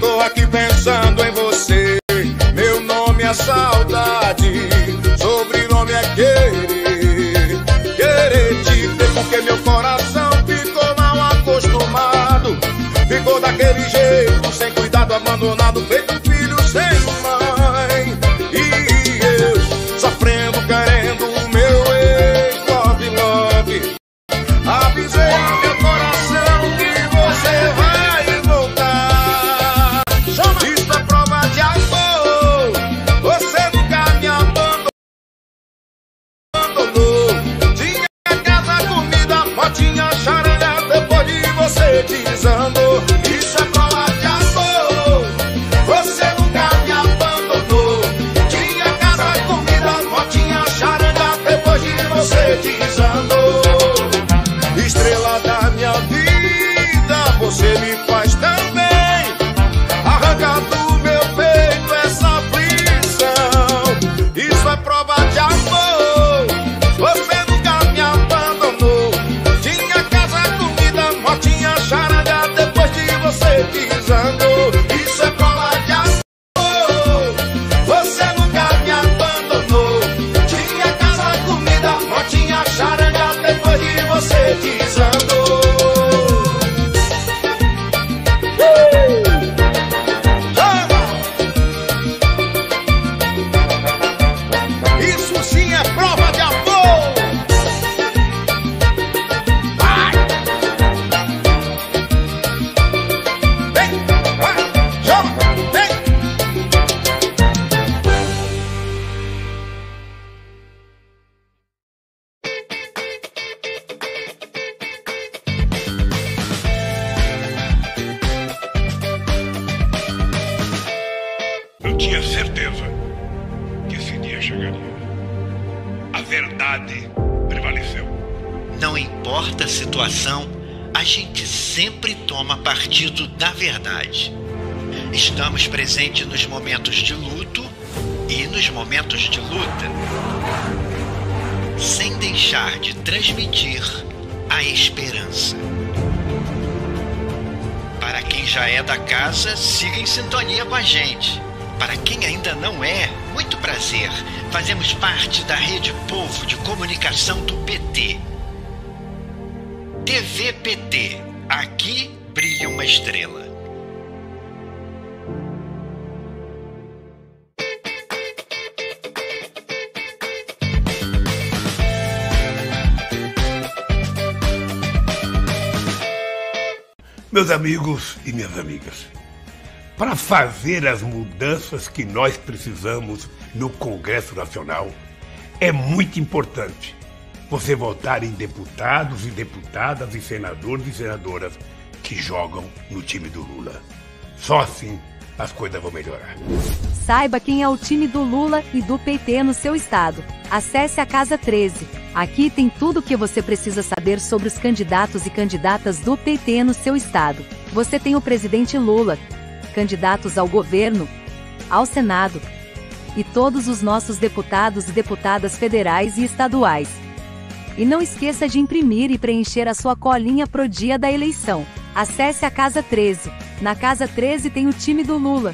tô aqui pensando em você. Meu nome é saudade, sobrenome é querer. Querer te ter porque meu coração ficou mal acostumado. Ficou daquele jeito, sem cuidado, abandonado, feito filho sem mãe. E eu sofrendo, querendo o meu ex-love, love. Avisei meu coração que você vai voltar. Isso é prova de amor, você nunca me abandonou. Tinha casa, comida, motinha, charanga, depois de você desandou. Isso é prova de amor, você nunca me abandonou. Tinha casa, comida, motinha, charanga, depois de você desandou. Estrela da minha vida, você me faz tão bem. Arranca do meu peito essa aflição. Isso é prova de amor, você nunca me abandonou. Tinha casa, comida, motinha, charanga, depois de você desandou. Isso é prova de amor, você nunca me abandonou. Tinha casa, comida, motinha, charanga, depois de você desandou. Isso sim é prova de amor. Vai! Vem! Vai! Chama! Vem! Eu tinha certeza que esse dia chegaria. A verdade prevaleceu. Não importa a situação, a gente sempre toma partido da verdade. Estamos presentes nos momentos de luto e nos momentos de luta, sem deixar de transmitir a esperança. Para quem já é da casa, siga em sintonia com a gente. Para quem ainda não é, muito prazer. Fazemos parte da Rede Povo de Comunicação do PT. TV PT. Aqui brilha uma estrela. Meus amigos e minhas amigas, para fazer as mudanças que nós precisamos no Congresso Nacional, é muito importante você votar em deputados e deputadas e senadores e senadoras que jogam no time do Lula. Só assim as coisas vão melhorar. Saiba quem é o time do Lula e do PT no seu estado. Acesse a Casa 13. Aqui tem tudo o que você precisa saber sobre os candidatos e candidatas do PT no seu estado. Você tem o presidente Lula, candidatos ao governo, ao Senado, e todos os nossos deputados e deputadas federais e estaduais. E não esqueça de imprimir e preencher a sua colinha pro dia da eleição. Acesse a Casa 13. Na Casa 13 tem o time do Lula.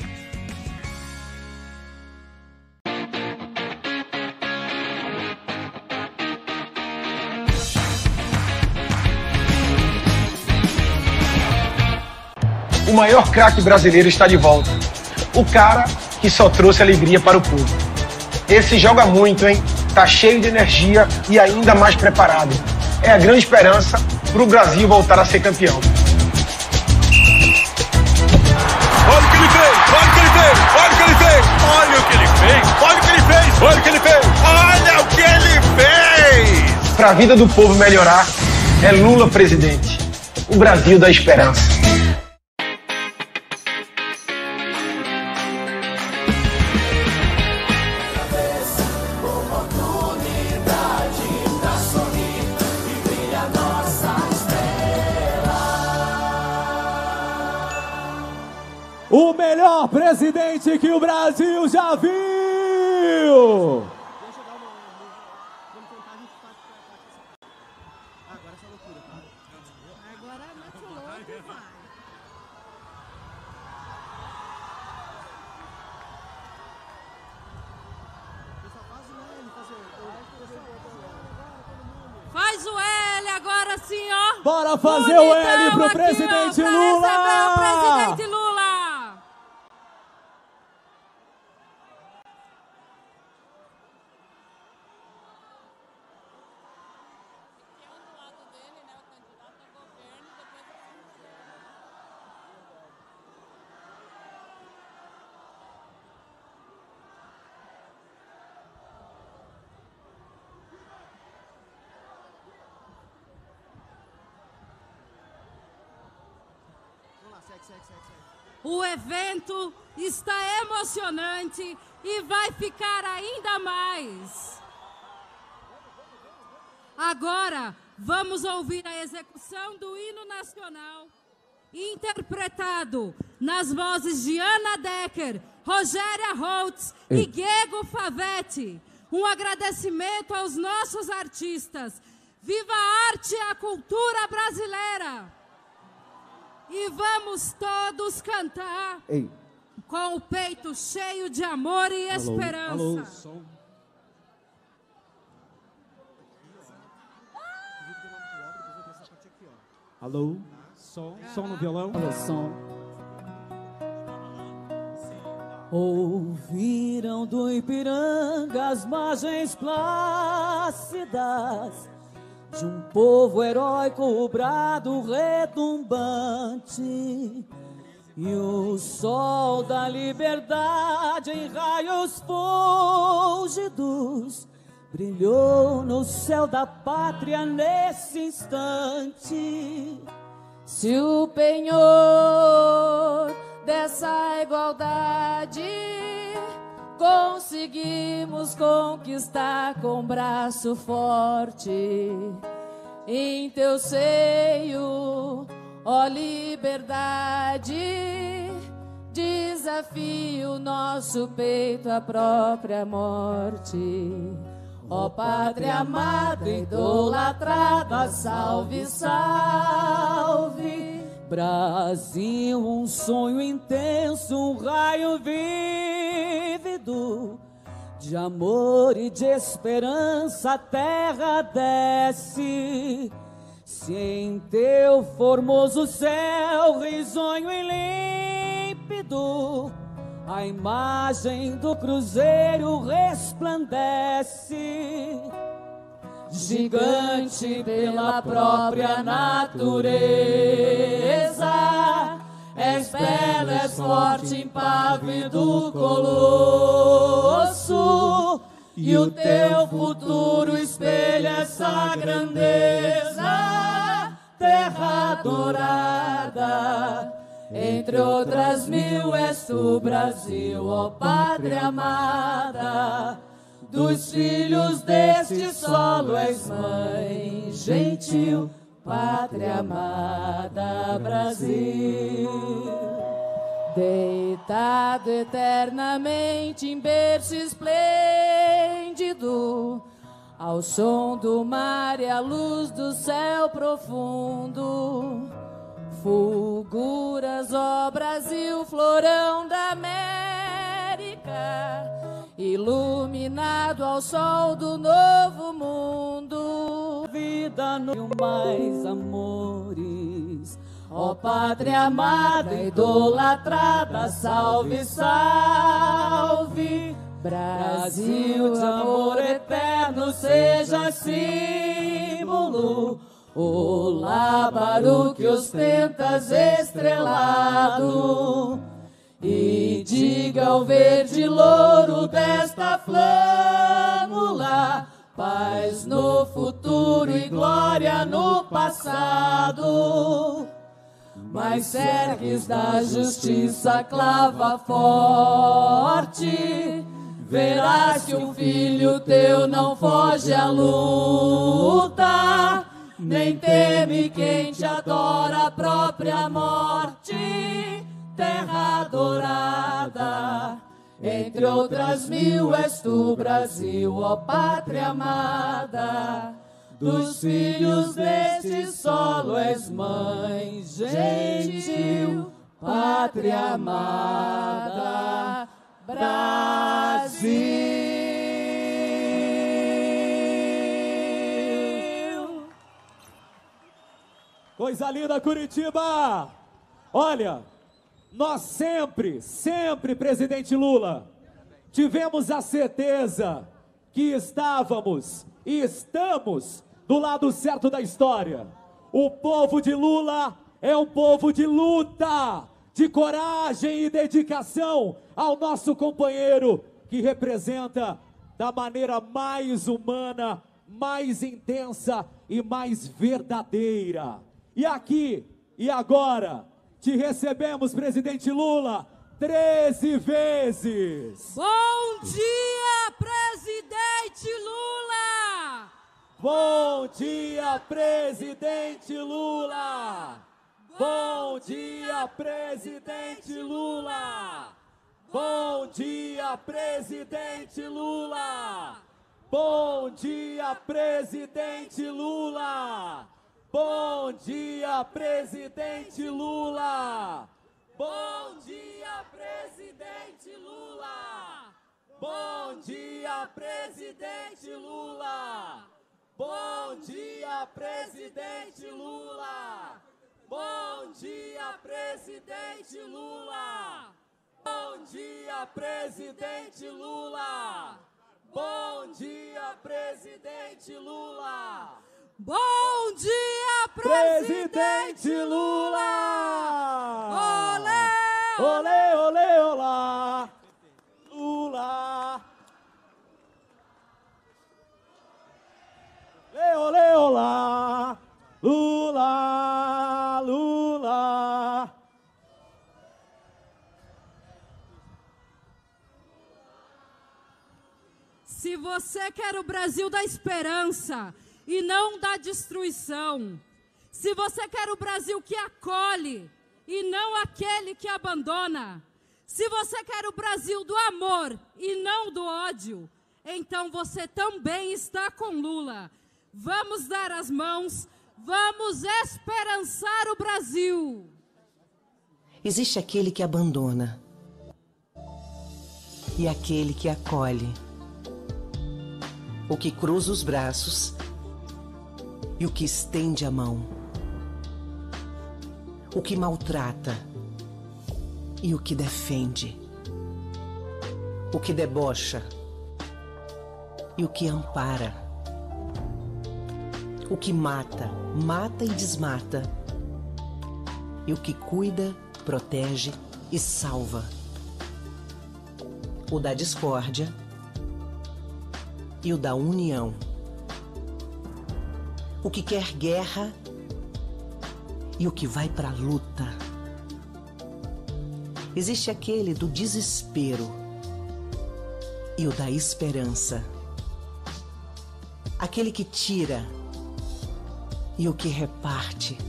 O maior craque brasileiro está de volta. O cara que só trouxe alegria para o povo. Esse joga muito, hein? Tá cheio de energia e ainda mais preparado. É a grande esperança para o Brasil voltar a ser campeão. Olha o que ele fez! Olha o que ele fez! Olha o que ele fez! Olha o que ele fez! Olha o que ele fez! Olha o que ele fez! Olha o que ele fez! Para a vida do povo melhorar, é Lula presidente. O Brasil da esperança. O melhor presidente que o Brasil já viu! assim, ó. Bora fazer o L pro presidente Lula! Pra receber o presidente Lula! O evento está emocionante e vai ficar ainda mais. Agora, vamos ouvir a execução do hino nacional, interpretado nas vozes de Ana Decker, Rogéria Holtz e Diego Favetti. Um agradecimento aos nossos artistas. Viva a arte e a cultura brasileira! E vamos todos cantar com o peito cheio de amor e esperança. Alô, som. Alô, som no violão. Alô, som. Ouviram do Ipiranga as margens plácidas de um povo heróico, o brado retumbante, e o sol da liberdade em raios fúlgidos brilhou no céu da pátria nesse instante. Se o penhor dessa igualdade conseguimos conquistar com braço forte, em teu seio, ó liberdade, desafio nosso peito à própria morte. Ó pátria amada, idolatrada, salve, salve. Brasil, um sonho intenso, um raio vívido de amor e de esperança a terra desce. Se em teu formoso céu risonho e límpido a imagem do cruzeiro resplandece, gigante pela própria natureza, és bela, és forte, impávido colosso, e o teu futuro espelha essa grandeza, terra dourada. Entre outras mil és tu, Brasil, ó pátria amada. Dos filhos deste solo és mãe gentil, pátria amada, Brasil. Deitado eternamente em berço esplêndido, ao som do mar e à luz do céu profundo, fulguras, ó Brasil, florão da América, iluminado ao sol do novo mundo. Vida no mais amores, ó pátria amada, idolatrada, salve, salve. Brasil de amor eterno, seja símbolo. Olá, Baru, que ostentas estrelado, e diga ao verde louro desta flâmula, paz no futuro e glória no passado. Mas ergues da justiça clava forte, verás que um filho teu não foge à luta, nem teme quem te adora a própria morte. Terra dourada, entre outras mil és tu, Brasil, ó pátria amada. Dos filhos deste solo és mãe gentil, pátria amada, Brasil. Coisa linda, Curitiba! Olha, nós sempre, presidente Lula, tivemos a certeza que estávamos e estamos do lado certo da história. O povo de Lula é um povo de luta, de coragem e dedicação ao nosso companheiro, que representa da maneira mais humana, mais intensa e mais verdadeira. E aqui e agora te recebemos, presidente Lula, 13 vezes. Bom dia, presidente Lula! Bom dia, presidente Lula! Bom dia, presidente Lula! Bom dia, presidente Lula! Bom dia, presidente Lula! Bom dia, presidente Lula! Bom dia, presidente Lula! Bom dia, presidente Lula! Bom dia, presidente Lula! Bom dia, presidente Lula! Bom dia, presidente Lula! Bom dia, presidente Lula! Bom dia, presidente Lula! Olé! Olê, olê, olá! Lula! Olê, olê, olá! Lula! Lula! Se você quer o Brasil da esperança e não da destruição, se você quer o Brasil que acolhe e não aquele que abandona, se você quer o Brasil do amor e não do ódio, então você também está com Lula. Vamos dar as mãos, vamos esperançar o Brasil. Existe aquele que abandona e aquele que acolhe, o que cruza os braços e o que estende a mão, o que maltrata e o que defende, o que debocha e o que ampara, o que mata, mata e desmata, e o que cuida, protege e salva, o da discórdia e o da união, o que quer guerra e o que vai para a luta. Existe aquele do desespero e o da esperança, aquele que tira e o que reparte,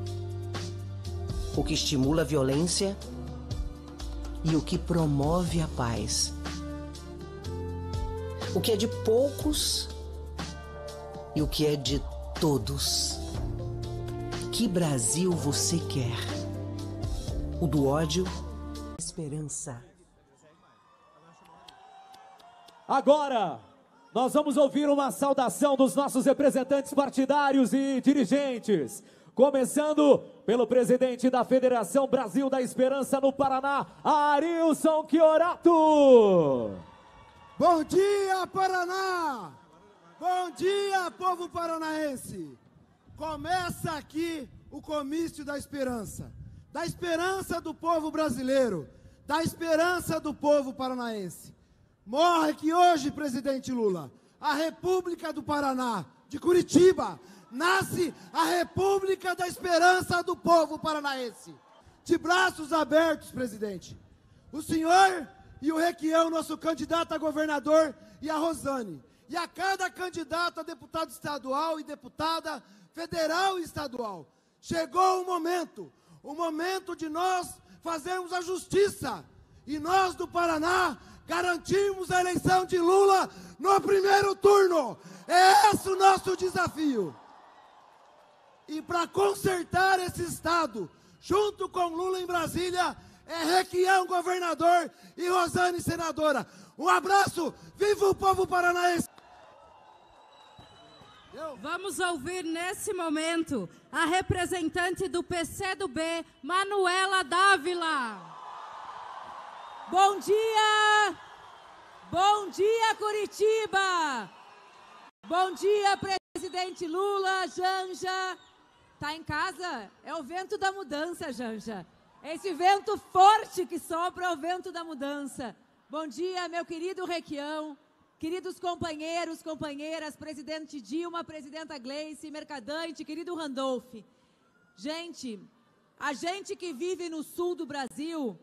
o que estimula a violência e o que promove a paz, o que é de poucos e o que é de todos. Que Brasil você quer? O do ódio? Esperança. Agora, nós vamos ouvir uma saudação dos nossos representantes partidários e dirigentes. Começando pelo presidente da Federação Brasil da Esperança no Paraná, Arilson Chiorato. Bom dia, Paraná! Bom dia, povo paranaense! Começa aqui o comício da esperança do povo brasileiro, da esperança do povo paranaense. Morre que hoje, presidente Lula, a República do Paraná, de Curitiba, nasce a República da Esperança do povo paranaense. De braços abertos, presidente. O senhor e o Requião, nosso candidato a governador, e a Rosane. E a cada candidato a deputado estadual e deputada federal e estadual. Chegou o momento de nós fazermos a justiça. E nós do Paraná garantimos a eleição de Lula no primeiro turno. É esse o nosso desafio. E para consertar esse estado, junto com Lula em Brasília, é Requião governador e Rosane senadora. Um abraço, viva o povo paranaense! Vamos ouvir nesse momento a representante do PCdoB, Manuela Dávila. Bom dia! Bom dia, Curitiba! Bom dia, presidente Lula, Janja. Tá em casa? É o vento da mudança, Janja. Esse vento forte que sopra é o vento da mudança. Bom dia, meu querido Requião. Queridos companheiros, companheiras, presidente Dilma, presidenta Gleice, Mercadante, querido Randolph. Gente, a gente que vive no sul do Brasil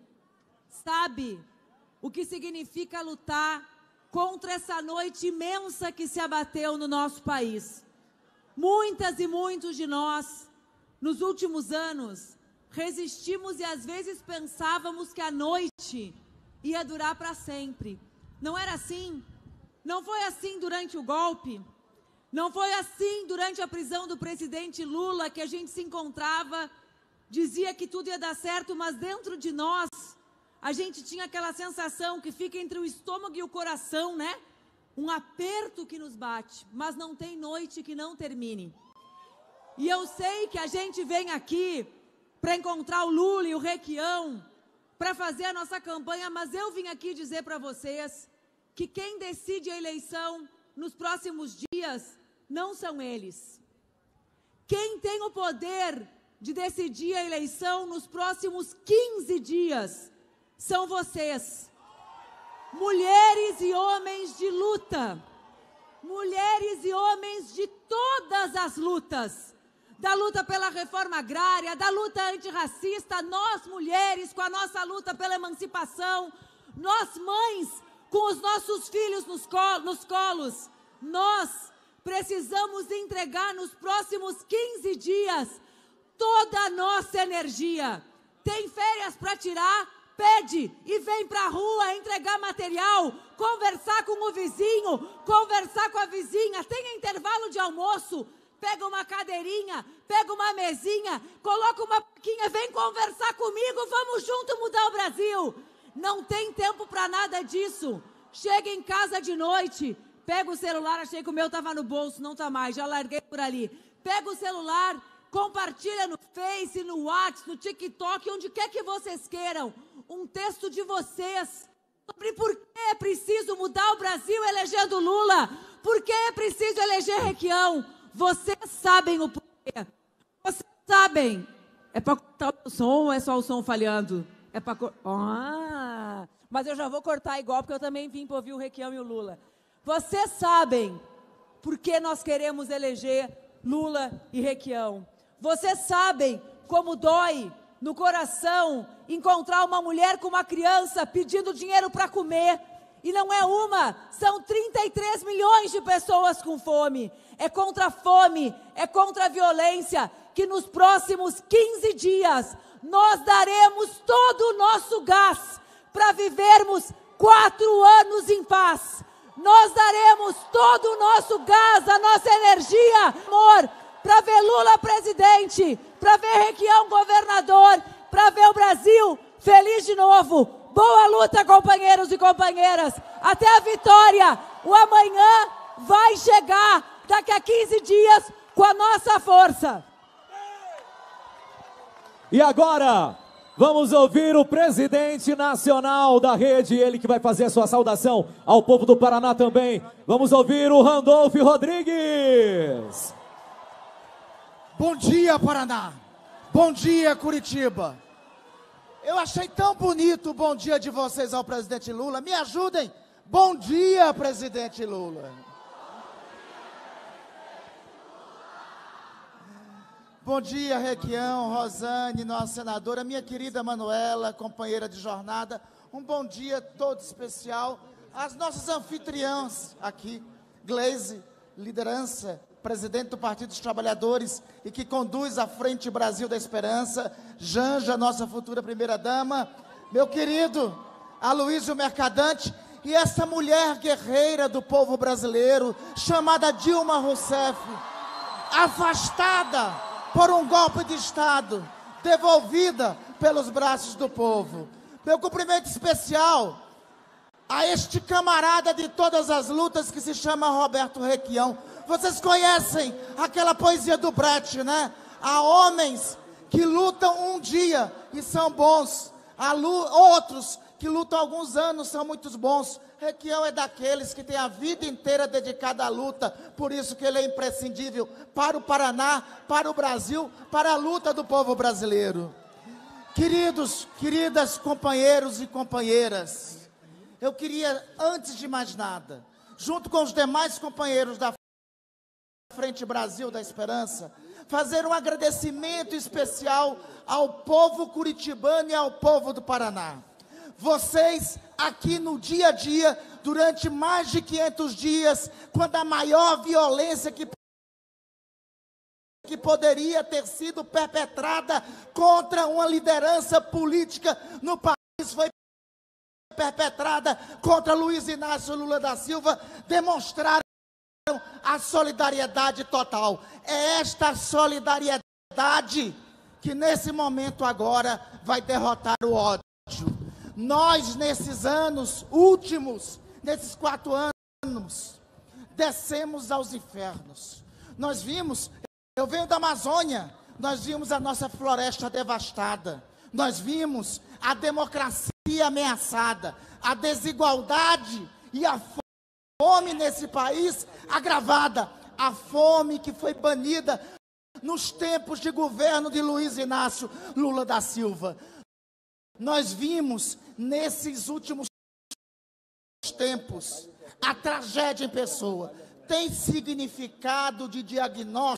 sabe o que significa lutar contra essa noite imensa que se abateu no nosso país. Muitas e muitos de nós, nos últimos anos, resistimos e às vezes pensávamos que a noite ia durar para sempre. Não era assim. Não foi assim durante o golpe, não foi assim durante a prisão do presidente Lula, que a gente se encontrava, dizia que tudo ia dar certo, mas dentro de nós, a gente tinha aquela sensação que fica entre o estômago e o coração, né? Um aperto que nos bate, mas não tem noite que não termine. E eu sei que a gente vem aqui para encontrar o Lula e o Requião, para fazer a nossa campanha, mas eu vim aqui dizer para vocês que quem decide a eleição nos próximos dias não são eles. Quem tem o poder de decidir a eleição nos próximos 15 dias são vocês. Mulheres e homens de luta. Mulheres e homens de todas as lutas. Da luta pela reforma agrária, da luta antirracista, nós mulheres com a nossa luta pela emancipação, nós mães com os nossos filhos nos colos, nós precisamos entregar nos próximos 15 dias toda a nossa energia. Tem férias para tirar? Pede e vem para a rua entregar material, conversar com o vizinho, conversar com a vizinha. Tem intervalo de almoço, pega uma cadeirinha, pega uma mesinha, coloca uma plaquinha, vem conversar comigo, vamos junto mudar o Brasil. Não tem tempo para nada disso. Chega em casa de noite, pega o celular, achei que o meu estava no bolso, não está mais, já larguei por ali. Pega o celular, compartilha no Face, no WhatsApp, no TikTok, onde quer que vocês queiram, um texto de vocês sobre por que é preciso mudar o Brasil elegendo Lula, por que é preciso eleger Requião. Vocês sabem o porquê. Vocês sabem. É para cortar o som ou é só o som falhando? É para mas eu já vou cortar igual, porque eu também vim para ouvir o Requião e o Lula. Vocês sabem por que nós queremos eleger Lula e Requião. Vocês sabem como dói no coração encontrar uma mulher com uma criança pedindo dinheiro para comer. E não é uma, são 33 milhões de pessoas com fome. É contra a fome, é contra a violência, que nos próximos 15 dias nós daremos todo o nosso gás para vivermos 4 anos em paz. Nós daremos todo o nosso gás, a nossa energia, amor, para ver Lula presidente, para ver Requião governador, para ver o Brasil feliz de novo. Boa luta, companheiros e companheiras. Até a vitória. O amanhã vai chegar daqui a 15 dias com a nossa força. E agora, vamos ouvir o presidente nacional da rede, ele que vai fazer a sua saudação ao povo do Paraná também. Vamos ouvir o Randolph Rodrigues. Bom dia, Paraná. Bom dia, Curitiba. Eu achei tão bonito o bom dia de vocês ao presidente Lula. Me ajudem. Bom dia, presidente Lula. Bom dia, Requião, Rosane, nossa senadora, minha querida Manuela, companheira de jornada. Um bom dia todo especial às nossas anfitriãs aqui, Gleise, liderança, presidente do Partido dos Trabalhadores e que conduz a Frente Brasil da Esperança, Janja, nossa futura primeira-dama, meu querido Aloysio Mercadante e essa mulher guerreira do povo brasileiro, chamada Dilma Rousseff, afastada por um golpe de Estado, devolvida pelos braços do povo. Meu cumprimento especial a este camarada de todas as lutas que se chama Roberto Requião. Vocês conhecem aquela poesia do Brecht, né? Há homens que lutam um dia e são bons. Há outros que lutam alguns anos, são muito bons. Requião é daqueles que têm a vida inteira dedicada à luta. Por isso que ele é imprescindível para o Paraná, para o Brasil, para a luta do povo brasileiro. Queridos, queridas companheiros e companheiras, eu queria, antes de mais nada, junto com os demais companheiros da Frente Brasil da Esperança, fazer um agradecimento especial ao povo curitibano e ao povo do Paraná. Vocês aqui no dia a dia, durante mais de 500 dias, quando a maior violência que poderia ter sido perpetrada contra uma liderança política no país foi perpetrada contra Luiz Inácio Lula da Silva, demonstraram a solidariedade total. É esta solidariedade que nesse momento agora vai derrotar o ódio. Nós, nesses anos últimos, nesses 4 anos, descemos aos infernos. Nós vimos, eu venho da Amazônia, nós vimos a nossa floresta devastada. Nós vimos a democracia ameaçada, a desigualdade e a fome nesse país agravada. A fome que foi banida nos tempos de governo de Luiz Inácio Lula da Silva. Nós vimos nesses últimos tempos a tragédia em pessoa. Tem significado de diagnóstico,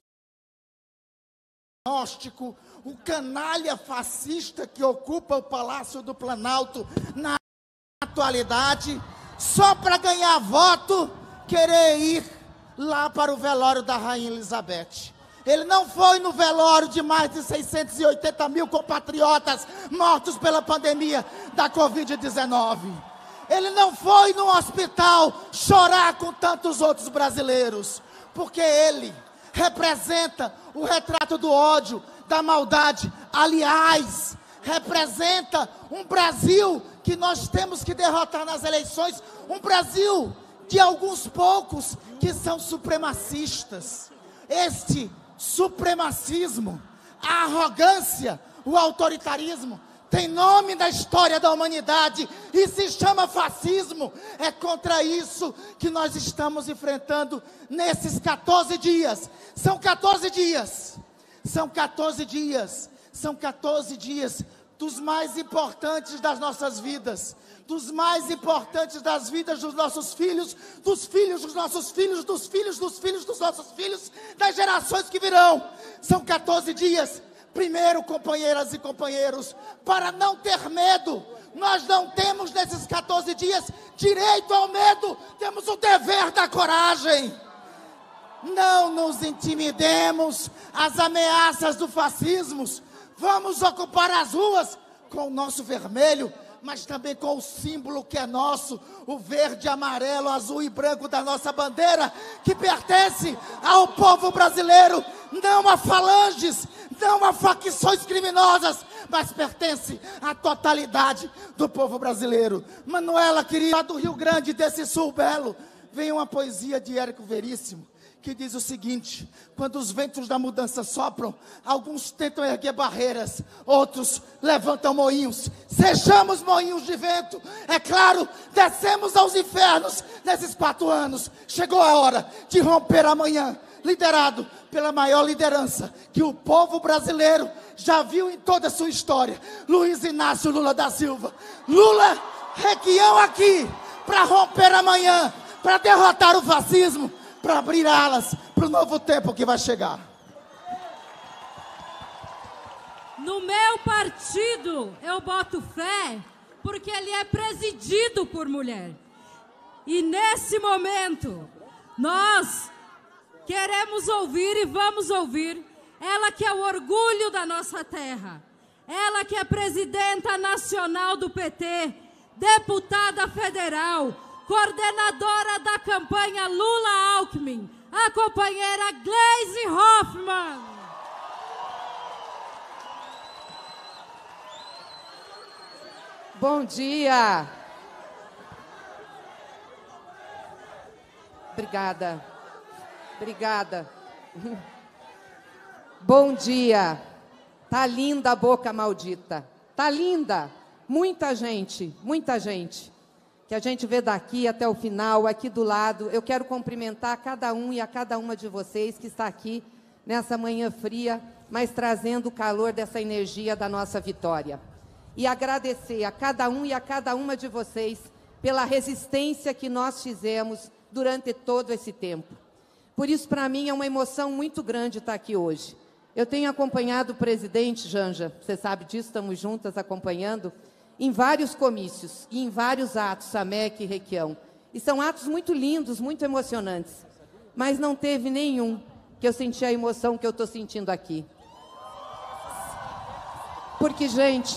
o canalha fascista que ocupa o Palácio do Planalto na atualidade, só para ganhar voto, querer ir lá para o velório da Rainha Elizabeth. Ele não foi no velório de mais de 680 mil compatriotas mortos pela pandemia da Covid-19. Ele não foi no hospital chorar com tantos outros brasileiros, porque ele representa o retrato do ódio, da maldade. Aliás, representa um Brasil que nós temos que derrotar nas eleições, um Brasil de alguns poucos que são supremacistas. Este supremacismo, a arrogância, o autoritarismo tem nome na história da humanidade e se chama fascismo. É contra isso que nós estamos enfrentando nesses 14 dias. São 14 dias. São 14 dias. São 14 dias dos mais importantes das nossas vidas, dos mais importantes das vidas dos nossos filhos, dos filhos dos nossos filhos, dos filhos dos filhos dos nossos filhos, das gerações que virão. São 14 dias. Primeiro, companheiras e companheiros, para não ter medo. Nós não temos nesses 14 dias direito ao medo, temos o dever da coragem. Não nos intimidemos às ameaças do fascismo. Vamos ocupar as ruas com o nosso vermelho, mas também com o símbolo que é nosso, o verde, amarelo, azul e branco da nossa bandeira, que pertence ao povo brasileiro, não a falanges, não a facções criminosas, mas pertence à totalidade do povo brasileiro. Manuela, querida, do Rio Grande, desse sul belo, vem uma poesia de Érico Veríssimo, que diz o seguinte: quando os ventos da mudança sopram, alguns tentam erguer barreiras, outros levantam moinhos. Sejamos moinhos de vento. É claro, descemos aos infernos nesses 4 anos. Chegou a hora de romper amanhã, liderado pela maior liderança que o povo brasileiro já viu em toda a sua história, Luiz Inácio Lula da Silva. Lula, Requião aqui, para romper amanhã, para derrotar o fascismo, para abrir alas para o novo tempo que vai chegar. No meu partido eu boto fé, porque ele é presidido por mulher. E nesse momento, nós queremos ouvir e vamos ouvir ela que é o orgulho da nossa terra, ela que é presidenta nacional do PT, deputada federal, coordenadora da campanha Lula-Alckmin, a companheira Gleisi Hoffmann. Bom dia. Obrigada. Obrigada. Bom dia. Tá linda a boca maldita. Tá linda. Muita gente que a gente vê daqui até o final, aqui do lado. Eu quero cumprimentar cada um e a cada uma de vocês que está aqui nessa manhã fria, mas trazendo o calor dessa energia da nossa vitória. E agradecer a cada um e a cada uma de vocês pela resistência que nós fizemos durante todo esse tempo. Por isso, para mim, é uma emoção muito grande estar aqui hoje. Eu tenho acompanhado o presidente, Janja, você sabe disso, estamos juntas acompanhando, em vários comícios e em vários atos, Samek e Requião. E são atos muito lindos, muito emocionantes. Mas não teve nenhum que eu senti a emoção que eu estou sentindo aqui. Porque, gente,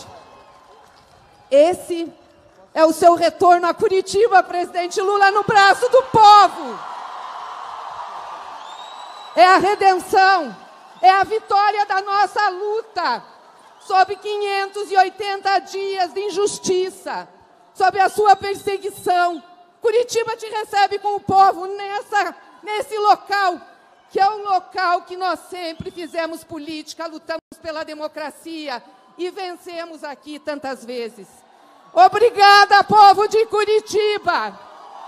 esse é o seu retorno a Curitiba, presidente Lula, no braço do povo. É a redenção, é a vitória da nossa luta sob 580 dias de injustiça, sob a sua perseguição. Curitiba te recebe com o povo nesse local, que é um local que nós sempre fizemos política, lutamos pela democracia e vencemos aqui tantas vezes. Obrigada, povo de Curitiba!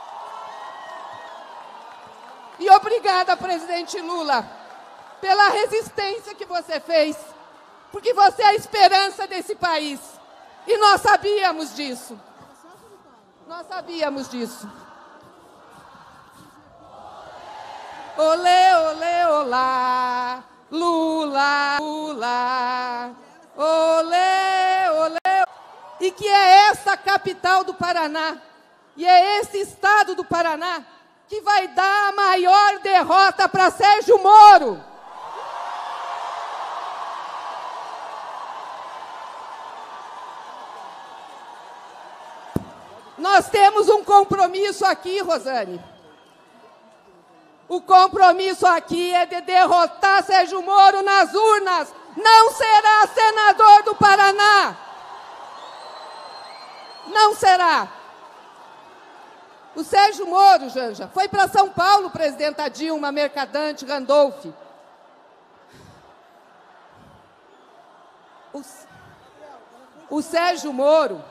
E obrigada, presidente Lula, pela resistência que você fez, porque você é a esperança desse país. E nós sabíamos disso. Nós sabíamos disso. Olê, olê, olá, Lula, Lula, olê, olê. E que é essa capital do Paraná, e é esse estado do Paraná, que vai dar a maior derrota para Sérgio Moro. Nós temos um compromisso aqui, Rosane. O compromisso aqui é de derrotar Sérgio Moro nas urnas. Não será senador do Paraná. Não será. O Sérgio Moro, Janja, foi para São Paulo, presidenta Dilma, Mercadante, Randolph. O Sérgio Moro,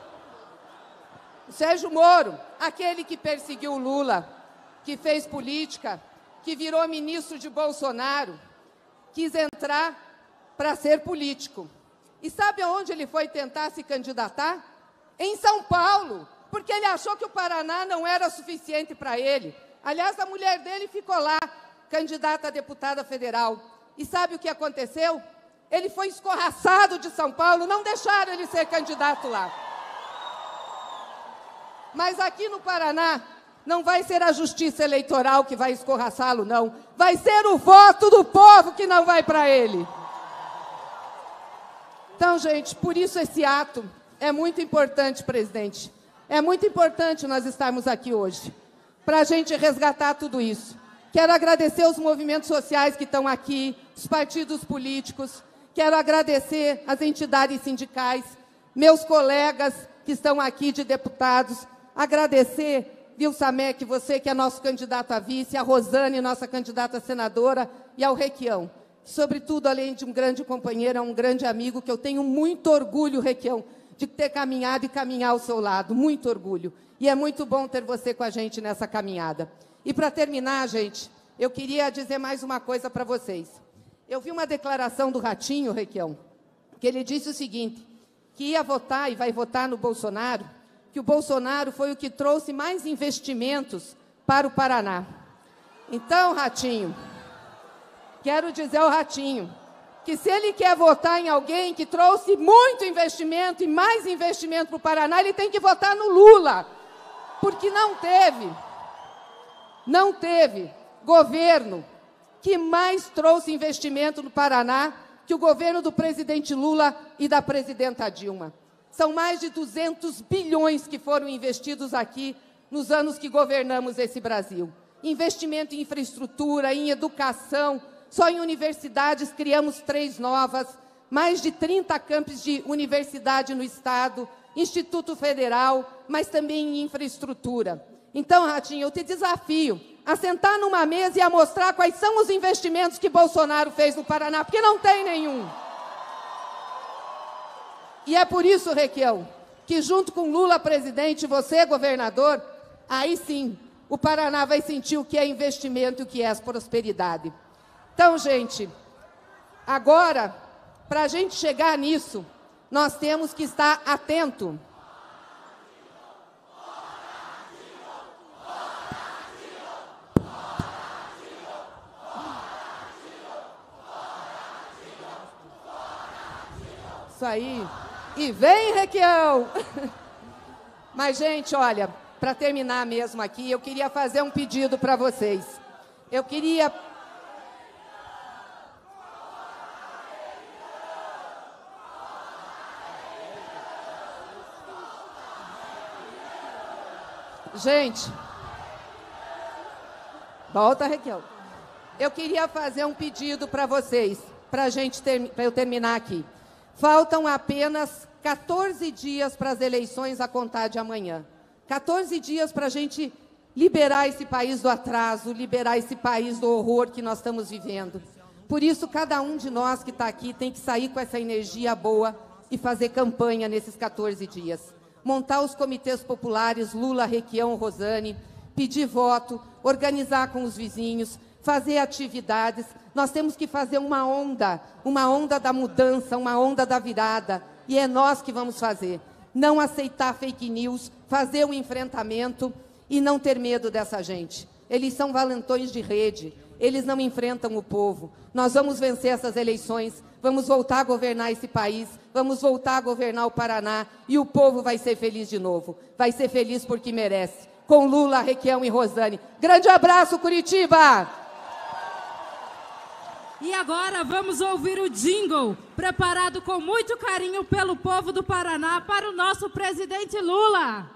aquele que perseguiu o Lula, que fez política, que virou ministro de Bolsonaro, quis entrar para ser político. E sabe aonde ele foi tentar se candidatar? Em São Paulo, porque ele achou que o Paraná não era suficiente para ele. Aliás, a mulher dele ficou lá, candidata a deputada federal. E sabe o que aconteceu? Ele foi escorraçado de São Paulo, não deixaram ele ser candidato lá. Mas aqui no Paraná, não vai ser a justiça eleitoral que vai escorraçá-lo, não. Vai ser o voto do povo que não vai para ele. Então, gente, por isso esse ato é muito importante, presidente. É muito importante nós estarmos aqui hoje, para a gente resgatar tudo isso. Quero agradecer os movimentos sociais que estão aqui, os partidos políticos, quero agradecer as entidades sindicais, meus colegas que estão aqui de deputados, agradecer, viu, Samek, você que é nosso candidato a vice, a Rosane, nossa candidata a senadora, e ao Requião. Sobretudo, além de um grande companheiro, é um grande amigo, que eu tenho muito orgulho, Requião, de ter caminhado e caminhar ao seu lado, muito orgulho. E é muito bom ter você com a gente nessa caminhada. E para terminar, gente, eu queria dizer mais uma coisa para vocês. Eu vi uma declaração do Ratinho, Requião, que ele disse o seguinte, que ia votar e vai votar no Bolsonaro, que o Bolsonaro foi o que trouxe mais investimentos para o Paraná. Então, Ratinho, quero dizer ao Ratinho, que se ele quer votar em alguém que trouxe muito investimento e mais investimento para o Paraná, ele tem que votar no Lula, porque não teve governo que mais trouxe investimento no Paraná que o governo do presidente Lula e da presidenta Dilma. São mais de 200 bilhões que foram investidos aqui nos anos que governamos esse Brasil. Investimento em infraestrutura, em educação. Só em universidades criamos 3 novas, mais de 30 campos de universidade no Estado, Instituto Federal, mas também em infraestrutura. Então, Ratinho, eu te desafio a sentar numa mesa e a mostrar quais são os investimentos que Bolsonaro fez no Paraná, porque não tem nenhum. E é por isso, Requião, que junto com Lula presidente, você governador, aí sim, o Paraná vai sentir o que é investimento e o que é prosperidade. Então, gente, agora, para a gente chegar nisso, nós temos que estar atento. Isso aí. E vem, Requião! Mas, gente, olha, para terminar mesmo aqui, eu queria fazer um pedido para vocês. Eu queria... Gente, volta, Requião. Eu queria fazer um pedido para vocês, para eu terminar aqui. Faltam apenas 14 dias para as eleições a contar de amanhã. 14 dias para a gente liberar esse país do atraso, liberar esse país do horror que nós estamos vivendo. Por isso, cada um de nós que está aqui tem que sair com essa energia boa e fazer campanha nesses 14 dias. Montar os comitês populares, Lula, Requião, Rosane, pedir voto, organizar com os vizinhos, fazer atividades. Nós temos que fazer uma onda da mudança, uma onda da virada, e é nós que vamos fazer. Não aceitar fake news, fazer o enfrentamento e não ter medo dessa gente. Eles são valentões de rede, eles não enfrentam o povo. Nós vamos vencer essas eleições, vamos voltar a governar esse país, vamos voltar a governar o Paraná, e o povo vai ser feliz de novo. Vai ser feliz porque merece. Com Lula, Requião e Rosane. Grande abraço, Curitiba! E agora vamos ouvir o jingle, preparado com muito carinho pelo povo do Paraná para o nosso presidente Lula.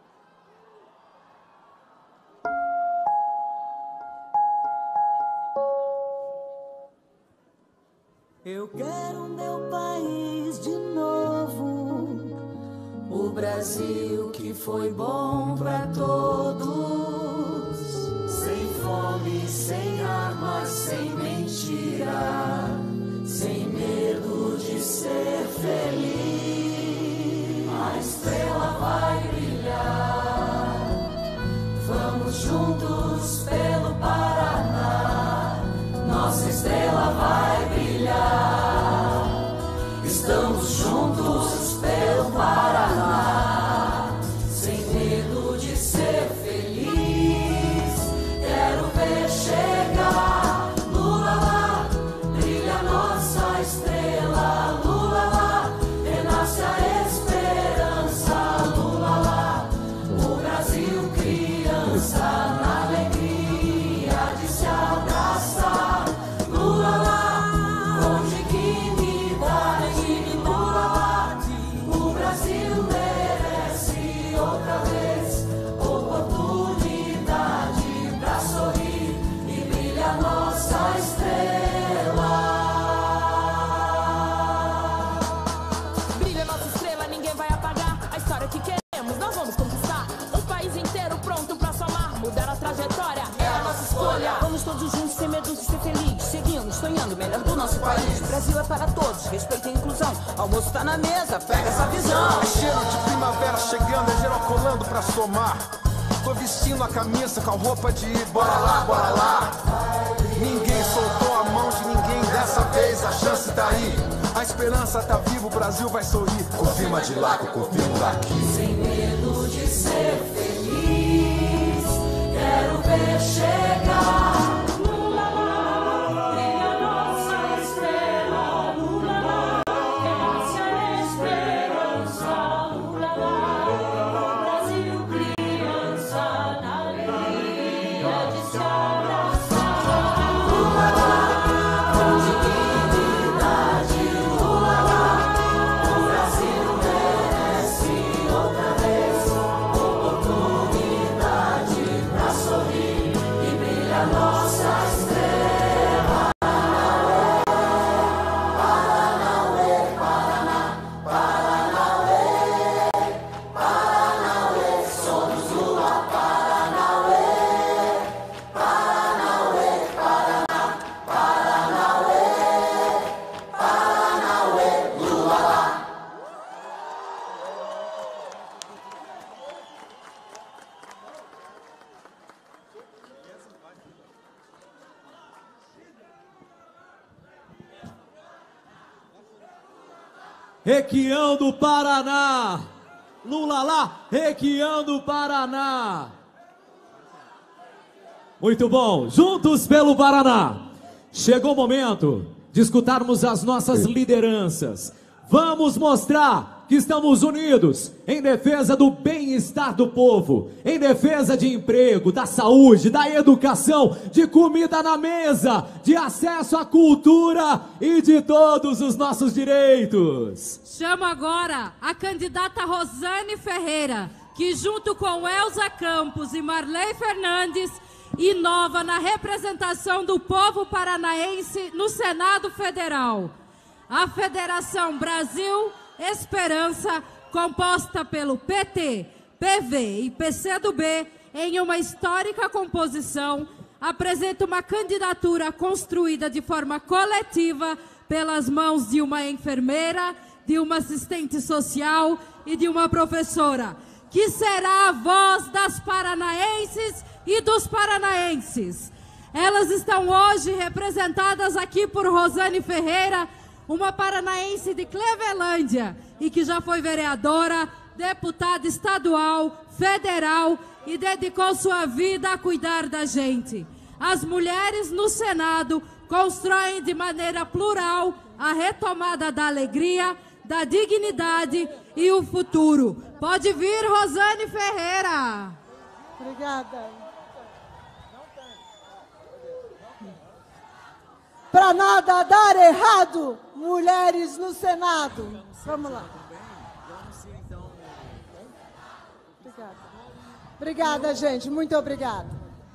Eu quero meu país de novo, o Brasil que foi bom pra todos, sem fome, sem armas, sem mentira, sem medo de ser feliz. A estrela vai brilhar, vamos juntos pelo Paraná, nossa estrela vai brilhar, estamos juntos pelo Paraná, sem medo de ser feliz. Quero ver chegar Lula lá, brilha nossa estrela, Lula lá, renasce a esperança, Lula lá, o Brasil criança, na alegria de se abraçar, Lula lá, com dignidade, Lula lá, o Brasil merece outra vez oportunidade pra sorrir e brilha nossa estrela. Brilha nossa estrela, ninguém vai apagar a história que queremos, nós vamos conquistar um país inteiro pronto pra somar, mudar a trajetória é a nossa escolha. Vamos todos juntos, sem medo de ser feliz, seguindo, sonhando melhor do nosso país. O Brasil é para todos, respeito e inclusão, almoço tá na mesa, pega essa visão. É cheiro de primavera chegando, é geral colando pra somar. Tô vestindo a camisa com a roupa de ir, bora lá, bora lá. Ninguém soltou a mão de ninguém dessa vez, a chance tá aí. A esperança tá viva, o Brasil vai sorrir. Confirma de lá que eu confirmo daqui. Sem medo de ser feliz, quero ver chegar Lula lá, brilha nossa estrela, Lula lá, renasce a esperança, Lula lá, o Brasil criança, na alegria de se abraçar, Lula lá, com dignidade, Lula lá, o Brasil merece outra vez oportunidade pra sorrir e Requião do Paraná. Lula lá, Requião do Paraná. Muito bom, juntos pelo Paraná. Chegou o momento de escutarmos as nossas lideranças. Vamos mostrar que estamos unidos em defesa do bem-estar do povo, em defesa de emprego, da saúde, da educação, de comida na mesa, de acesso à cultura e de todos os nossos direitos. Chamo agora a candidata Rosane Ferreira, que junto com Elza Campos e Marley Fernandes inova na representação do povo paranaense no Senado Federal. A Federação Brasil Esperança, composta pelo PT, PV e PCdoB, em uma histórica composição, apresenta uma candidatura construída de forma coletiva pelas mãos de uma enfermeira, de uma assistente social e de uma professora, que será a voz das paranaenses e dos paranaenses. Elas estão hoje representadas aqui por Rosane Ferreira, uma paranaense de Clevelândia e que já foi vereadora, deputada estadual, federal e dedicou sua vida a cuidar da gente. As mulheres no Senado constroem de maneira plural a retomada da alegria, da dignidade e o futuro. Pode vir, Rosane Ferreira. Obrigada. Para nada dar errado, mulheres no Senado. Vamos lá. Obrigada. Obrigada, gente. Muito obrigada.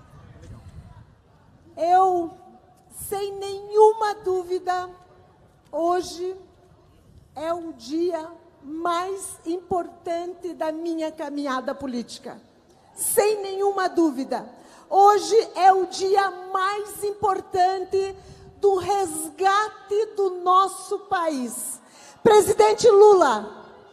Eu, sem nenhuma dúvida, hoje é o dia mais importante da minha caminhada política. Sem nenhuma dúvida. Hoje é o dia mais importante do resgate do nosso país. Presidente Lula,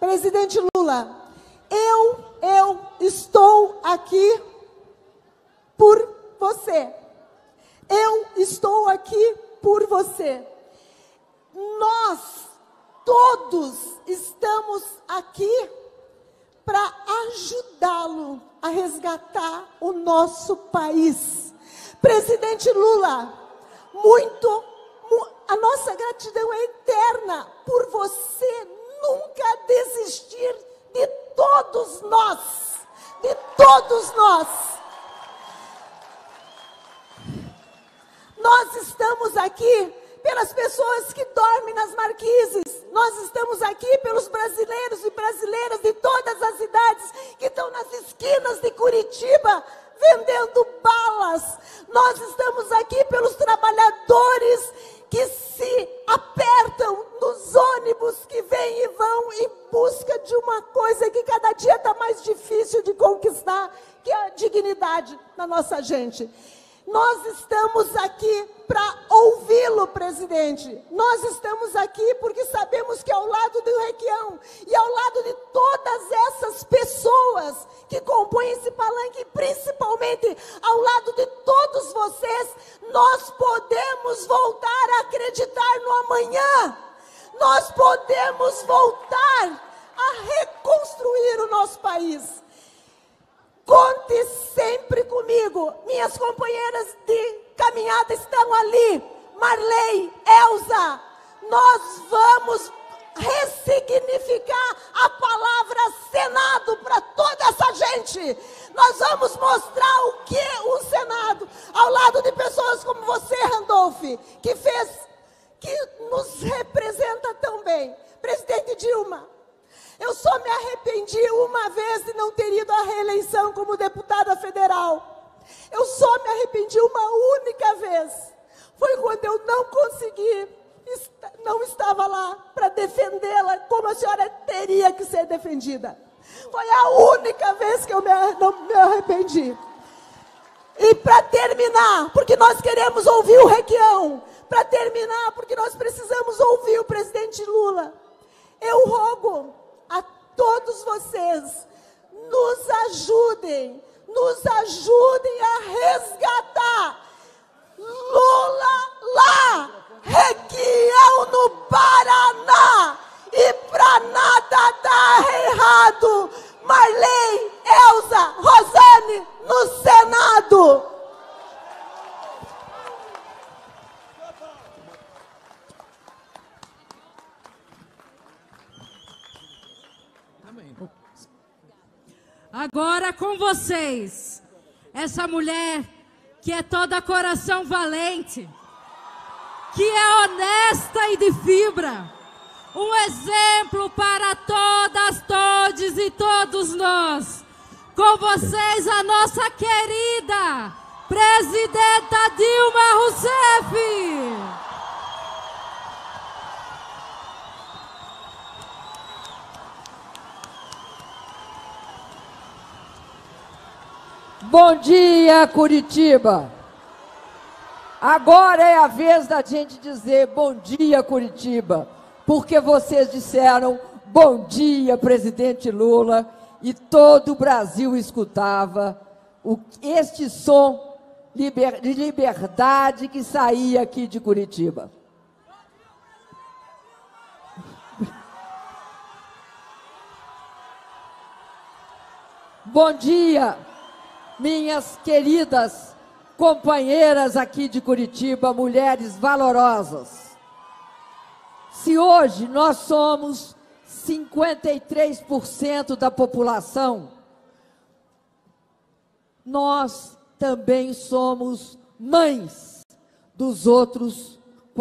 eu estou aqui por você. Eu estou aqui por você. Nós todos estamos aqui para ajudá-lo a resgatar o nosso país. Presidente Lula, a nossa gratidão é eterna por você nunca desistir de todos nós, Nós estamos aqui pelas pessoas que dormem nas marquises, nós estamos aqui pelos brasileiros e brasileiras de todas as idades que estão nas esquinas de Curitiba vendendo balas. Nós estamos aqui pelos trabalhadores que se apertam nos ônibus que vêm e vão em busca de uma coisa que cada dia está mais difícil de conquistar, que é a dignidade da nossa gente. Nós estamos aqui para ouvi-lo, presidente. Nós estamos aqui porque sabemos que ao lado do Requião e ao lado de todas essas pessoas que compõem esse palanque, principalmente ao lado de todos vocês, nós podemos voltar a acreditar no amanhã. Nós podemos voltar a reconstruir o nosso país. Conte sempre comigo. Minhas companheiras de caminhada estão ali. Marley, Elza, nós vamos ressignificar a palavra Senado para toda essa gente. Nós vamos mostrar o que o Senado, ao lado de pessoas como você, Randolph, que nos representa tão bem. Presidente Dilma, eu só me arrependi uma vez de não ter ido à reeleição como deputada federal. Eu só me arrependi uma única vez. Foi quando eu não consegui, não estava lá para defendê-la como a senhora teria que ser defendida. Foi a única vez que eu não me arrependi. E para terminar, porque nós queremos ouvir o Requião, para terminar, porque nós precisamos ouvir o presidente Lula, eu rogo a todos vocês, nos ajudem a resgatar Lula lá, Requião no Paraná, e pra nada dar errado. Marley, Elza, Rosane no Senado. Agora com vocês, essa mulher que é toda coração valente, que é honesta e de fibra, um exemplo para todas, todes e todos nós. Com vocês, a nossa querida presidenta Dilma Rousseff. Bom dia, Curitiba! Agora é a vez da gente dizer bom dia, Curitiba, porque vocês disseram bom dia, presidente Lula, e todo o Brasil escutava este som de liberdade que saía aqui de Curitiba. Bom dia, minhas queridas companheiras aqui de Curitiba, mulheres valorosas. Se hoje nós somos 53% da população, nós também somos mães dos outros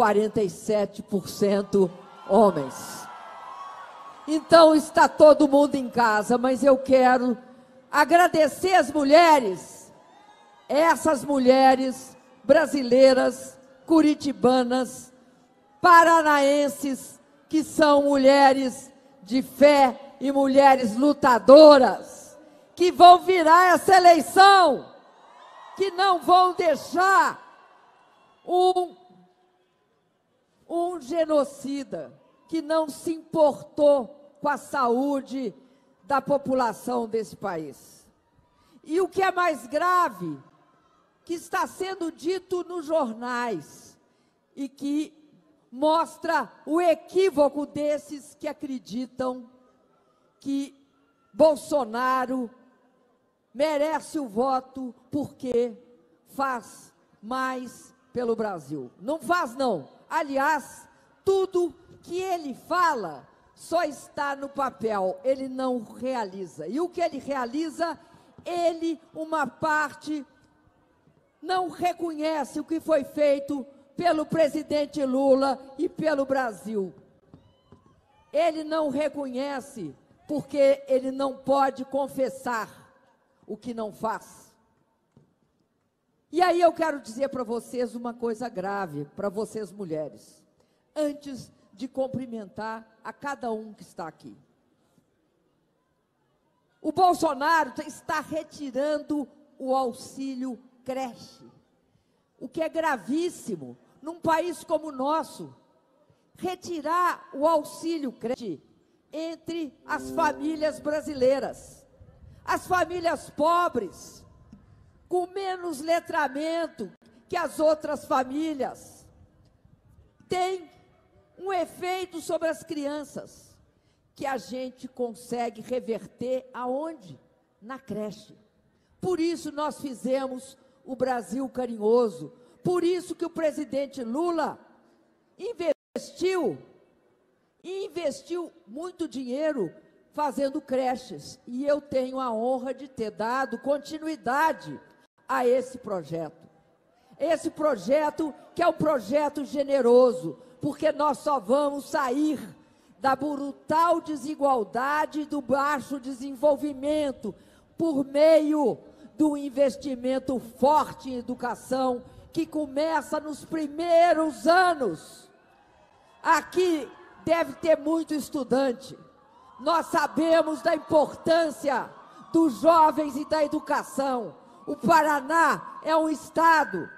47% homens. Então está todo mundo em casa, mas eu quero agradecer as mulheres, essas mulheres brasileiras, curitibanas, paranaenses, que são mulheres de fé e mulheres lutadoras, que vão virar essa eleição, que não vão deixar um genocida que não se importou com a saúde da população desse país. E o que é mais grave, que está sendo dito nos jornais e que mostra o equívoco desses que acreditam que Bolsonaro merece o voto porque faz mais pelo Brasil. Não faz, não. Aliás, tudo que ele fala só está no papel, ele não realiza. E o que ele realiza, uma parte, não reconhece o que foi feito pelo presidente Lula e pelo Brasil. Ele não reconhece porque ele não pode confessar o que não faz. E aí eu quero dizer para vocês uma coisa grave, para vocês mulheres, antes de cumprimentar a cada um que está aqui. O Bolsonaro está retirando o auxílio creche, o que é gravíssimo num país como o nosso. Retirar o auxílio creche entre as famílias brasileiras, as famílias pobres, com menos letramento que as outras famílias, tem um efeito sobre as crianças que a gente consegue reverter aonde? Na creche. Por isso nós fizemos o Brasil Carinhoso, por isso que o presidente Lula investiu muito dinheiro fazendo creches, e eu tenho a honra de ter dado continuidade a esse projeto. Esse projeto que é um projeto generoso, porque nós só vamos sair da brutal desigualdade e do baixo desenvolvimento por meio do investimento forte em educação, que começa nos primeiros anos. Aqui deve ter muito estudante. Nós sabemos da importância dos jovens e da educação. O Paraná é um estado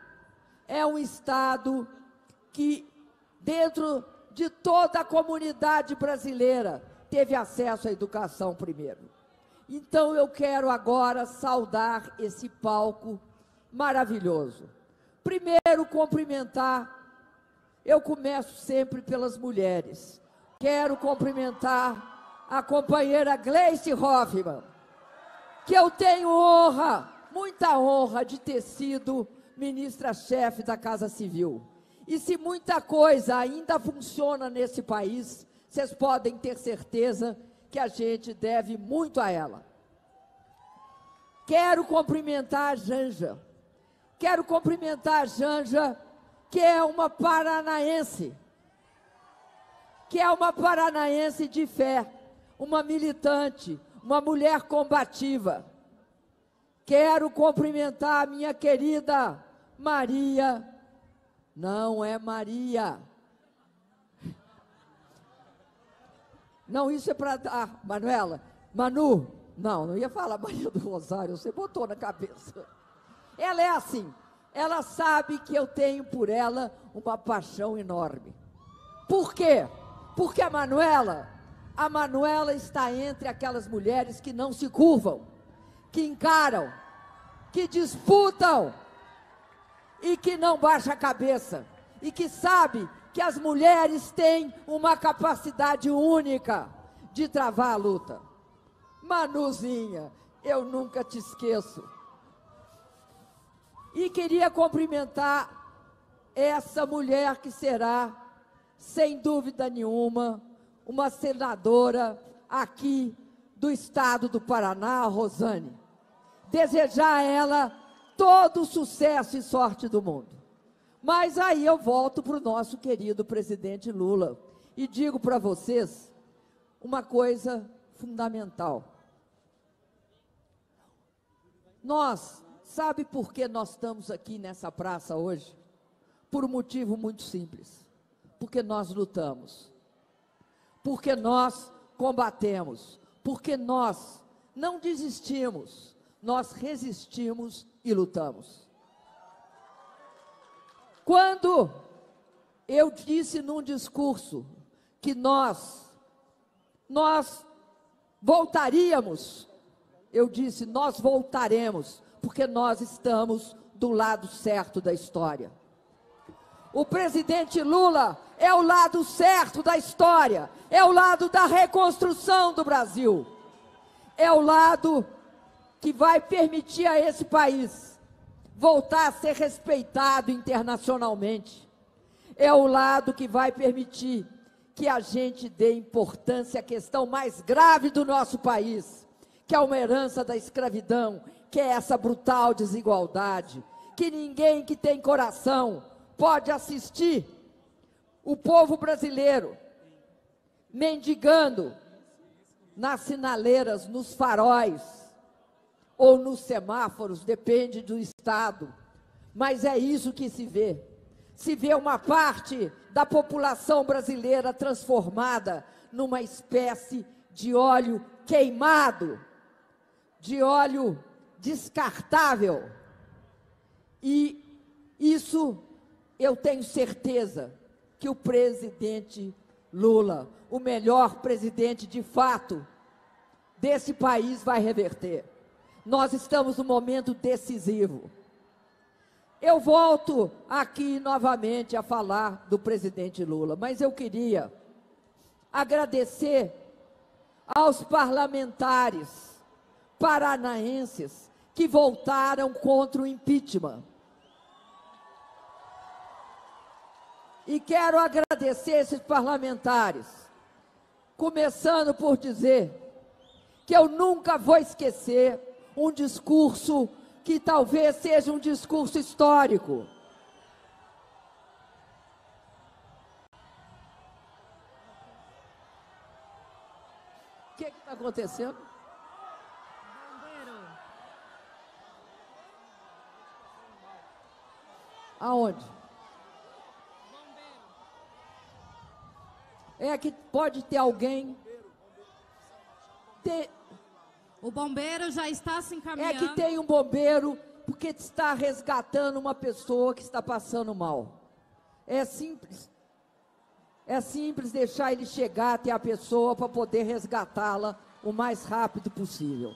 que, dentro de toda a comunidade brasileira, teve acesso à educação primeiro. Então eu quero agora saudar esse palco maravilhoso. Primeiro, cumprimentar, eu começo sempre pelas mulheres, quero cumprimentar a companheira Gleice Hoffmann, que eu tenho honra, muita honra de ter sido ministra-chefe da Casa Civil. E se muita coisa ainda funciona nesse país, vocês podem ter certeza que a gente deve muito a ela. Quero cumprimentar a Janja. Quero cumprimentar a Janja, que é uma paranaense. Que é uma paranaense de fé, uma militante, uma mulher combativa. Quero cumprimentar a minha querida Maria. Não é Maria. Não, isso é para... Ah, Manuela, Manu. Não ia falar Maria do Rosário, você botou na cabeça. Ela é assim, ela sabe que eu tenho por ela uma paixão enorme. Por quê? Porque a Manuela está entre aquelas mulheres que não se curvam, que encaram, que disputam e que não baixa a cabeça, e que sabe que as mulheres têm uma capacidade única de travar a luta. Manuzinha, eu nunca te esqueço. E queria cumprimentar essa mulher que será, sem dúvida nenhuma, uma senadora aqui do estado do Paraná, a Rosane. Desejar a ela todo o sucesso e sorte do mundo. Mas aí eu volto para o nosso querido presidente Lula e digo para vocês uma coisa fundamental. Sabe por que nós estamos aqui nessa praça hoje? Por um motivo muito simples. Porque nós lutamos. Porque nós combatemos. Porque nós não desistimos. Nós resistimos e lutamos. Quando eu disse num discurso que nós voltaríamos, eu disse, nós voltaremos, porque nós estamos do lado certo da história. O presidente Lula é o lado certo da história, é o lado da reconstrução do Brasil, é o lado que vai permitir a esse país voltar a ser respeitado internacionalmente, é o lado que vai permitir que a gente dê importância à questão mais grave do nosso país, que é uma herança da escravidão, que é essa brutal desigualdade, que ninguém que tem coração pode assistir o povo brasileiro mendigando nas sinaleiras, nos faróis ou nos semáforos, depende do estado, mas é isso que se vê. Se vê uma parte da população brasileira transformada numa espécie de óleo queimado, de óleo descartável. E isso eu tenho certeza que o presidente Lula, o melhor presidente de fato desse país, vai reverter. Nós estamos num momento decisivo. Eu volto aqui novamente a falar do presidente Lula, mas eu queria agradecer aos parlamentares paranaenses que votaram contra o impeachment. E quero agradecer esses parlamentares, começando por dizer que eu nunca vou esquecer um discurso que talvez seja um discurso histórico. O que está acontecendo? Aonde? É que pode ter alguém... O bombeiro já está se encaminhando. É que tem um bombeiro porque está resgatando uma pessoa que está passando mal. É simples. É simples deixar ele chegar até a pessoa para poder resgatá-la o mais rápido possível.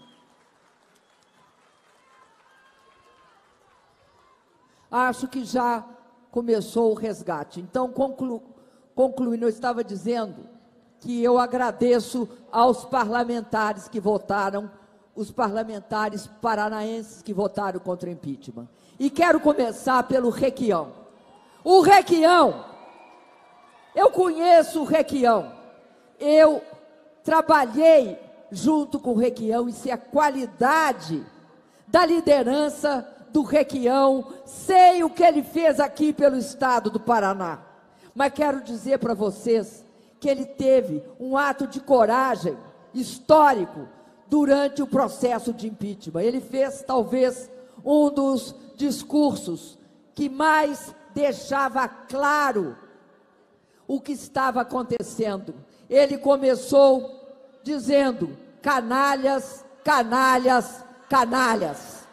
Acho que já começou o resgate. Então, concluindo, eu estava dizendo que eu agradeço aos parlamentares que votaram, os parlamentares paranaenses que votaram contra o impeachment. E quero começar pelo Requião. O Requião, eu conheço o Requião, eu trabalhei junto com o Requião e sei a qualidade da liderança do Requião, sei o que ele fez aqui pelo estado do Paraná. Mas quero dizer para vocês que ele teve um ato de coragem histórico durante o processo de impeachment. Ele fez, talvez, um dos discursos que mais deixava claro o que estava acontecendo. Ele começou dizendo: canalhas, canalhas, canalhas.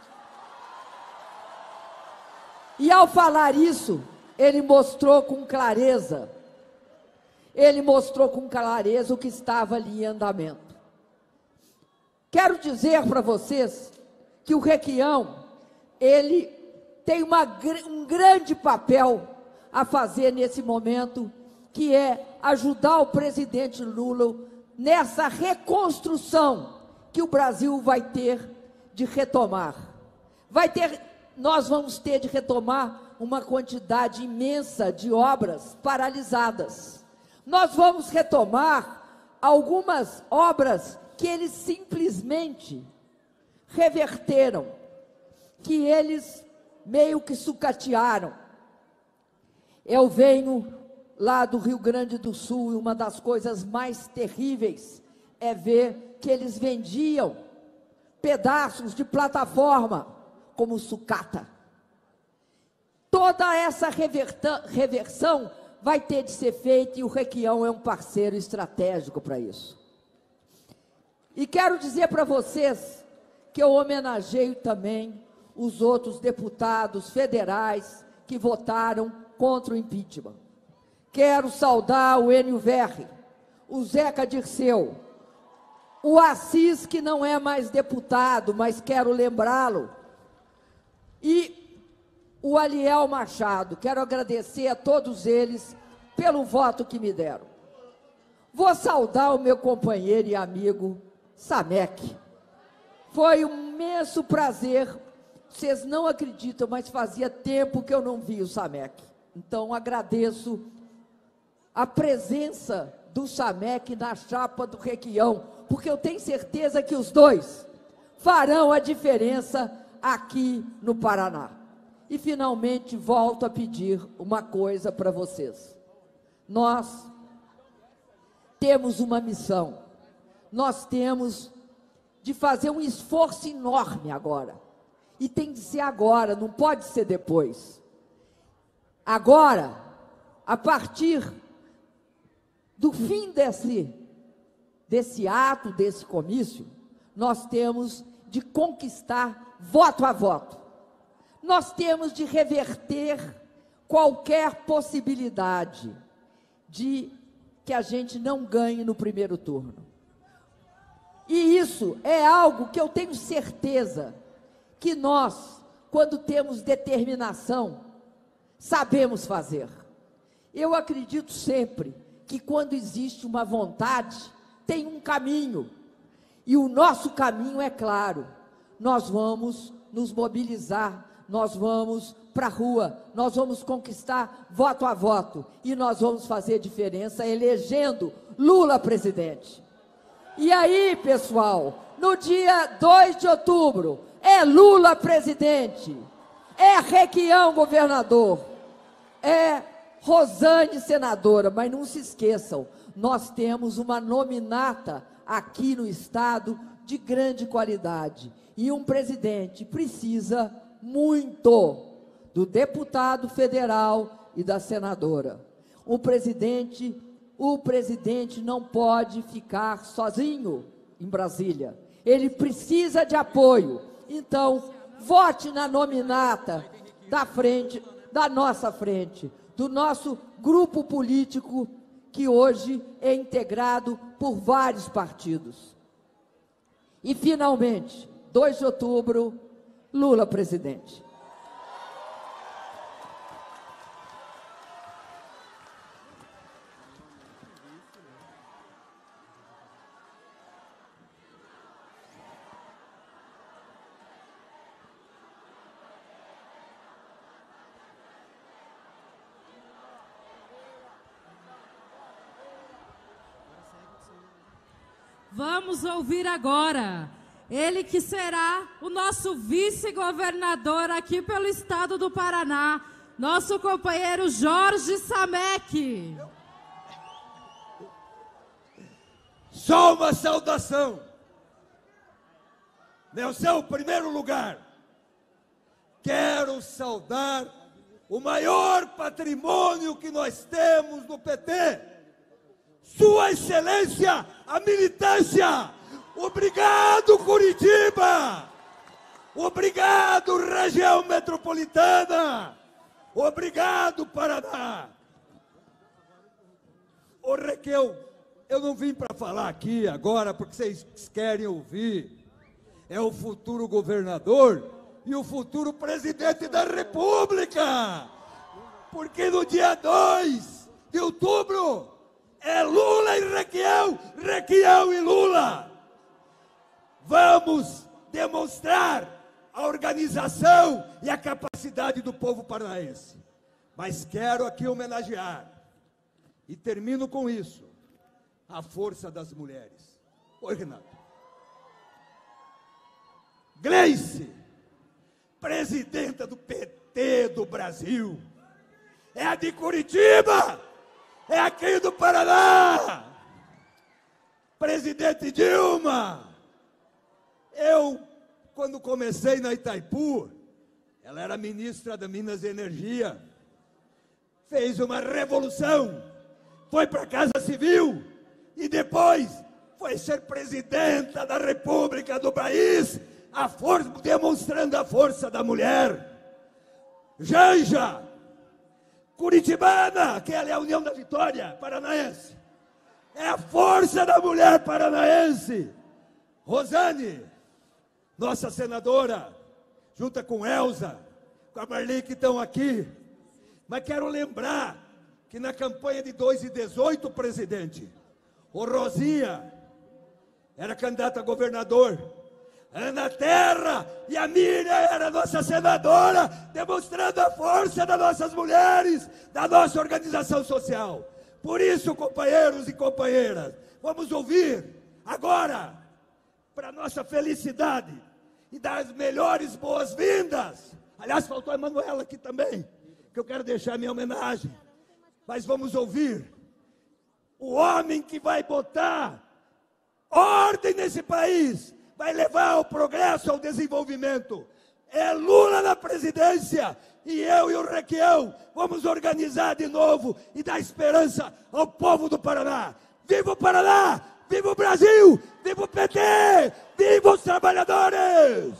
E ao falar isso, ele mostrou com clareza, o que estava ali em andamento. Quero dizer para vocês que o Requião, ele tem um grande papel a fazer nesse momento, que é ajudar o presidente Lula nessa reconstrução que o Brasil vai ter de retomar. Nós vamos ter de retomar uma quantidade imensa de obras paralisadas. Nós vamos retomar algumas obras que eles simplesmente reverteram, que eles meio que sucatearam. Eu venho lá do Rio Grande do Sul e uma das coisas mais terríveis é ver que eles vendiam pedaços de plataforma como sucata. Toda essa reversão vai ter de ser feita e o Requião é um parceiro estratégico para isso. E quero dizer para vocês que eu homenageio também os outros deputados federais que votaram contra o impeachment. Quero saudar o Enio Verri, o Zeca Dirceu, o Assis, que não é mais deputado, mas quero lembrá-lo, e o Aliel Machado. Quero agradecer a todos eles pelo voto que me deram. Vou saudar o meu companheiro e amigo Samek. Foi um imenso prazer. Vocês não acreditam, mas fazia tempo que eu não vi o Samek. Então agradeço a presença do Samek na chapa do Requião, porque eu tenho certeza que os dois farão a diferença aqui no Paraná. E, finalmente, volto a pedir uma coisa para vocês. Nós temos uma missão. Nós temos de fazer um esforço enorme agora. E tem de ser agora, não pode ser depois. Agora, a partir do fim desse ato, desse comício, nós temos de conquistar voto a voto. Nós temos de reverter qualquer possibilidade de que a gente não ganhe no primeiro turno. E isso é algo que eu tenho certeza que nós, quando temos determinação, sabemos fazer. Eu acredito sempre que quando existe uma vontade, tem um caminho. E o nosso caminho é claro. Nós vamos nos mobilizar, nós vamos para a rua, nós vamos conquistar voto a voto e nós vamos fazer diferença elegendo Lula presidente. E aí, pessoal, no dia 2 de outubro, é Lula presidente, é Requião governador, é Rosane senadora, mas não se esqueçam, nós temos uma nominata aqui no estado de grande qualidade e um presidente precisa muito do deputado federal e da senadora. O presidente não pode ficar sozinho em Brasília. Ele precisa de apoio. Então, vote na nominata da frente, da nossa frente, do nosso grupo político que hoje é integrado por vários partidos. E, finalmente, 2 de outubro, Lula presidente. Vamos ouvir agora ele que será o nosso vice-governador aqui pelo estado do Paraná, nosso companheiro Jorge Samek. Só uma saudação. Meu seu primeiro lugar, quero saudar o maior patrimônio que nós temos no PT, Sua Excelência, a militância. Obrigado, Curitiba! Obrigado, região metropolitana! Obrigado, Paraná! Ô, Requião, eu não vim para falar aqui agora porque vocês querem ouvir. É o futuro governador e o futuro presidente da República. Porque no dia 2 de outubro é Lula e Requião, Requião e Lula. Vamos demonstrar a organização e a capacidade do povo paranaense. Mas quero aqui homenagear, e termino com isso, a força das mulheres. Oi, Renato. Gleice, presidenta do PT do Brasil, é a de Curitiba, é aqui do Paraná. Presidente Dilma, eu, quando comecei na Itaipu, ela era ministra da Minas e Energia, fez uma revolução, foi para a Casa Civil e depois foi ser presidenta da República do país, demonstrando a força da mulher. Janja, curitibana, que ela é a União da Vitória paranaense, é a força da mulher paranaense. Rosane, nossa senadora, junto com Elza, com a Marli que estão aqui. Mas quero lembrar que na campanha de 2018, presidente, o Rosinha era candidata a governador, Ana Terra e a Miriam era nossa senadora, demonstrando a força das nossas mulheres, da nossa organização social. Por isso, companheiros e companheiras, vamos ouvir agora, para nossa felicidade, e dar as melhores boas-vindas. Aliás, faltou a Emanuela aqui também, que eu quero deixar minha homenagem. Mas vamos ouvir o homem que vai botar ordem nesse país, vai levar ao progresso, ao desenvolvimento. É Lula na presidência, e eu e o Requião vamos organizar de novo e dar esperança ao povo do Paraná. Viva o Paraná! Viva o Brasil! Viva o PT! Viva os trabalhadores!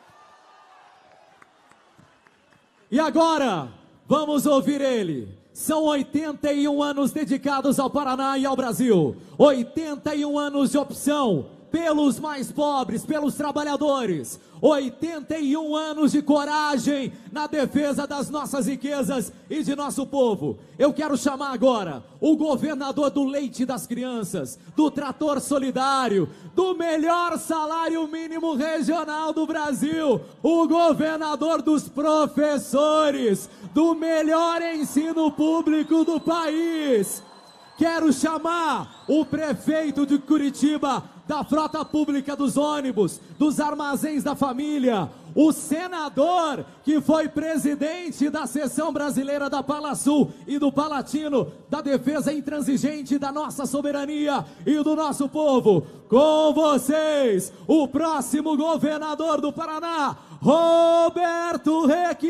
E agora, vamos ouvir ele. São 81 anos dedicados ao Paraná e ao Brasil. 81 anos de opção pelos mais pobres, pelos trabalhadores. 81 anos de coragem na defesa das nossas riquezas e de nosso povo. Eu quero chamar agora o governador do leite das crianças, do trator solidário, do melhor salário mínimo regional do Brasil, o governador dos professores, do melhor ensino público do país. Quero chamar o prefeito de Curitiba, da frota pública dos ônibus, dos armazéns da família, o senador que foi presidente da seção brasileira da Palasul e do Palatino, da defesa intransigente da nossa soberania e do nosso povo. Com vocês, o próximo governador do Paraná, Roberto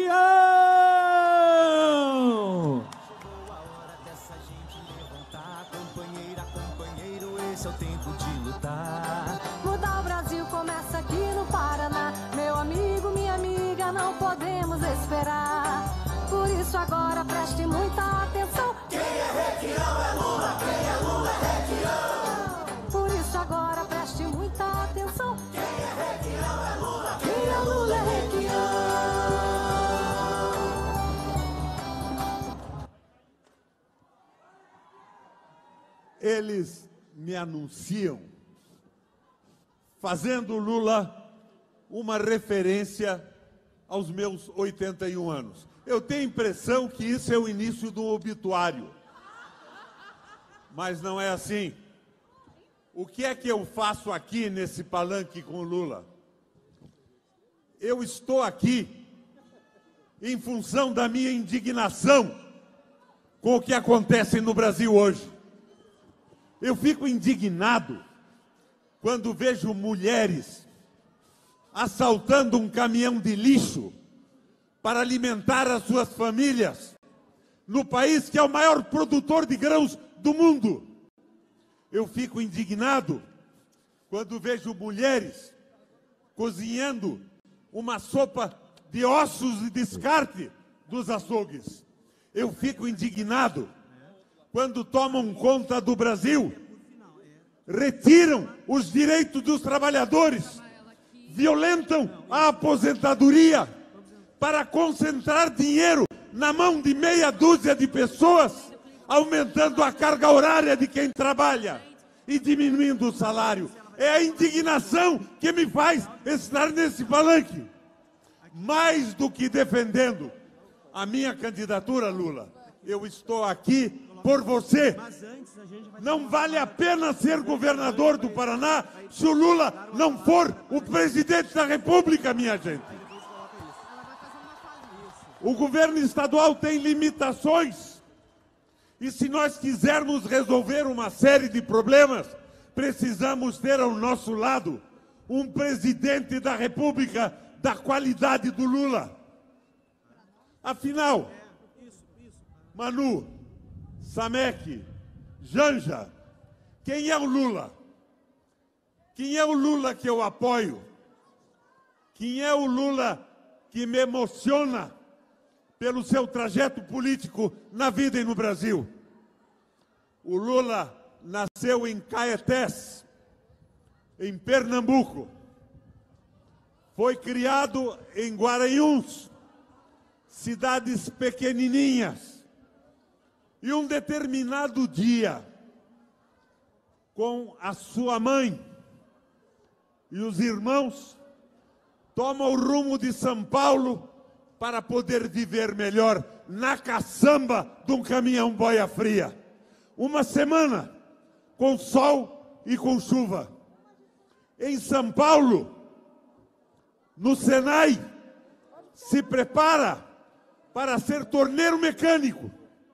Requião. Esse é o tempo de lutar. Mudar o Brasil começa aqui no Paraná. Meu amigo, minha amiga, não podemos esperar. Por isso agora preste muita atenção. Quem é Requião é Lula, quem é Lula é Requião. Por isso agora preste muita atenção. Quem é Requião é Lula, quem é Lula é Requião. Eles me anunciam fazendo Lula uma referência aos meus 81 anos. Eu tenho a impressão que isso é o início do obituário. Mas não é assim. O que é que eu faço aqui nesse palanque com o Lula? Eu estou aqui em função da minha indignação com o que acontece no Brasil hoje. Eu fico indignado quando vejo mulheres assaltando um caminhão de lixo para alimentar as suas famílias no país que é o maior produtor de grãos do mundo. Eu fico indignado quando vejo mulheres cozinhando uma sopa de ossos e descarte dos açougues. Eu fico indignado quando tomam conta do Brasil, retiram os direitos dos trabalhadores, violentam a aposentadoria para concentrar dinheiro na mão de meia dúzia de pessoas, aumentando a carga horária de quem trabalha e diminuindo o salário. É a indignação que me faz estar nesse palanque. Mais do que defendendo a minha candidatura, Lula, eu estou aqui por você. Não vale a pena ser governador do Paraná se o Lula não for o presidente da República, minha gente. O governo estadual tem limitações. E se nós quisermos resolver uma série de problemas, precisamos ter ao nosso lado um presidente da República da qualidade do Lula. Afinal, Manu, Samek, Janja, quem é o Lula? Quem é o Lula que eu apoio? Quem é o Lula que me emociona pelo seu trajeto político na vida e no Brasil? O Lula nasceu em Caetés, em Pernambuco. Foi criado em Guaranhuns, cidades pequenininhas. E um determinado dia, com a sua mãe e os irmãos, toma o rumo de São Paulo para poder viver melhor na caçamba de um caminhão boia fria. Uma semana com sol e com chuva. Em São Paulo, no Senai, se prepara para ser torneiro mecânico.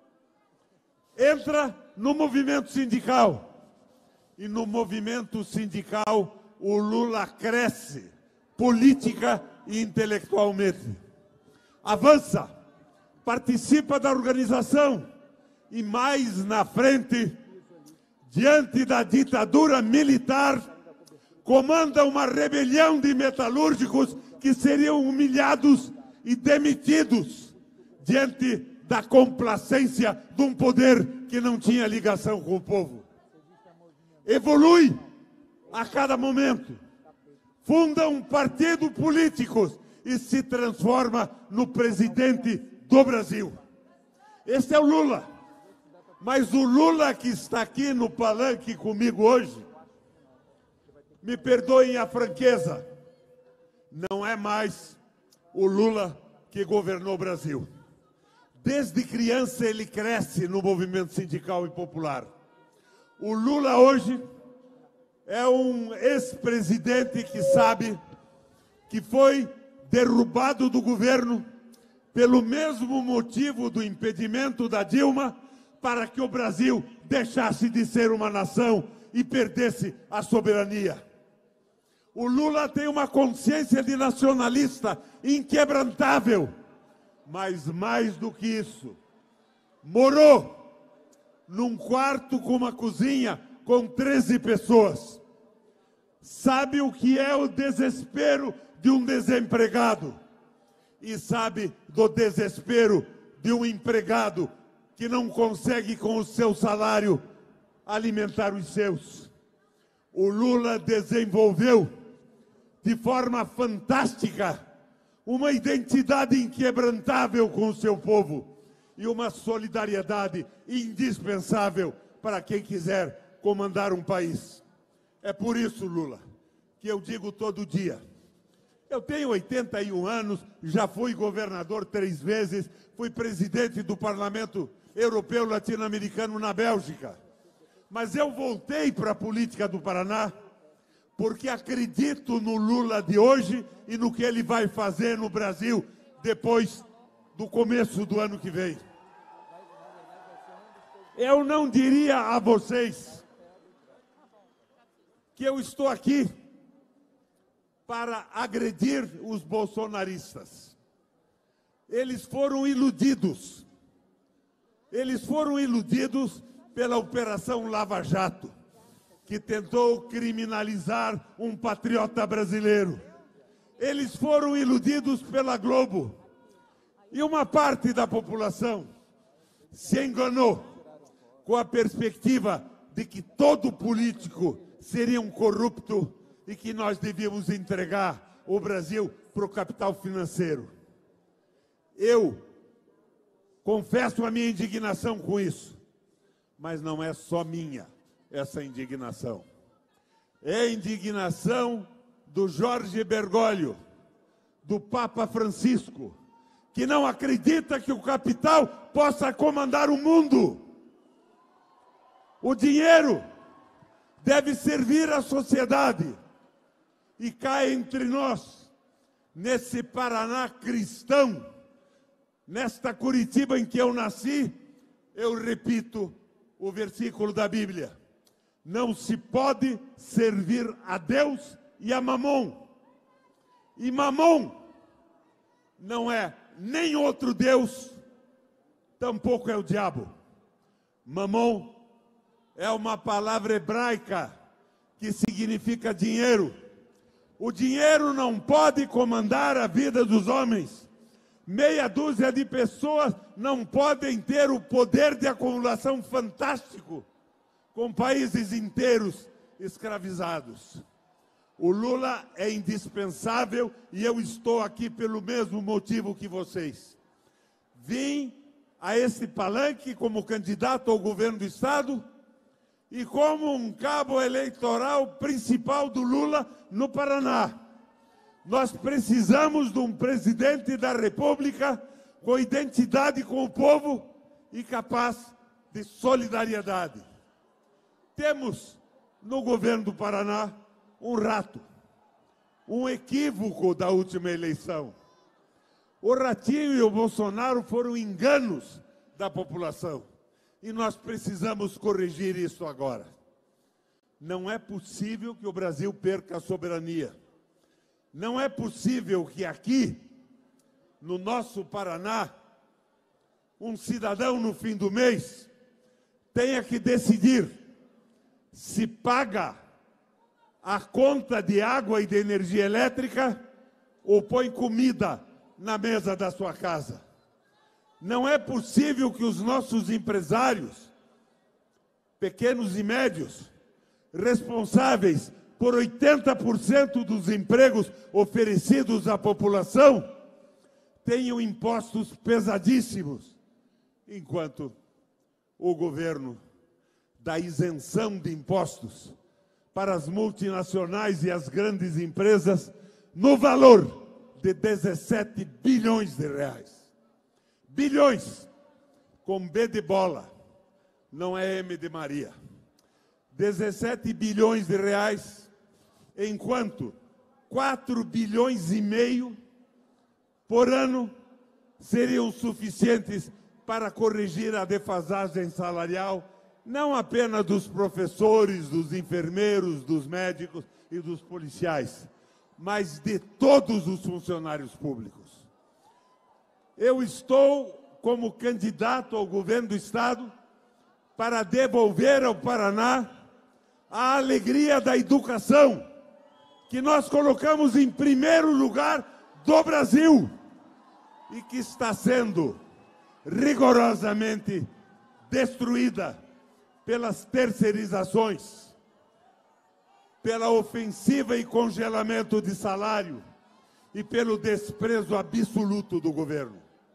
Entra no movimento sindical. E no movimento sindical, o Lula cresce política e intelectualmente. Avança, participa da organização e mais na frente, diante da ditadura militar, comanda uma rebelião de metalúrgicos que seriam humilhados e demitidos diante da complacência de um poder que não tinha ligação com o povo. Evolui a cada momento, funda um partido político e se transforma no presidente do Brasil. Esse é o Lula. Mas o Lula que está aqui no palanque comigo hoje, me perdoem a franqueza, não é mais o Lula que governou o Brasil. Desde criança ele cresce no movimento sindical e popular. O Lula hoje é um ex-presidente que sabe que foi derrubado do governo pelo mesmo motivo do impedimento da Dilma, para que o Brasil deixasse de ser uma nação e perdesse a soberania. O Lula tem uma consciência de nacionalista inquebrantável, mas mais do que isso, morou num quarto com uma cozinha com 13 pessoas. Sabe o que é o desespero de um desempregado e sabe do desespero de um empregado que não consegue com o seu salário alimentar os seus. O Lula desenvolveu de forma fantástica uma identidade inquebrantável com o seu povo e uma solidariedade indispensável para quem quiser comandar um país. É por isso, Lula, que eu digo todo dia: eu tenho 81 anos, já fui governador 3 vezes, fui presidente do Parlamento Europeu Latino-Americano na Bélgica. Mas eu voltei para a política do Paraná porque acredito no Lula de hoje e no que ele vai fazer no Brasil depois do começo do ano que vem. Eu não diria a vocês que eu estou aqui para agredir os bolsonaristas. Eles foram iludidos. Eles foram iludidos pela Operação Lava Jato, que tentou criminalizar um patriota brasileiro. Eles foram iludidos pela Globo. E uma parte da população se enganou com a perspectiva de que todo político seria um corrupto e que nós devíamos entregar o Brasil para o capital financeiro. Eu confesso a minha indignação com isso, mas não é só minha essa indignação. É a indignação do Jorge Bergoglio, do Papa Francisco, que não acredita que o capital possa comandar o mundo. O dinheiro deve servir à sociedade. E cá entre nós, nesse Paraná cristão, nesta Curitiba em que eu nasci, eu repito o versículo da Bíblia: não se pode servir a Deus e a Mamon. E Mamon não é nem outro Deus, tampouco é o diabo. Mamon é uma palavra hebraica que significa dinheiro. O dinheiro não pode comandar a vida dos homens. Meia dúzia de pessoas não podem ter o poder de acumulação fantástico com países inteiros escravizados. O Lula é indispensável e eu estou aqui pelo mesmo motivo que vocês. Vim a esse palanque como candidato ao governo do Estado e como um cabo eleitoral principal do Lula no Paraná. Nós precisamos de um presidente da República com identidade com o povo e capaz de solidariedade. Temos no governo do Paraná um rato, um equívoco da última eleição. O Ratinho e o Bolsonaro foram enganos da população e nós precisamos corrigir isso agora. Não é possível que o Brasil perca a soberania. Não é possível que aqui, no nosso Paraná, um cidadão no fim do mês tenha que decidir se paga a conta de água e de energia elétrica ou põe comida na mesa da sua casa. Não é possível que os nossos empresários, pequenos e médios, responsáveis por 80% dos empregos oferecidos à população, tenham impostos pesadíssimos, enquanto o governo dá isenção de impostos para as multinacionais e as grandes empresas no valor de 17 bilhões de reais. Bilhões, com B de bola, não é M de Maria. 17 bilhões de reais, enquanto 4 bilhões e meio por ano seriam suficientes para corrigir a defasagem salarial, não apenas dos professores, dos enfermeiros, dos médicos e dos policiais, mas de todos os funcionários públicos. Eu estou como candidato ao governo do Estado para devolver ao Paraná a alegria da educação, que nós colocamos em primeiro lugar do Brasil e que está sendo rigorosamente destruída pelas terceirizações, pela ofensiva e congelamento de salário e pelo desprezo absoluto do governo.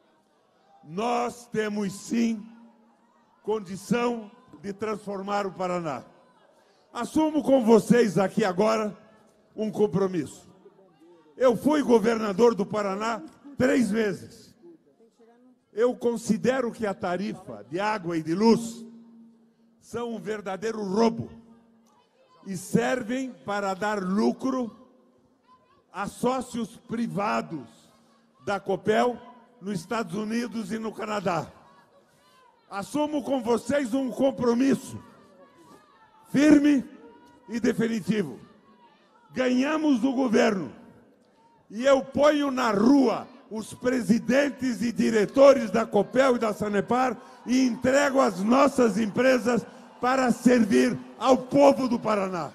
Nós temos, sim, condição de transformar o Paraná. Assumo com vocês aqui agora um compromisso. Eu fui governador do Paraná 3 vezes. Eu considero que a tarifa de água e de luz são um verdadeiro roubo e servem para dar lucro a sócios privados da Copel nos Estados Unidos e no Canadá. Assumo com vocês um compromisso firme e definitivo. Ganhamos o governo e eu ponho na rua os presidentes e diretores da Copel e da Sanepar e entrego as nossas empresas para servir ao povo do Paraná.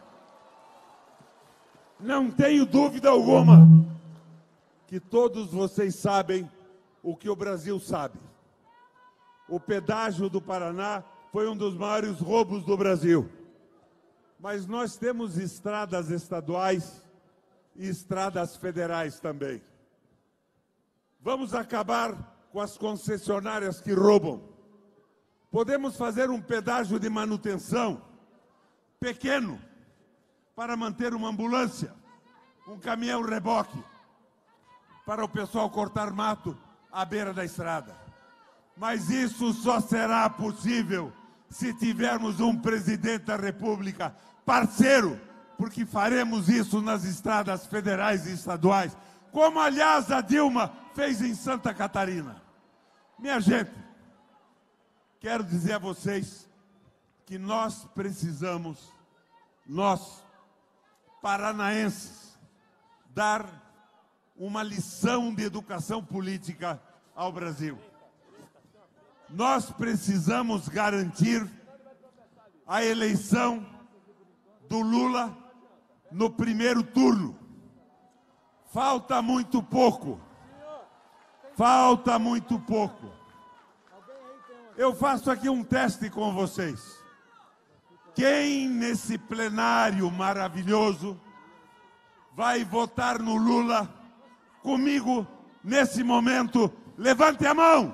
Não tenho dúvida alguma que todos vocês sabem o que o Brasil sabe. O pedágio do Paraná foi um dos maiores roubos do Brasil. Mas nós temos estradas estaduais e estradas federais também. Vamos acabar com as concessionárias que roubam. Podemos fazer um pedágio de manutenção pequeno para manter uma ambulância, um caminhão reboque, para o pessoal cortar mato à beira da estrada. Mas isso só será possível se tivermos um presidente da República parceiro, porque faremos isso nas estradas federais e estaduais, como, aliás, a Dilma fez em Santa Catarina. Minha gente, quero dizer a vocês que nós precisamos, nós, paranaenses, dar uma lição de educação política ao Brasil. Nós precisamos garantir a eleição do Lula no primeiro turno. Falta muito pouco. Falta muito pouco. Eu faço aqui um teste com vocês. Quem nesse plenário maravilhoso vai votar no Lula comigo nesse momento? Levante a mão!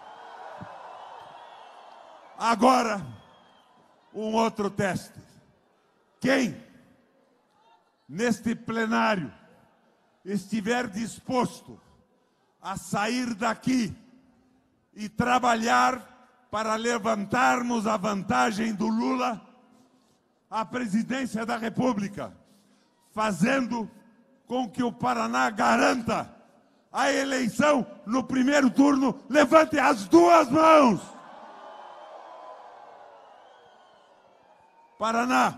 Agora, um outro teste. Quem neste plenário estiver disposto a sair daqui e trabalhar para levantarmos a vantagem do Lula à presidência da República, fazendo com que o Paraná garanta a eleição no primeiro turno, levante as duas mãos. Paraná,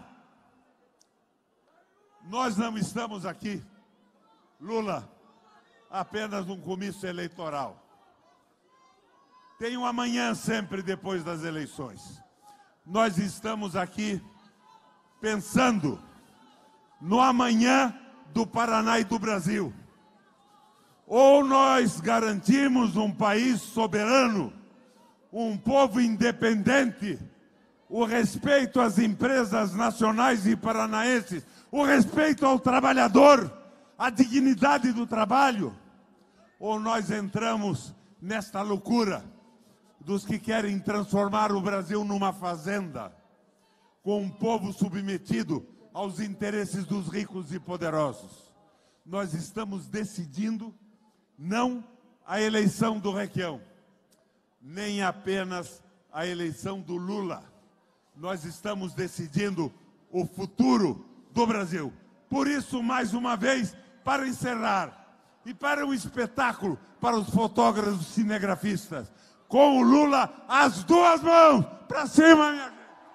nós não estamos aqui, Lula, apenas num comício eleitoral. Tem um amanhã sempre depois das eleições. Nós estamos aqui pensando no amanhã do Paraná e do Brasil. Ou nós garantimos um país soberano, um povo independente, o respeito às empresas nacionais e paranaenses, o respeito ao trabalhador, a dignidade do trabalho, ou nós entramos nesta loucura dos que querem transformar o Brasil numa fazenda, com um povo submetido aos interesses dos ricos e poderosos. Nós estamos decidindo não a eleição do Requião, nem apenas a eleição do Lula. Nós estamos decidindo o futuro do Brasil. Por isso, mais uma vez, para encerrar, e para um espetáculo para os fotógrafos cinegrafistas, com o Lula, as duas mãos para cima, minha gente.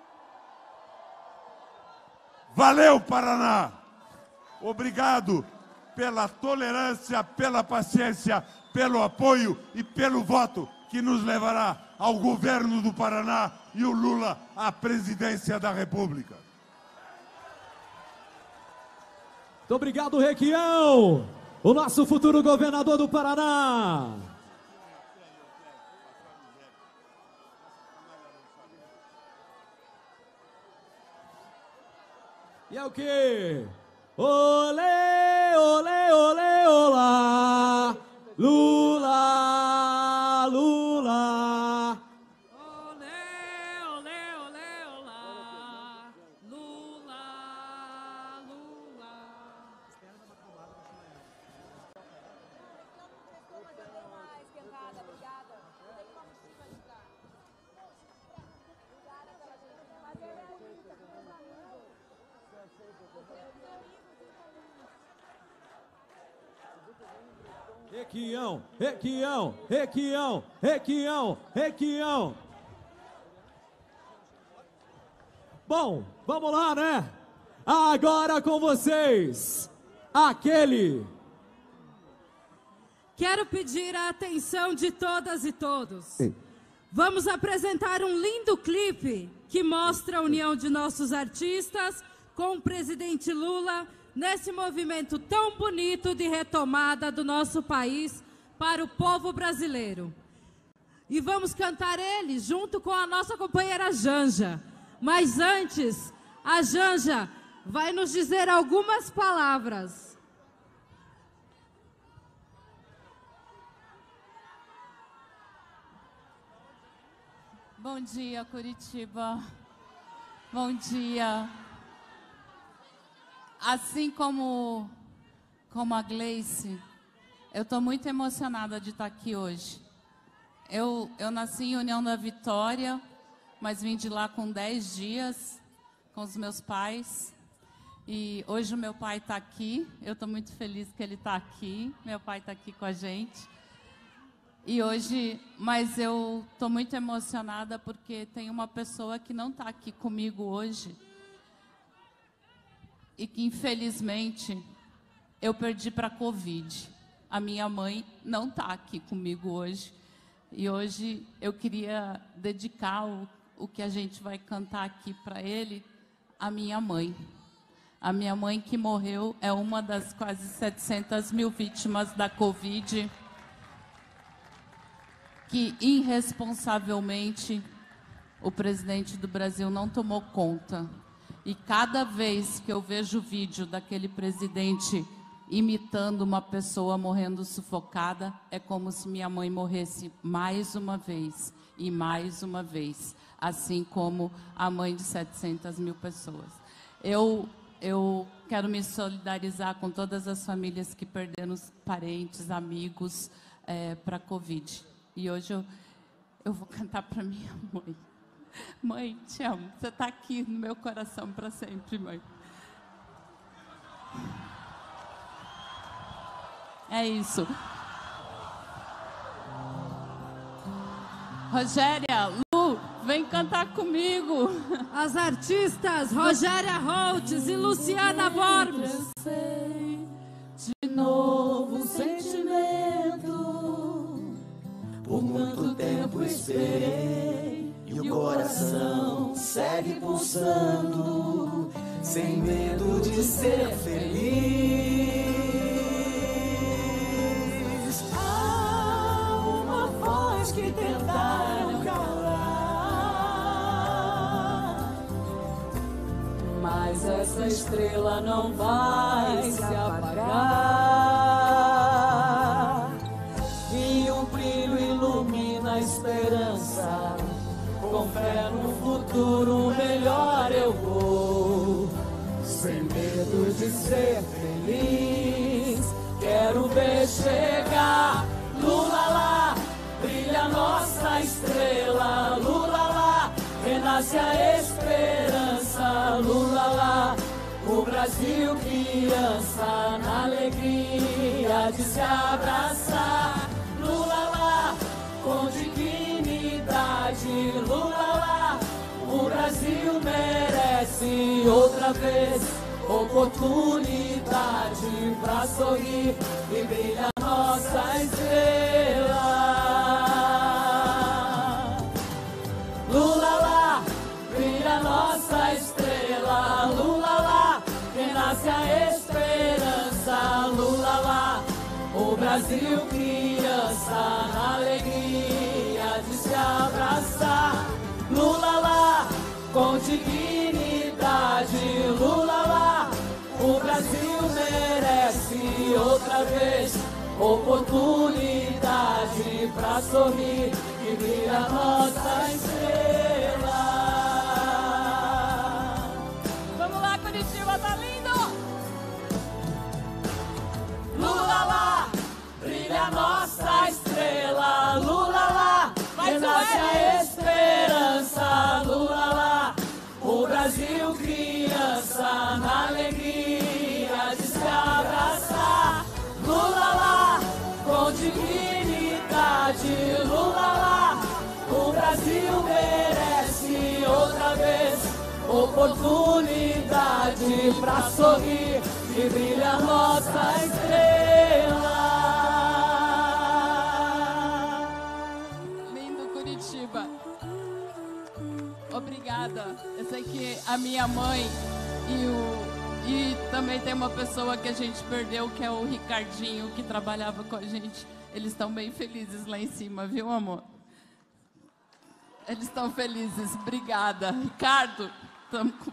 Valeu, Paraná! Obrigado pela tolerância, pela paciência, pelo apoio e pelo voto que nos levará ao governo do Paraná e o Lula à presidência da República. Muito obrigado, Requião, o nosso futuro governador do Paraná. E é o quê? Olê, olê, olê, olá, Lula, Lula. Olê, olê, olê, olá, Lula, Lula. Requião, Requião, Requião, Requião, Requião. Bom, vamos lá, né? Agora com vocês, aquele. Quero pedir a atenção de todas e todos. Vamos apresentar um lindo clipe que mostra a união de nossos artistas com o presidente Lula nesse movimento tão bonito de retomada do nosso país para o povo brasileiro. E vamos cantar ele junto com a nossa companheira Janja. Mas antes, a Janja vai nos dizer algumas palavras. Bom dia, Curitiba. Bom dia. Assim como a Gleice, eu estou muito emocionada de estar aqui hoje. Eu nasci em União da Vitória, mas vim de lá com 10 dias, com os meus pais. E hoje o meu pai está aqui. Eu estou muito feliz que ele está aqui. Meu pai está aqui com a gente. E hoje, mas eu estou muito emocionada porque tem uma pessoa que não está aqui comigo hoje e que, infelizmente, eu perdi para a Covid. A minha mãe não está aqui comigo hoje. E hoje eu queria dedicar o que a gente vai cantar aqui para ele, à minha mãe. A minha mãe que morreu é uma das quase 700 mil vítimas da Covid, que irresponsavelmente o presidente do Brasil não tomou conta. E cada vez que eu vejo o vídeo daquele presidente imitando uma pessoa morrendo sufocada, é como se minha mãe morresse mais uma vez e mais uma vez, assim como a mãe de 700 mil pessoas. Eu quero me solidarizar com todas as famílias que perderam os parentes, amigos para a Covid. E hoje eu vou cantar para minha mãe. Mãe, te amo. Você está aqui no meu coração para sempre, mãe. É isso. Rogéria, Lu, vem cantar comigo. As artistas Rogéria Holtz e Luciana Borges. De novo um sentimento. Por muito tempo esperei e o coração segue pulsando, sem medo de ser feliz. Há uma voz que tentaram calar, mas essa estrela não vai se apagar. E um brilho ilumina a esperança. Com fé no futuro melhor eu vou, sem medo de ser feliz. Quero ver chegar Lula lá, brilha nossa estrela. Lula lá, renasce a esperança. Lula lá, o Brasil criança, na alegria de se abraçar. Lula lá, com dignidade. Lula lá, o Brasil merece outra vez oportunidade pra sorrir e brilhar nossa estrela. Lula lá, brilha nossa estrela. Lula lá, renasce a esperança. Lula lá, o Brasil criança, na alegria de se abraçar. Lula lá, com dignidade. Lula lá, o Brasil merece outra vez oportunidade pra sorrir e brilhar nossa estrela. Vamos lá, Curitiba, tá lindo? Lula lá, brilha nossa estrela. Lula lá, renasce a esperança. Lula lá, o Brasil criança, na alegria de se abraçar. Lula lá, com dignidade. liberdade, Lula lá. O Brasil merece outra vez oportunidade pra sorrir e brilha nossa estrela. Lindo Curitiba. Obrigada. Eu sei que a minha mãe e também tem uma pessoa que a gente perdeu, que é o Ricardinho, que trabalhava com a gente. Eles estão bem felizes lá em cima, viu, amor? Eles estão felizes. Obrigada. Ricardo, tamo com...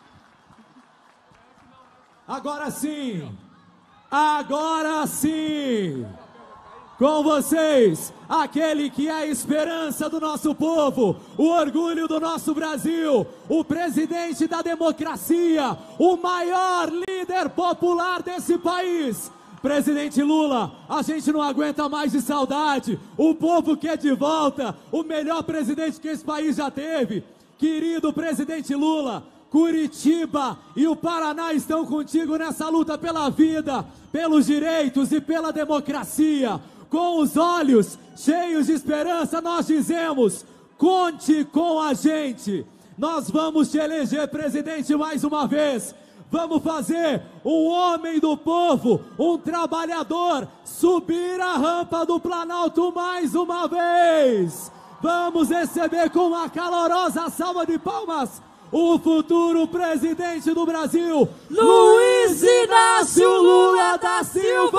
Agora sim! Agora sim! Com vocês, aquele que é a esperança do nosso povo, o orgulho do nosso Brasil, o presidente da democracia, o maior líder popular desse país. Presidente Lula, a gente não aguenta mais de saudade, o povo quer de volta o melhor presidente que esse país já teve. Querido presidente Lula, Curitiba e o Paraná estão contigo nessa luta pela vida, pelos direitos e pela democracia. Com os olhos cheios de esperança, nós dizemos: conte com a gente. Nós vamos te eleger presidente mais uma vez. Vamos fazer um homem do povo, um trabalhador, subir a rampa do Planalto mais uma vez. Vamos receber com uma calorosa salva de palmas o futuro presidente do Brasil, Luiz Inácio Lula da Silva!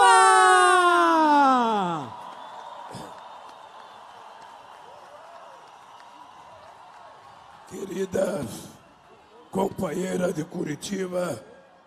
Queridas companheiras de Curitiba,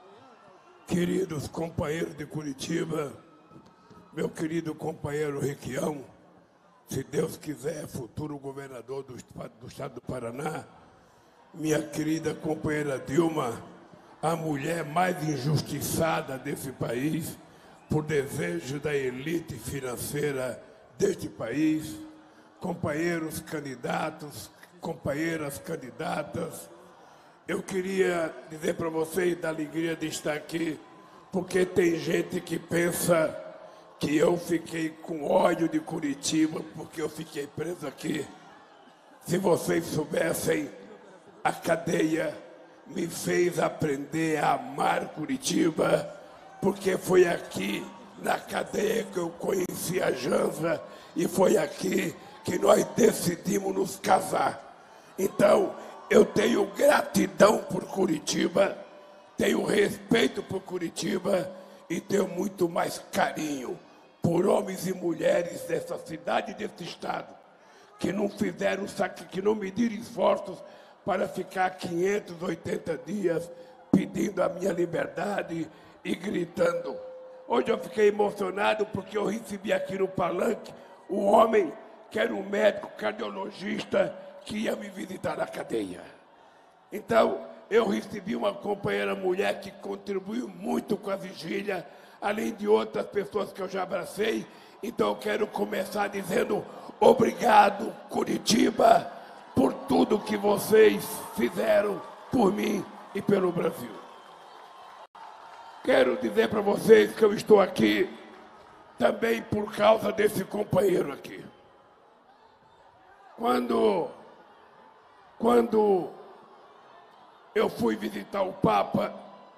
queridos companheiros de Curitiba, meu querido companheiro Requião, se Deus quiser, futuro governador do estado do Paraná, minha querida companheira Dilma, a mulher mais injustiçada desse país, por desejo da elite financeira deste país, companheiros candidatos, companheiras candidatas, eu queria dizer para vocês da alegria de estar aqui, porque tem gente que pensa que eu fiquei com ódio de Curitiba porque eu fiquei preso aqui. Se vocês soubessem, a cadeia me fez aprender a amar Curitiba, porque foi aqui na cadeia que eu conheci a Janza e foi aqui que nós decidimos nos casar. Então, eu tenho gratidão por Curitiba, tenho respeito por Curitiba e tenho muito mais carinho por homens e mulheres dessa cidade e desse estado que não fizeram, que não mediram esforços para ficar 580 dias pedindo a minha liberdade e gritando. Hoje eu fiquei emocionado porque eu recebi aqui no palanque um homem que era um médico cardiologista que ia me visitar na cadeia. Então, eu recebi uma companheira mulher que contribuiu muito com a vigília, além de outras pessoas que eu já abracei. Então, eu quero começar dizendo obrigado, Curitiba, por tudo que vocês fizeram por mim e pelo Brasil. Quero dizer para vocês que eu estou aqui também por causa desse companheiro aqui. Quando eu fui visitar o Papa,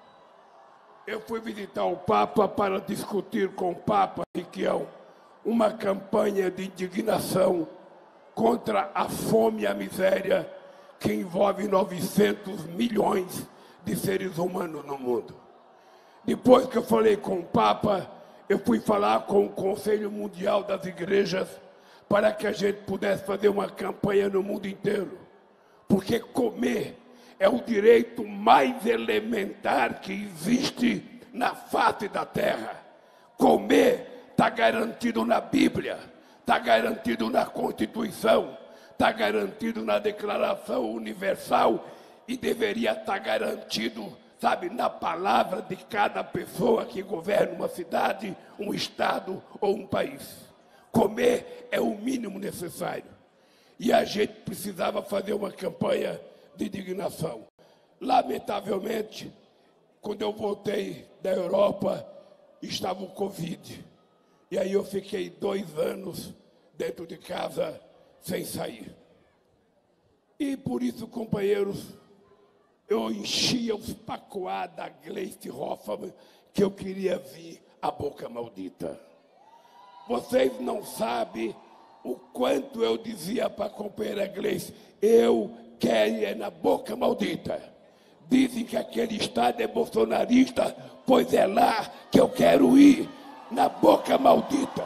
para discutir com o Papa Requião uma campanha de indignação contra a fome e a miséria que envolve 900 milhões de seres humanos no mundo. Depois que eu falei com o Papa, eu fui falar com o Conselho Mundial das Igrejas para que a gente pudesse fazer uma campanha no mundo inteiro. Porque comer é o direito mais elementar que existe na face da terra. Comer está garantido na Bíblia, está garantido na Constituição, está garantido na Declaração Universal e deveria estar garantido, sabe, na palavra de cada pessoa que governa uma cidade, um estado ou um país. Comer é o mínimo necessário. E a gente precisava fazer uma campanha de indignação. Lamentavelmente, quando eu voltei da Europa, estava o Covid. E aí eu fiquei 2 anos dentro de casa sem sair. E por isso, companheiros, eu enchia os pacoá da Gleice Hoffmann que eu queria vir à Boca Maldita. Vocês não sabem o quanto eu dizia para a companheira Gleice, eu quero ir na Boca Maldita. Dizem que aquele estado é bolsonarista, pois é lá que eu quero ir, na Boca Maldita,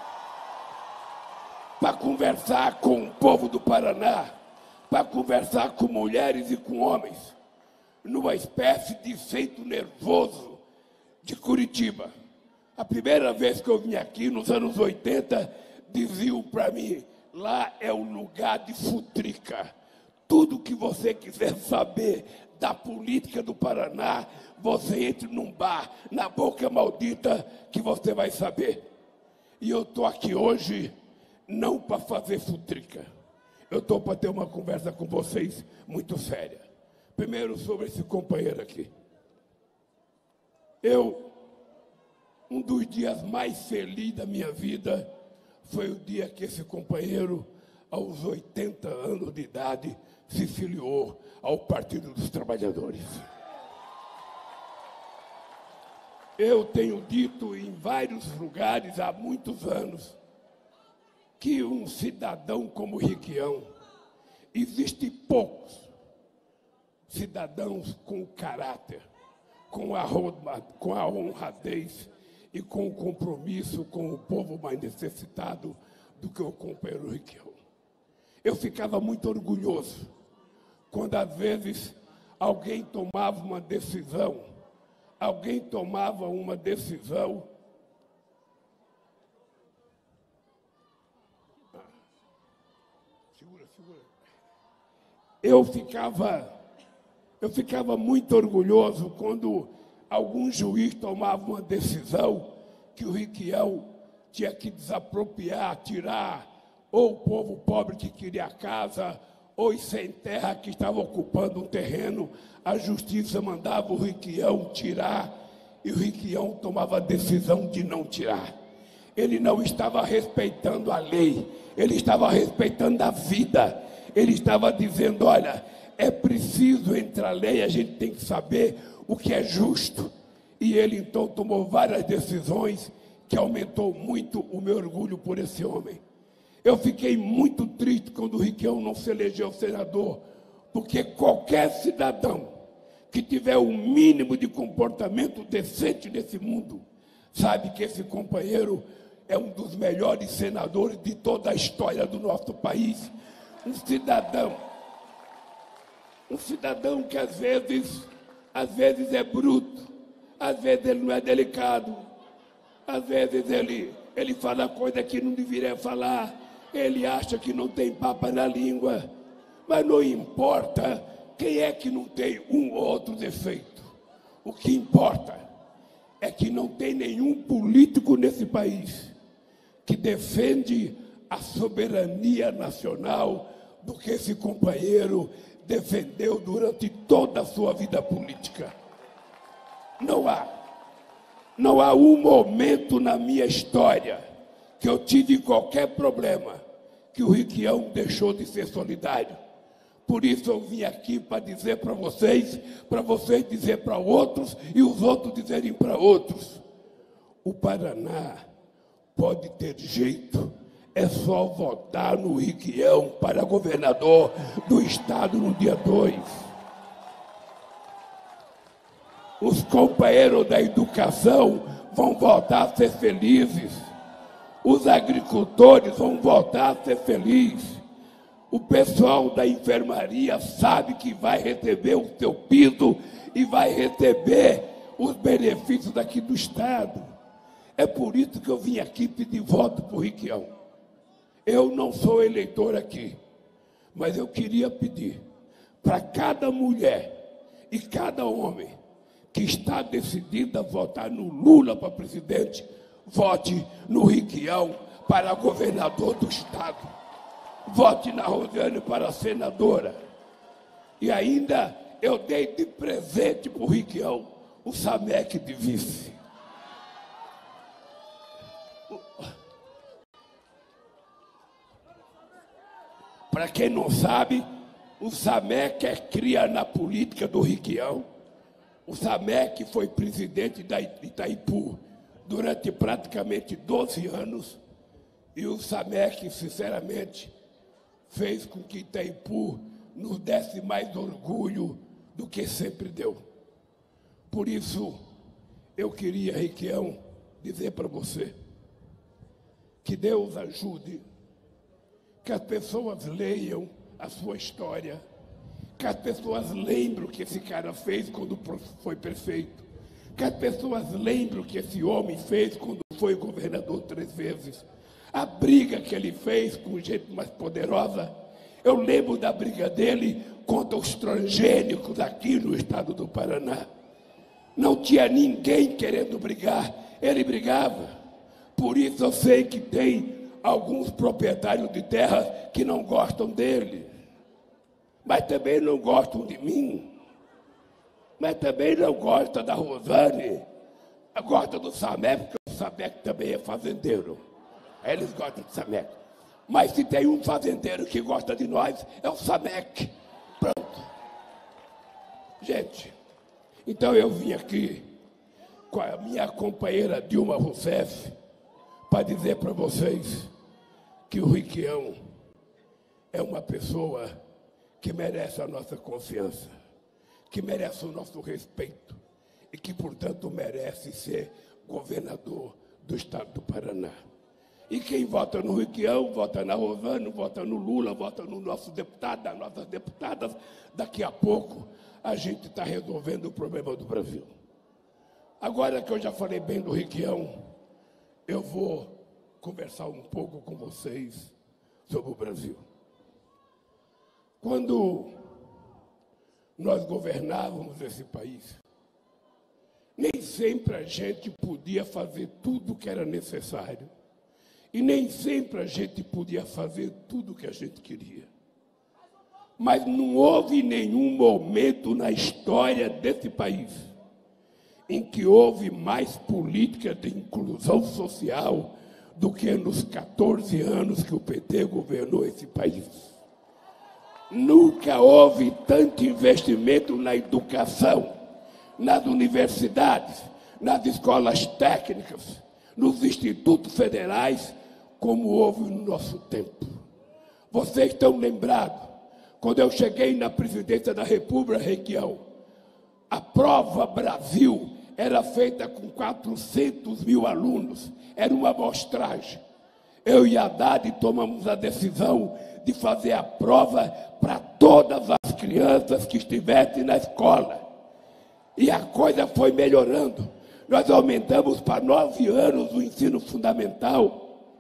para conversar com o povo do Paraná, para conversar com mulheres e com homens, numa espécie de centro nervoso de Curitiba. A primeira vez que eu vim aqui, nos anos 80, diziam para mim, lá é o lugar de futrica. Tudo que você quiser saber da política do Paraná, você entra num bar, na Boca Maldita, que você vai saber. E eu estou aqui hoje, não para fazer futrica. Eu estou para ter uma conversa com vocês muito séria. Primeiro, sobre esse companheiro aqui. Um dos dias mais felizes da minha vida foi o dia que esse companheiro, aos 80 anos de idade, se filiou ao Partido dos Trabalhadores. Eu tenho dito em vários lugares há muitos anos que um cidadão como Riquião, existem poucos cidadãos com caráter, com a honradez e com o compromisso com o povo mais necessitado do que o companheiro Riquião. Eu ficava muito orgulhoso quando, às vezes, alguém tomava uma decisão. Eu ficava muito orgulhoso quando algum juiz tomava uma decisão que o Riquião tinha que desapropriar, tirar ou o povo pobre que queria a casa, ou os sem terra que estavam ocupando um terreno. A justiça mandava o Riquião tirar e o Riquião tomava a decisão de não tirar. Ele não estava respeitando a lei, ele estava respeitando a vida. Ele estava dizendo, olha, é preciso, entre a lei, a gente tem que saber o que é justo. E ele, então, tomou várias decisões que aumentou muito o meu orgulho por esse homem. Eu fiquei muito triste quando o Riquião não se elegeu senador, porque qualquer cidadão que tiver o mínimo de comportamento decente nesse mundo sabe que esse companheiro é um dos melhores senadores de toda a história do nosso país. Um cidadão que às vezes é bruto, às vezes ele não é delicado, às vezes ele fala coisa que não deveria falar, ele acha que não tem papa na língua, mas não importa quem é que não tem um ou outro defeito. O que importa é que não tem nenhum político nesse país que defende a soberania nacional do que esse companheiro defendeu durante toda a sua vida política. Não há um momento na minha história que eu tive qualquer problema que o Riquião deixou de ser solidário. Por isso eu vim aqui para dizer para vocês dizer para outros e os outros dizerem para outros. O Paraná pode ter jeito. É só votar no Riquião para governador do estado no dia 2. Os companheiros da educação vão voltar a ser felizes. Os agricultores vão voltar a ser felizes. O pessoal da enfermaria sabe que vai receber o seu piso e vai receber os benefícios daqui do estado. É por isso que eu vim aqui pedir voto para o Riquião. Eu não sou eleitor aqui, mas eu queria pedir para cada mulher e cada homem que está decidido a votar no Lula para presidente, vote no Riquião para governador do estado. Vote na Rosiane para senadora. E ainda eu dei de presente para o Riquião o Samec de vice. Para quem não sabe, o Samek é cria na política do Requião. O Samek foi presidente da Itaipu durante praticamente 12 anos. E o Samek, sinceramente, fez com que Itaipu nos desse mais orgulho do que sempre deu. Por isso, eu queria, Requião, dizer para você que Deus ajude, que as pessoas leiam a sua história, que as pessoas lembrem o que esse cara fez quando foi prefeito, que as pessoas lembrem o que esse homem fez quando foi governador 3 vezes, a briga que ele fez com gente mais poderosa. Eu lembro da briga dele contra os transgênicos aqui no estado do Paraná. Não tinha ninguém querendo brigar, ele brigava. Por isso eu sei que tem alguns proprietários de terra que não gostam dele, mas também não gostam de mim, mas também não gostam da Rosane, gostam do Samek, porque o Samek também é fazendeiro. Aí eles gostam do Samek. Mas se tem um fazendeiro que gosta de nós, é o Samek. Pronto. Gente, então eu vim aqui com a minha companheira Dilma Rousseff para dizer para vocês que o Requião é uma pessoa que merece a nossa confiança, que merece o nosso respeito e que, portanto, merece ser governador do estado do Paraná. E quem vota no Requião, vota na Rosane, vota no Lula, vota no nosso deputado, nas nossas deputadas. Daqui a pouco a gente está resolvendo o problema do Brasil. Agora que eu já falei bem do Requião, eu vou conversar um pouco com vocês sobre o Brasil. Quando nós governávamos esse país, nem sempre a gente podia fazer tudo o que era necessário. E nem sempre a gente podia fazer tudo o que a gente queria. Mas não houve nenhum momento na história desse país em que houve mais política de inclusão social do que nos 14 anos que o PT governou esse país. Nunca houve tanto investimento na educação, nas universidades, nas escolas técnicas, nos institutos federais, como houve no nosso tempo. Vocês estão lembrados, quando eu cheguei na presidência da República, Requião, a prova Brasil era feita com 400 mil alunos, era uma amostragem. Eu e a Haddad tomamos a decisão de fazer a prova para todas as crianças que estivessem na escola. E a coisa foi melhorando. Nós aumentamos para 9 anos o ensino fundamental.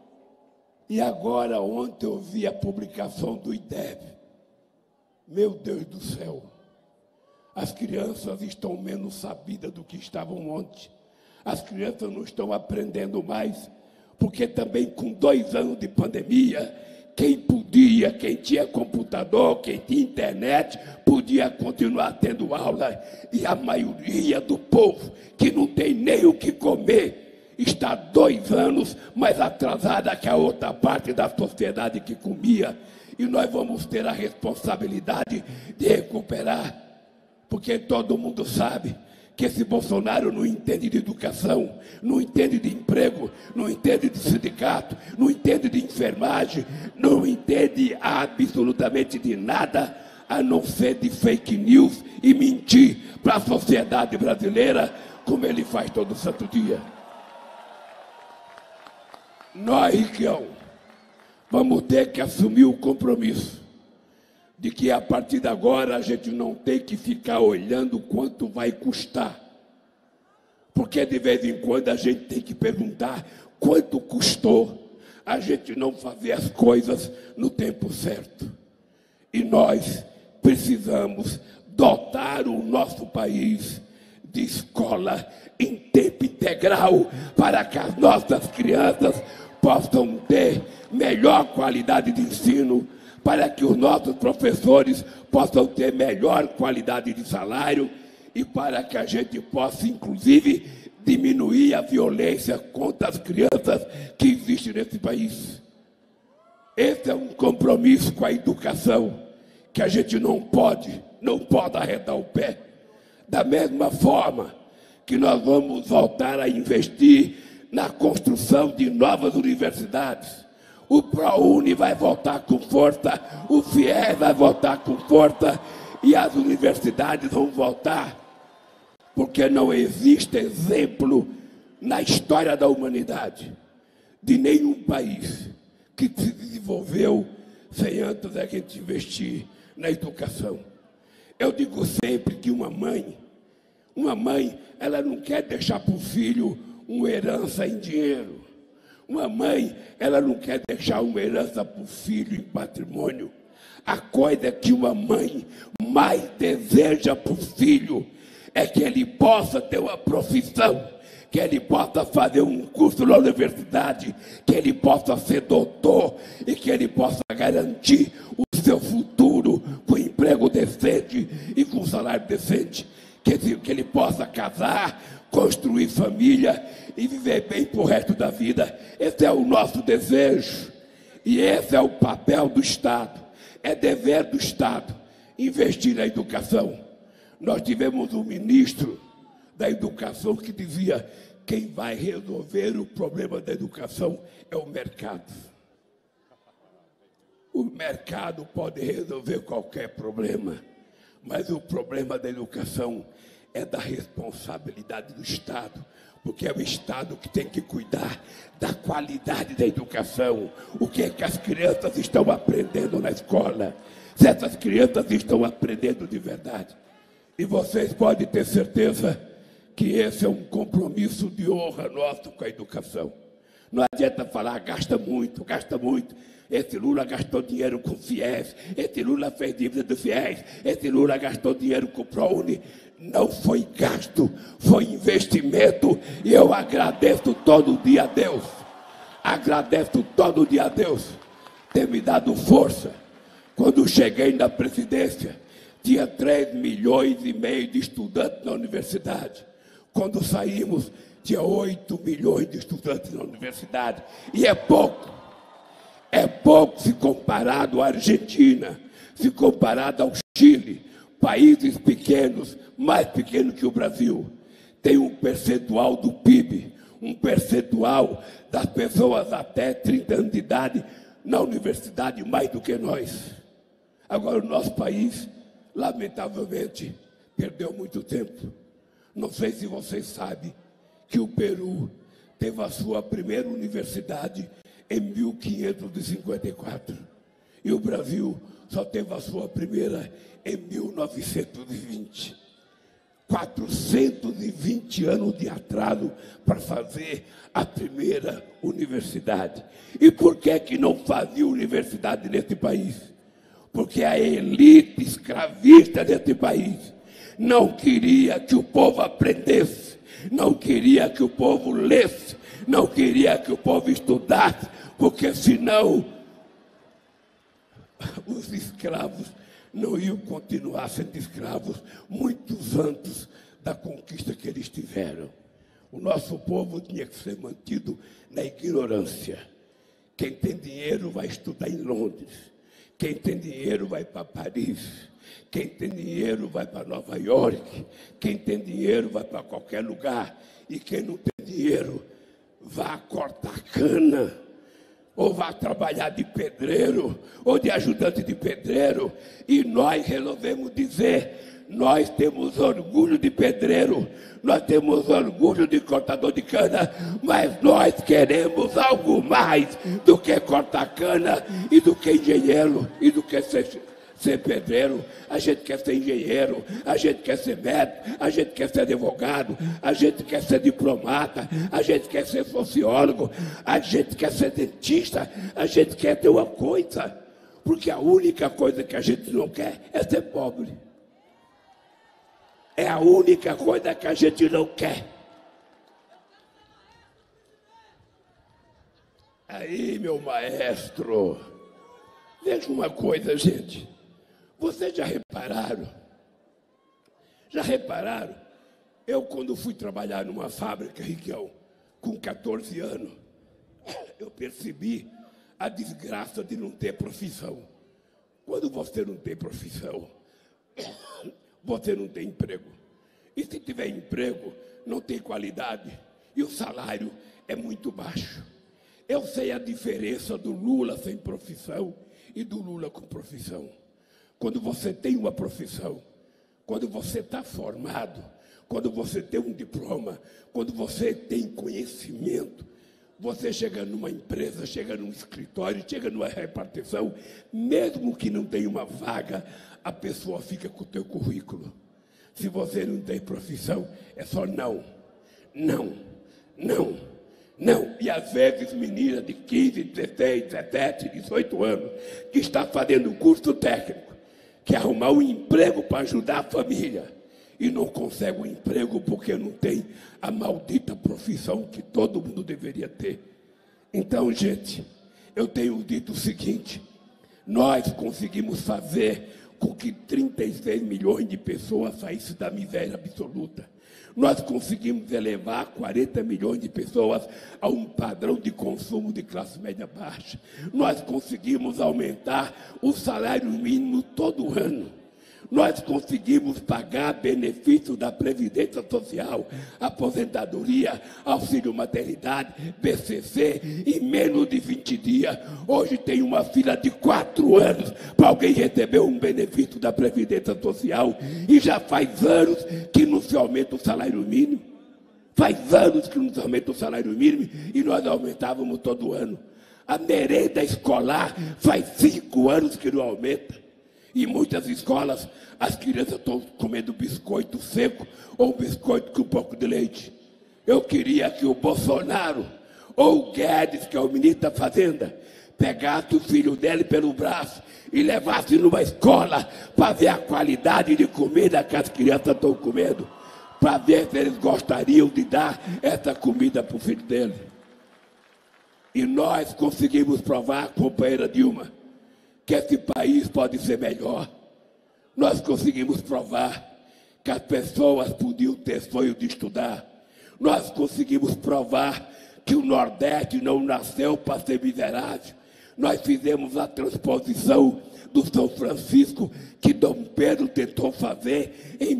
E agora, ontem, eu vi a publicação do IDEB. Meu Deus do céu. As crianças estão menos sabidas do que estavam ontem. As crianças não estão aprendendo mais, porque também com 2 anos de pandemia, quem podia, quem tinha computador, quem tinha internet, podia continuar tendo aula. E a maioria do povo, que não tem nem o que comer, está 2 anos mais atrasada que a outra parte da sociedade que comia. E nós vamos ter a responsabilidade de recuperar, porque todo mundo sabe que esse Bolsonaro não entende de educação, não entende de emprego, não entende de sindicato, não entende de enfermagem, não entende absolutamente de nada, a não ser de fake news e mentir para a sociedade brasileira, como ele faz todo santo dia. Nós, Requião, vamos ter que assumir o compromisso de que a partir de agora a gente não tem que ficar olhando quanto vai custar. Porque de vez em quando a gente tem que perguntar quanto custou a gente não fazer as coisas no tempo certo. E nós precisamos dotar o nosso país de escola em tempo integral para que as nossas crianças possam ter melhor qualidade de ensino, para que os nossos professores possam ter melhor qualidade de salário e para que a gente possa, inclusive, diminuir a violência contra as crianças que existe nesse país. Esse é um compromisso com a educação que a gente não pode arredar o pé. Da mesma forma que nós vamos voltar a investir na construção de novas universidades. O ProUni vai voltar com força, o FIES vai voltar com força e as universidades vão voltar. Porque não existe exemplo na história da humanidade de nenhum país que se desenvolveu sem antes a gente investir na educação. Eu digo sempre que uma mãe, ela não quer deixar para o filho uma herança em dinheiro. Uma mãe, ela não quer deixar uma herança para o filho em patrimônio. A coisa que uma mãe mais deseja para o filho é que ele possa ter uma profissão, que ele possa fazer um curso na universidade, que ele possa ser doutor e que ele possa garantir o seu futuro com emprego decente e com salário decente, que ele possa casar, construir família e viver bem para o resto da vida. Esse é o nosso desejo e esse é o papel do Estado. É dever do Estado investir na educação. Nós tivemos um ministro da educação que dizia: quem vai resolver o problema da educação é o mercado. O mercado pode resolver qualquer problema, mas o problema da educação é da responsabilidade do Estado, porque é o Estado que tem que cuidar da qualidade da educação. O que é que as crianças estão aprendendo na escola? Se essas crianças estão aprendendo de verdade. E vocês podem ter certeza que esse é um compromisso de honra nosso com a educação. Não adianta falar, gasta muito, gasta muito. Esse Lula gastou dinheiro com o FIES, esse Lula fez dívida do FIES, esse Lula gastou dinheiro com o ProUni. Não foi gasto, foi investimento. E eu agradeço todo dia a Deus. Agradeço todo dia a Deus ter me dado força. Quando cheguei na presidência, tinha 3,5 milhões de estudantes na universidade. Quando saímos, tinha 8 milhões de estudantes na universidade. E é pouco. É pouco se comparado à Argentina, se comparado ao Chile, países pequenos, mais pequenos que o Brasil. Tem um percentual do PIB, um percentual das pessoas até 30 anos de idade na universidade mais do que nós. Agora, o nosso país, lamentavelmente, perdeu muito tempo. Não sei se vocês sabem que o Peru teve a sua primeira universidade em 1554. E o Brasil só teve a sua primeira em 1920. 420 anos de atraso para fazer a primeira universidade. E por que não fazia universidade nesse país? Porque a elite escravista desse país não queria que o povo aprendesse, não queria que o povo lesse, não queria que o povo estudasse, porque senão os escravos não iam continuar sendo escravos muitos anos da conquista que eles tiveram. O nosso povo tinha que ser mantido na ignorância. Quem tem dinheiro vai estudar em Londres. Quem tem dinheiro vai para Paris. Quem tem dinheiro vai para Nova York. Quem tem dinheiro vai para qualquer lugar. E quem não tem dinheiro vai cortar cana, ou vai trabalhar de pedreiro, ou de ajudante de pedreiro. E nós resolvemos dizer: nós temos orgulho de pedreiro, nós temos orgulho de cortador de cana, mas nós queremos algo mais do que cortar cana e do que engenheiro e do que ser pedreiro. A gente quer ser engenheiro, a gente quer ser médico, a gente quer ser advogado, a gente quer ser diplomata, a gente quer ser sociólogo, a gente quer ser dentista, a gente quer ter uma coisa, porque a única coisa que a gente não quer é ser pobre. É a única coisa que a gente não quer. Aí, meu maestro, veja uma coisa, gente. Vocês já repararam? Já repararam? Eu, quando fui trabalhar numa fábrica, Riquião, com 14 anos, eu percebi a desgraça de não ter profissão. Quando você não tem profissão, você não tem emprego. E se tiver emprego, não tem qualidade. E o salário é muito baixo. Eu sei a diferença do Lula sem profissão e do Lula com profissão. Quando você tem uma profissão, quando você está formado, quando você tem um diploma, quando você tem conhecimento, você chega numa empresa, chega num escritório, chega numa repartição, mesmo que não tenha uma vaga, a pessoa fica com o teu currículo. Se você não tem profissão, é só não, não, não, não. E às vezes menina de 15, 16, 17, 18 anos, que está fazendo curso técnico, quer arrumar um emprego para ajudar a família, e não consegue um emprego porque não tem a maldita profissão que todo mundo deveria ter. Então, gente, eu tenho dito o seguinte: nós conseguimos fazer com que 36 milhões de pessoas saíssem da miséria absoluta. Nós conseguimos elevar 40 milhões de pessoas a um padrão de consumo de classe média baixa. Nós conseguimos aumentar o salário mínimo todo ano. Nós conseguimos pagar benefícios da Previdência Social, aposentadoria, auxílio maternidade, BCC, em menos de 20 dias. Hoje tem uma fila de 4 anos para alguém receber um benefício da Previdência Social, e já faz anos que não se aumenta o salário mínimo. Faz anos que não se aumenta o salário mínimo, e nós aumentávamos todo ano. A merenda escolar faz 5 anos que não aumenta. Em muitas escolas, as crianças estão comendo biscoito seco ou biscoito com um pouco de leite. Eu queria que o Bolsonaro, ou o Guedes, que é o ministro da Fazenda, pegasse o filho dele pelo braço e levasse numa escola para ver a qualidade de comida que as crianças estão comendo, para ver se eles gostariam de dar essa comida para o filho dele. E nós conseguimos provar, companheira Dilma, que esse país pode ser melhor. Nós conseguimos provar que as pessoas podiam ter sonho de estudar. Nós conseguimos provar que o Nordeste não nasceu para ser miserável. Nós fizemos a transposição do São Francisco que Dom Pedro tentou fazer em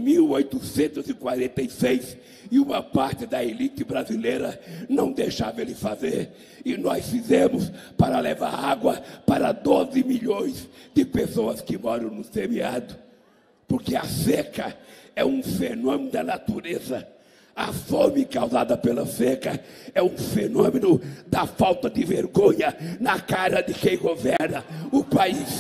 1846, e uma parte da elite brasileira não deixava ele fazer. E nós fizemos para levar água para 12 milhões de pessoas que moram no semiárido. Porque a seca é um fenômeno da natureza. A fome causada pela seca é um fenômeno da falta de vergonha na cara de quem governa o país.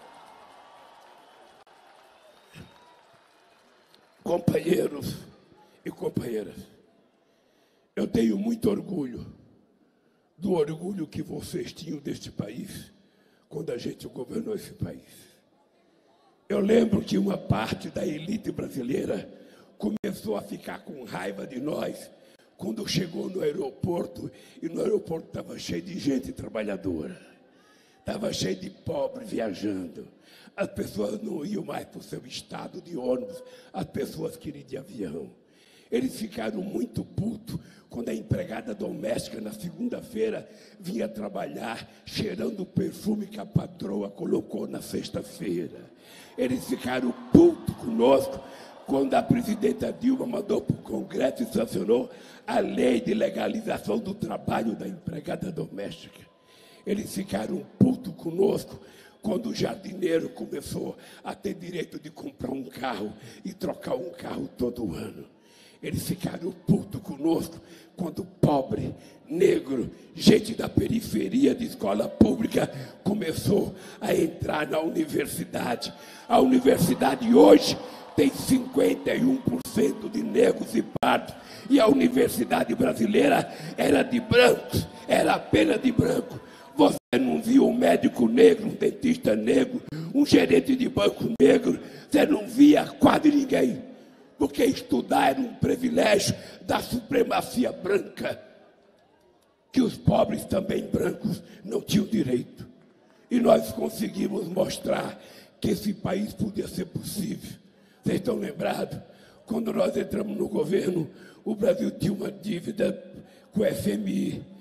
Companheiros e companheiras, eu tenho muito orgulho do orgulho que vocês tinham deste país quando a gente governou esse país. Eu lembro que uma parte da elite brasileira começou a ficar com raiva de nós quando chegou no aeroporto, e no aeroporto estava cheio de gente trabalhadora, estava cheio de pobres viajando. As pessoas não iam mais para o seu estado de ônibus, as pessoas queriam ir de avião. Eles ficaram muito putos quando a empregada doméstica, na segunda-feira, vinha trabalhar cheirando o perfume que a patroa colocou na sexta-feira. Eles ficaram putos conosco quando a presidenta Dilma mandou para o Congresso e sancionou a lei de legalização do trabalho da empregada doméstica. Eles ficaram putos conosco quando o jardineiro começou a ter direito de comprar um carro e trocar um carro todo ano. Eles ficaram putos conosco quando pobre, negro, gente da periferia de escola pública começou a entrar na universidade. A universidade hoje tem 51% de negros e pardos, e a universidade brasileira era de brancos, era apenas de branco. Você não viu um médico negro, um dentista negro, um gerente de banco negro, você não via quase ninguém. Porque estudar era um privilégio da supremacia branca, que os pobres também brancos não tinham direito. E nós conseguimos mostrar que esse país podia ser possível. Vocês estão lembrados? Quando nós entramos no governo, o Brasil tinha uma dívida com o FMI.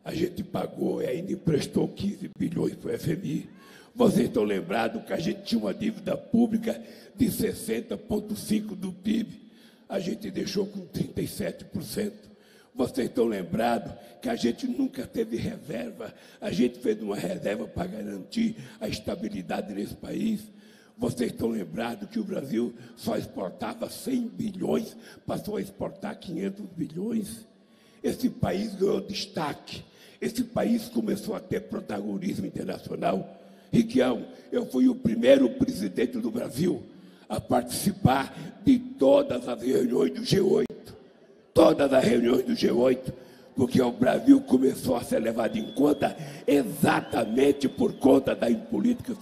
A gente pagou e ainda emprestou 15 bilhões para o FMI. Vocês estão lembrados que a gente tinha uma dívida pública de 60,5% do PIB. A gente deixou com 37%. Vocês estão lembrados que a gente nunca teve reserva. A gente fez uma reserva para garantir a estabilidade nesse país. Vocês estão lembrados que o Brasil só exportava 100 bilhões, passou a exportar 500 bilhões. Esse país ganhou destaque. Esse país começou a ter protagonismo internacional. Riquião, eu fui o primeiro presidente do Brasil a participar de todas as reuniões do G8. Todas as reuniões do G8, porque o Brasil começou a ser levado em conta exatamente por conta da política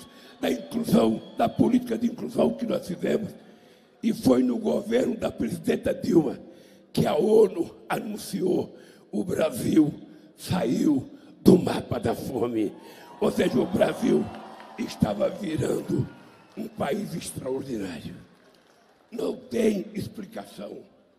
de inclusão que nós fizemos. E foi no governo da presidenta Dilma que a ONU anunciou: o Brasil saiu do mapa da fome. Ou seja, o Brasil estava virando um país extraordinário. Não tem explicação.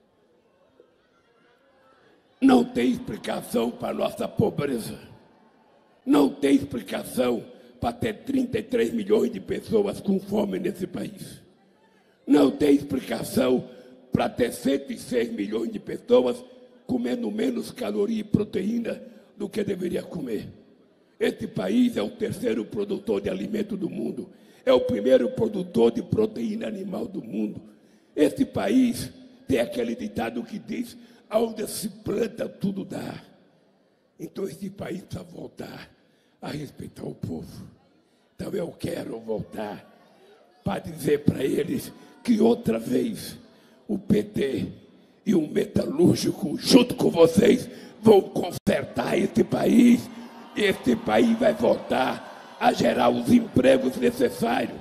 Não tem explicação para a nossa pobreza. Não tem explicação para ter 33 milhões de pessoas com fome nesse país. Não tem explicação para ter 106 milhões de pessoas comendo menos caloria e proteína do que deveria comer. Esse país é o terceiro produtor de alimento do mundo. É o primeiro produtor de proteína animal do mundo. Esse país tem aquele ditado que diz: onde se planta, tudo dá. Então esse país precisa voltar a respeitar o povo. Então eu quero voltar para dizer para eles que outra vez o PT e o metalúrgico, junto com vocês, vão consertar esse país. E esse país vai voltar a gerar os empregos necessários.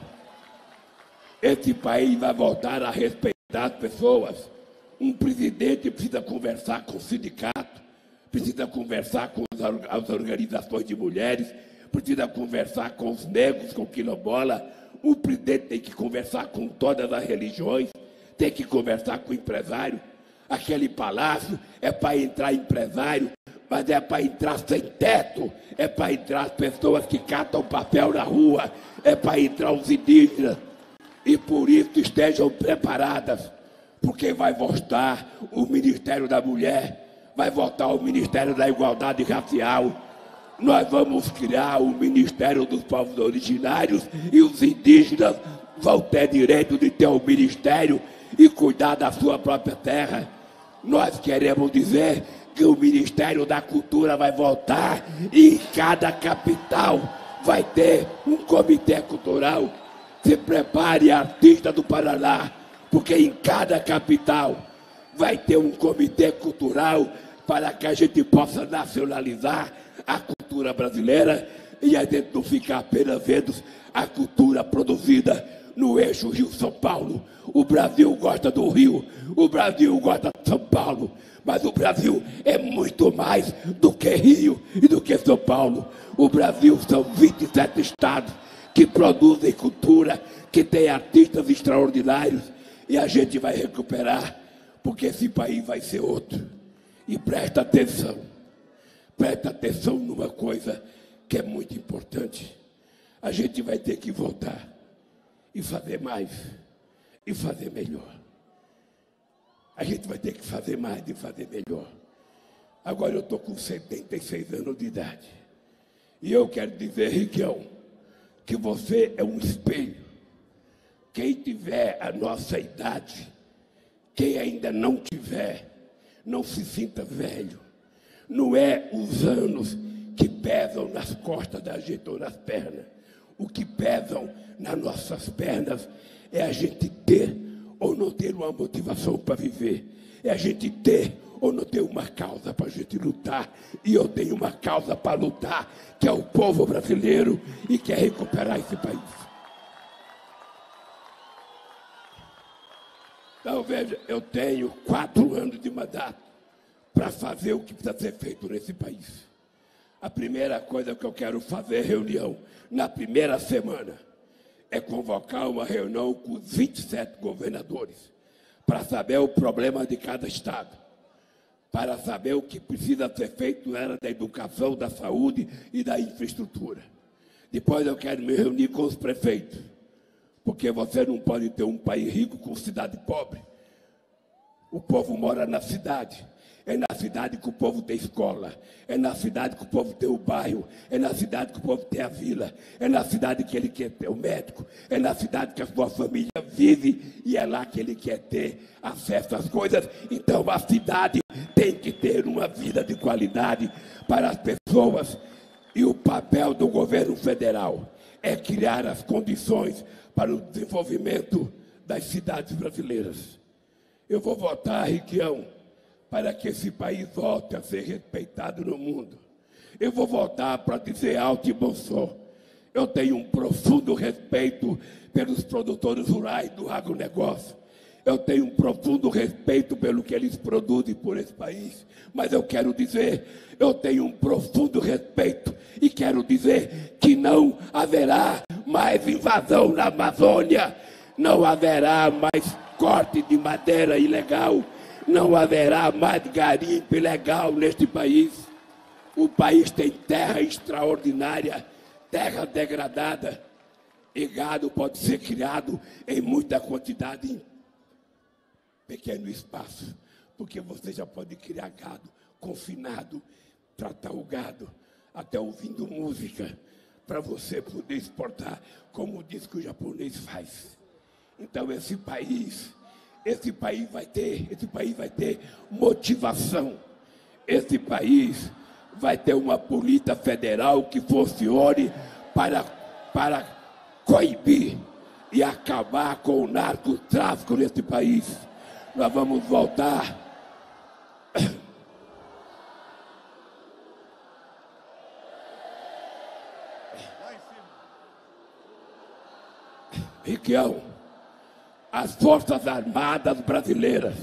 Esse país vai voltar a respeitar as pessoas. Um presidente precisa conversar com o sindicato, precisa conversar com as organizações de mulheres, precisa conversar com os negros, com o quilombola. Um presidente tem que conversar com todas as religiões, tem que conversar com o empresário. Aquele palácio é para entrar empresário, mas é para entrar sem teto, é para entrar as pessoas que catam papel na rua, é para entrar os indígenas. E por isso estejam preparadas, porque vai voltar o Ministério da Mulher, vai voltar o Ministério da Igualdade Racial. Nós vamos criar o Ministério dos Povos Originários e os indígenas vão ter direito de ter um ministério e cuidar da sua própria terra. Nós queremos dizer que o Ministério da Cultura vai voltar e em cada capital vai ter um comitê cultural. Se prepare, artista do Paraná, porque em cada capital vai ter um comitê cultural para que a gente possa nacionalizar a cultura brasileira e a gente não ficar apenas vendo a cultura produzida no eixo Rio-São Paulo. O Brasil gosta do Rio, o Brasil gosta de São Paulo, mas o Brasil é muito mais do que Rio e do que São Paulo. O Brasil são 27 estados que produzem cultura, que tem artistas extraordinários, e a gente vai recuperar, porque esse país vai ser outro. E presta atenção numa coisa que é muito importante. A gente vai ter que voltar e fazer mais, e fazer melhor. A gente vai ter que fazer mais e fazer melhor. Agora eu estou com 76 anos de idade. E eu quero dizer, Riquião, que você é um espelho. Quem tiver a nossa idade, quem ainda não tiver, não se sinta velho. Não é os anos que pesam nas costas da gente ou nas pernas. O que pesam nas nossas pernas é a gente ter ou não ter uma motivação para viver. É a gente ter ou não ter uma causa para a gente lutar. E eu tenho uma causa para lutar, que é o povo brasileiro e quer recuperar esse país. Então, veja, eu tenho 4 anos de mandato para fazer o que precisa ser feito nesse país. A primeira coisa que eu quero fazer é reunião na primeira semana. É convocar uma reunião com os 27 governadores para saber o problema de cada estado. para saber o que precisa ser feito na área da educação, da saúde e da infraestrutura. Depois eu quero me reunir com os prefeitos, porque você não pode ter um país rico com cidade pobre. O povo mora na cidade. É na cidade que o povo tem escola, é na cidade que o povo tem o bairro, é na cidade que o povo tem a vila, é na cidade que ele quer ter o médico, é na cidade que a sua família vive e é lá que ele quer ter acesso às coisas. Então a cidade tem que ter uma vida de qualidade para as pessoas. E o papel do governo federal é criar as condições para o desenvolvimento das cidades brasileiras. Eu vou votar, Riquião, para que esse país volte a ser respeitado no mundo. Eu vou votar para dizer alto e bom som. Eu tenho um profundo respeito pelos produtores rurais do agronegócio. Eu tenho um profundo respeito pelo que eles produzem por esse país. Mas eu quero dizer, eu tenho um profundo respeito e quero dizer que não haverá mais invasão na Amazônia, não haverá mais corte de madeira ilegal, não haverá mais garimpo ilegal neste país. O país tem terra extraordinária, terra degradada, e gado pode ser criado em muita quantidade, em pequeno espaço, porque você já pode criar gado confinado, tratar o gado, até ouvindo música, para você poder exportar, como diz que o japonês faz. Então esse país vai ter motivação. Esse país vai ter uma política federal que funcione para coibir e acabar com o narcotráfico nesse país. Nós vamos voltar. Riquião, as Forças Armadas Brasileiras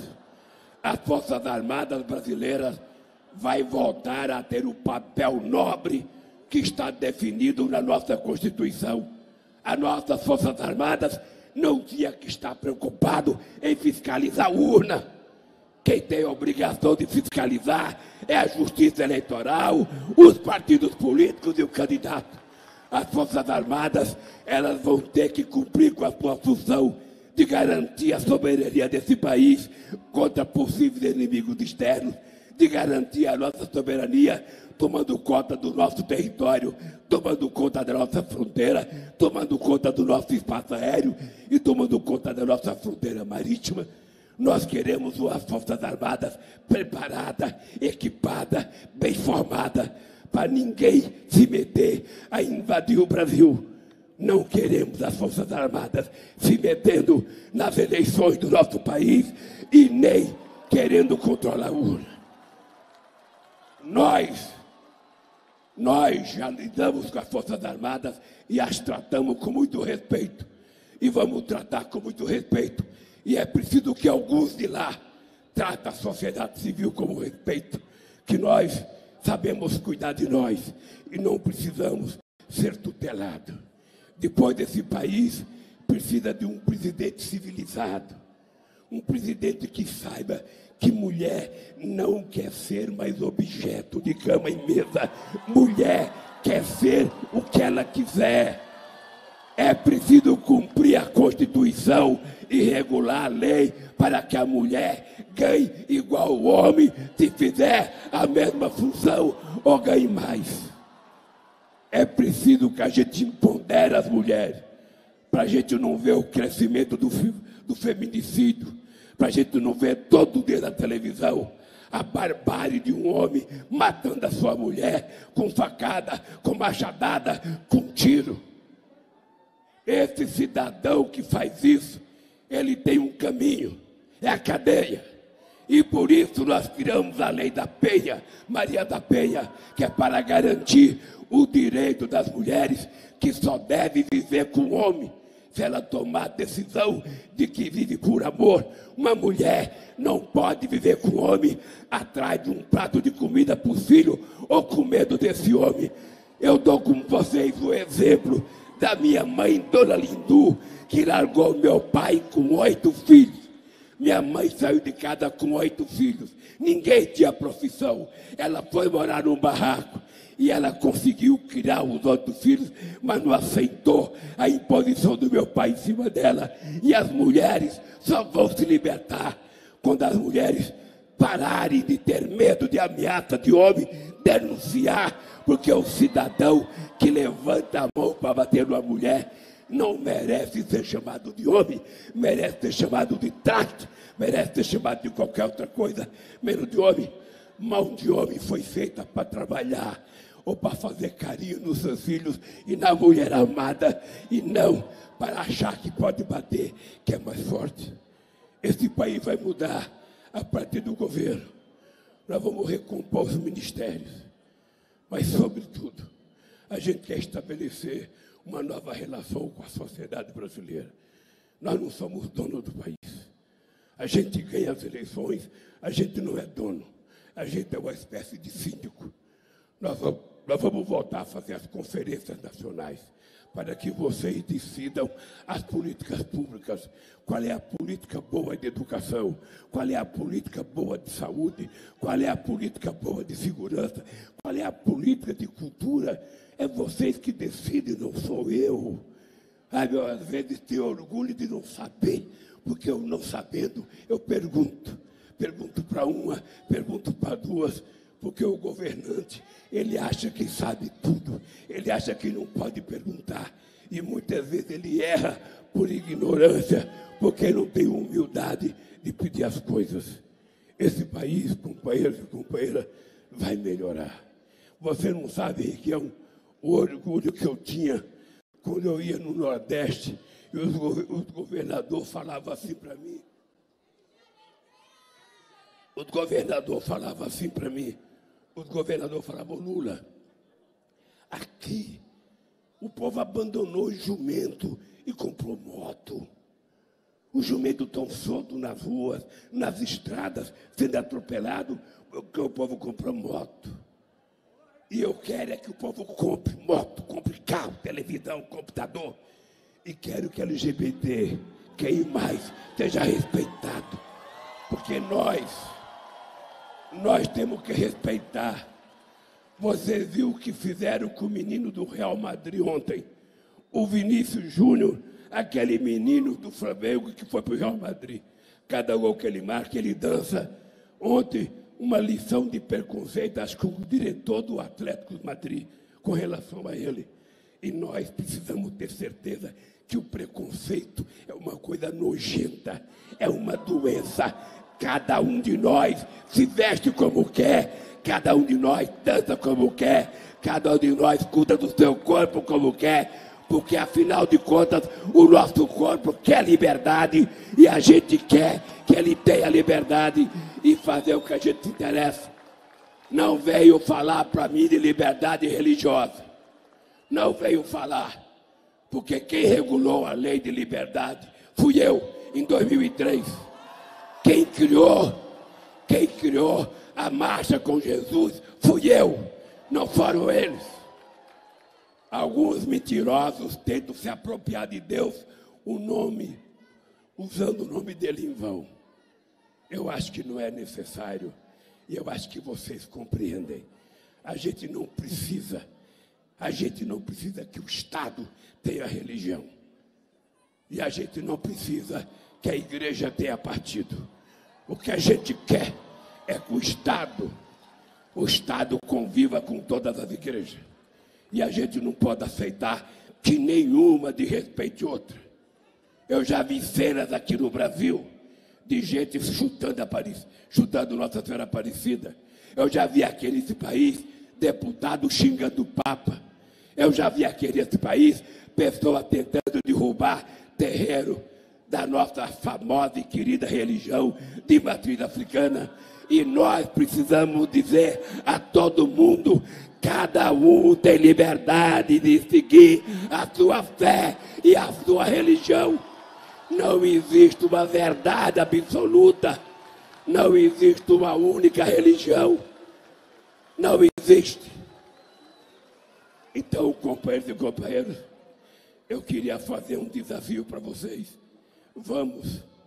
vai voltar a ter o papel nobre que está definido na nossa Constituição. As nossas Forças Armadas não tinha que estar preocupado em fiscalizar a urna. Quem tem a obrigação de fiscalizar é a Justiça Eleitoral, os partidos políticos e o candidato. As Forças Armadas, elas vão ter que cumprir com a sua função de garantir a soberania desse país contra possíveis inimigos externos, de garantir a nossa soberania, tomando conta do nosso território, tomando conta da nossa fronteira, tomando conta do nosso espaço aéreo e tomando conta da nossa fronteira marítima. Nós queremos as Forças Armadas preparadas, equipadas, bem formadas, para ninguém se meter a invadir o Brasil. Não queremos as Forças Armadas se metendo nas eleições do nosso país e nem querendo controlar a urna. Nós já lidamos com as Forças Armadas e as tratamos com muito respeito. E vamos tratar com muito respeito. E é preciso que alguns de lá tratem a sociedade civil com respeito, que nós sabemos cuidar de nós e não precisamos ser tutelados. Depois desse país precisa de um presidente civilizado, um presidente que saiba que mulher não quer ser mais objeto de cama e mesa. Mulher quer ser o que ela quiser. É preciso cumprir a Constituição e regular a lei para que a mulher ganhe igual o homem se fizer a mesma função ou ganhe mais. É preciso que a gente empodere as mulheres, para a gente não ver o crescimento do feminicídio, para a gente não ver todo dia na televisão a barbárie de um homem matando a sua mulher com facada, com machadada, com tiro. Esse cidadão que faz isso, ele tem um caminho, é a cadeia. E por isso nós criamos a lei da Penha, Maria da Penha, que é para garantir o direito das mulheres que só devem viver com o homem. Se ela tomar a decisão de que vive por amor, uma mulher não pode viver com o homem atrás de um prato de comida para o filho ou com medo desse homem. Eu dou com vocês o exemplo da minha mãe, Dona Lindu, que largou meu pai com 8 filhos. Minha mãe saiu de casa com 8 filhos. Ninguém tinha profissão. Ela foi morar num barraco. E ela conseguiu criar os outros filhos, mas não aceitou a imposição do meu pai em cima dela. E as mulheres só vão se libertar quando as mulheres pararem de ter medo de ameaça de homem, denunciar, porque o cidadão que levanta a mão para bater numa mulher não merece ser chamado de homem, merece ser chamado de traste, merece ser chamado de qualquer outra coisa, menos de homem. Mão de homem foi feita para trabalhar, ou para fazer carinho nos seus filhos e na mulher amada, e não para achar que pode bater, que é mais forte. Esse país vai mudar a partir do governo. Nós vamos recompor os ministérios, mas, sobretudo, a gente quer estabelecer uma nova relação com a sociedade brasileira. Nós não somos donos do país. A gente ganha as eleições, a gente não é dono. A gente é uma espécie de síndico. Nós vamos voltar a fazer as conferências nacionais para que vocês decidam as políticas públicas. Qual é a política boa de educação? Qual é a política boa de saúde? Qual é a política boa de segurança? Qual é a política de cultura? É vocês que decidem, não sou eu. Eu, às vezes, tenho orgulho de não saber, porque eu, não sabendo, eu pergunto. Pergunto para uma, pergunto para duas, porque o governante, ele acha que sabe tudo, ele acha que não pode perguntar, e muitas vezes ele erra por ignorância, porque não tem humildade de pedir as coisas. Esse país, companheiros e companheiras, vai melhorar. Você não sabe, Riquião, o orgulho que eu tinha quando eu ia no Nordeste, e os governadores falavam assim para mim. Os governadores falavam assim para mim. Os governadores falavam: Lula, aqui o povo abandonou o jumento e comprou moto. Os jumentos estão soltos nas ruas, nas estradas, sendo atropelados, porque o povo comprou moto. E eu quero é que o povo compre moto, compre carro, televisão, computador. E quero que LGBT, quem mais, seja respeitado. Porque nós temos que respeitar. Você viu o que fizeram com o menino do Real Madrid ontem? O Vinícius Júnior, aquele menino do Flamengo que foi para o Real Madrid. Cada gol que ele marca, ele dança. Ontem, uma lição de preconceito, acho que o diretor do Atlético de Madrid, com relação a ele. E nós precisamos ter certeza que o preconceito é uma coisa nojenta, é uma doença. Cada um de nós se veste como quer, cada um de nós dança como quer, cada um de nós cuida do seu corpo como quer, porque afinal de contas o nosso corpo quer liberdade e a gente quer que ele tenha liberdade e fazer o que a gente se interessa. Não veio falar para mim de liberdade religiosa, não veio falar, porque quem regulou a lei de liberdade fui eu, em 2003. Quem criou a marcha com Jesus fui eu, não foram eles. Alguns mentirosos tentam se apropriar de Deus, usando o nome dele em vão. Eu acho que não é necessário, e eu acho que vocês compreendem. A gente não precisa que o Estado tenha religião. E a gente não precisa que a igreja tenha partido. O que a gente quer é que o Estado conviva com todas as igrejas. E a gente não pode aceitar que nenhuma desrespeite outra. Eu já vi cenas aqui no Brasil de gente chutando Nossa Senhora Aparecida. Eu já vi aqui nesse país deputado xingando o Papa. Eu já vi aqui nesse país pessoas tentando derrubar terreiro da nossa famosa e querida religião de matriz africana. E nós precisamos dizer a todo mundo: cada um tem liberdade de seguir a sua fé e a sua religião. Não existe uma verdade absoluta. Não existe uma única religião. Não existe. Então, companheiros e companheiras, eu queria fazer um desafio para vocês. Vamos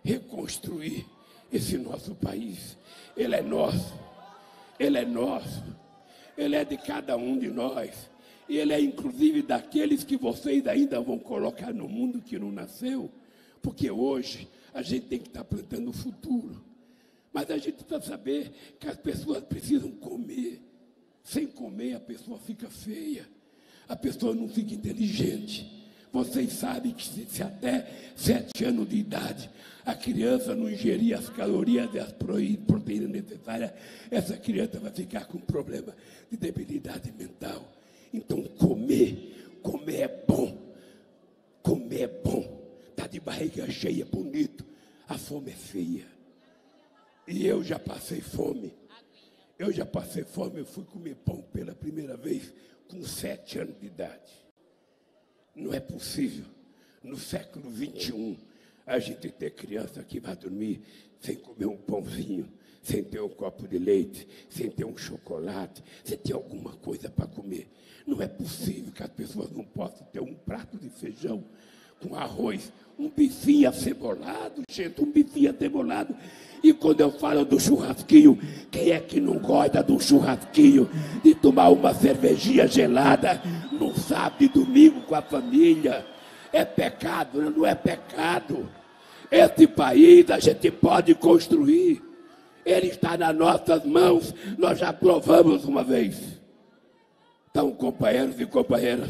reconstruir esse nosso país. Ele é nosso, ele é nosso, ele é de cada um de nós. E ele é inclusive daqueles que vocês ainda vão colocar no mundo que não nasceu. Porque hoje a gente tem que estar plantando o futuro. Mas a gente precisa saber que as pessoas precisam comer. Sem comer a pessoa fica feia. A pessoa não fica inteligente. Vocês sabem que se até 7 anos de idade a criança não ingerir as calorias e as proteínas necessárias, essa criança vai ficar com problema de debilidade mental. Então comer é bom. Comer é bom. Está de barriga cheia, bonito. A fome é feia. E eu já passei fome. Eu fui comer pão pela primeira vez com 7 anos de idade. Não é possível, no século XXI, a gente ter criança que vai dormir sem comer um pãozinho, sem ter um copo de leite, sem ter um chocolate, sem ter alguma coisa para comer. Não é possível que as pessoas não possam ter um prato de feijão com arroz, um bifinho acebolado, gente, um bifinho acebolado. E quando eu falo do churrasquinho, quem é que não gosta do churrasquinho, de tomar uma cervejinha gelada no sábado e domingo com a família? É pecado, não é pecado. Esse país a gente pode construir. Ele está nas nossas mãos, nós já provamos uma vez. Então, companheiros e companheiras,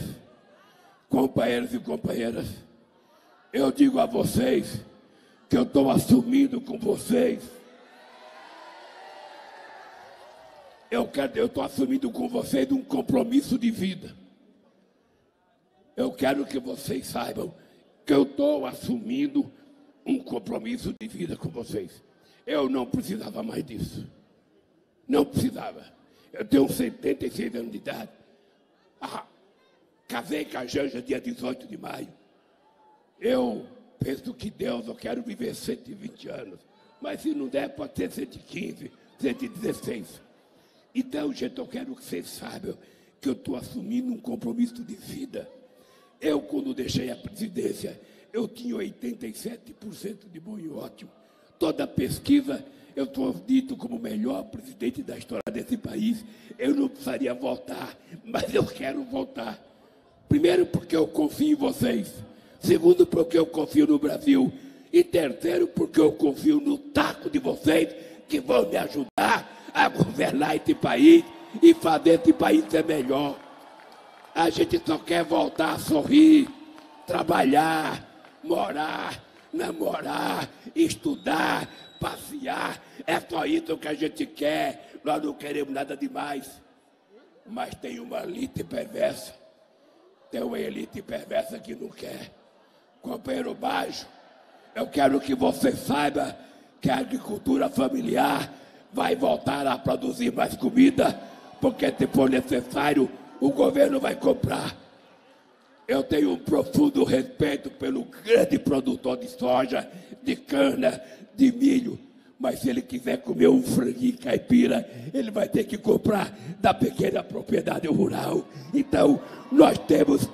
eu digo a vocês que eu estou assumindo com vocês. Eu estou assumindo com vocês um compromisso de vida. Eu quero que vocês saibam que eu estou assumindo um compromisso de vida com vocês. Eu não precisava mais disso. Não precisava. Eu tenho 76 anos de idade. Casei com a Janja dia 18 de maio. Eu penso que Deus, eu quero viver 120 anos. Mas se não der, pode ser 115, 116. Então, gente, eu quero que vocês saibam que eu estou assumindo um compromisso de vida. Eu, quando deixei a presidência, eu tinha 87% de bom e ótimo. Toda pesquisa, eu estou dito como o melhor presidente da história desse país. Eu não precisaria voltar, mas eu quero voltar. Primeiro, porque eu confio em vocês. Segundo, porque eu confio no Brasil. E terceiro, porque eu confio no taco de vocês, que vão me ajudar a governar esse país e fazer esse país ser melhor. A gente só quer voltar a sorrir, trabalhar, morar, namorar, estudar, passear. É só isso que a gente quer. Nós não queremos nada demais. Mas tem uma elite perversa. Tem uma elite perversa que não quer. Companheiro Baixo, eu quero que você saiba que a agricultura familiar vai voltar a produzir mais comida, porque se for necessário, o governo vai comprar. Eu tenho um profundo respeito pelo grande produtor de soja, de cana, de milho, mas se ele quiser comer um franguinho caipira, ele vai ter que comprar da pequena propriedade rural. Então, nós temos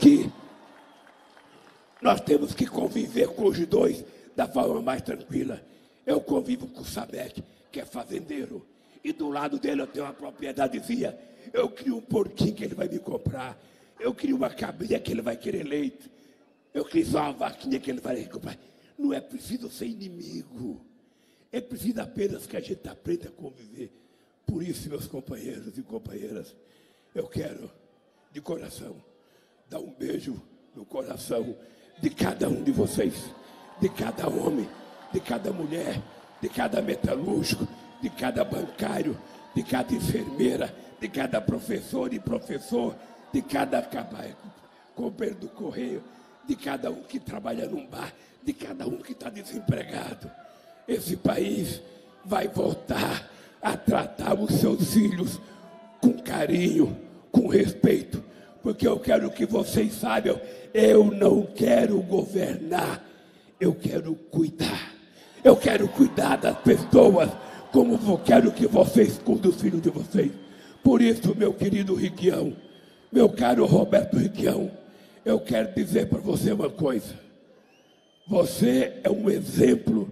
que conviver com os dois da forma mais tranquila. Eu convivo com o Samek, que é fazendeiro, e do lado dele eu tenho uma propriedadezinha. Eu crio um porquinho que ele vai me comprar. Eu crio uma cabrinha que ele vai querer leite. Eu crio só uma vaquinha que ele vai querer comprar. Não é preciso ser inimigo. É preciso apenas que a gente aprenda a conviver. Por isso, meus companheiros e companheiras, eu quero, de coração, dar um beijo no coração de cada um de vocês, de cada homem, de cada mulher, de cada metalúrgico, de cada bancário, de cada enfermeira, de cada professor e professor, de cada companheiro do correio, de cada um que trabalha num bar, de cada um que está desempregado. Esse país vai voltar a tratar os seus filhos com carinho, com respeito, porque eu quero que vocês saibam, eu não quero governar, eu quero cuidar. Eu quero cuidar das pessoas como eu quero que vocês cuidem dos filhos de vocês. Por isso, meu querido Riquião, meu caro Roberto Riquião, eu quero dizer para você uma coisa. Você é um exemplo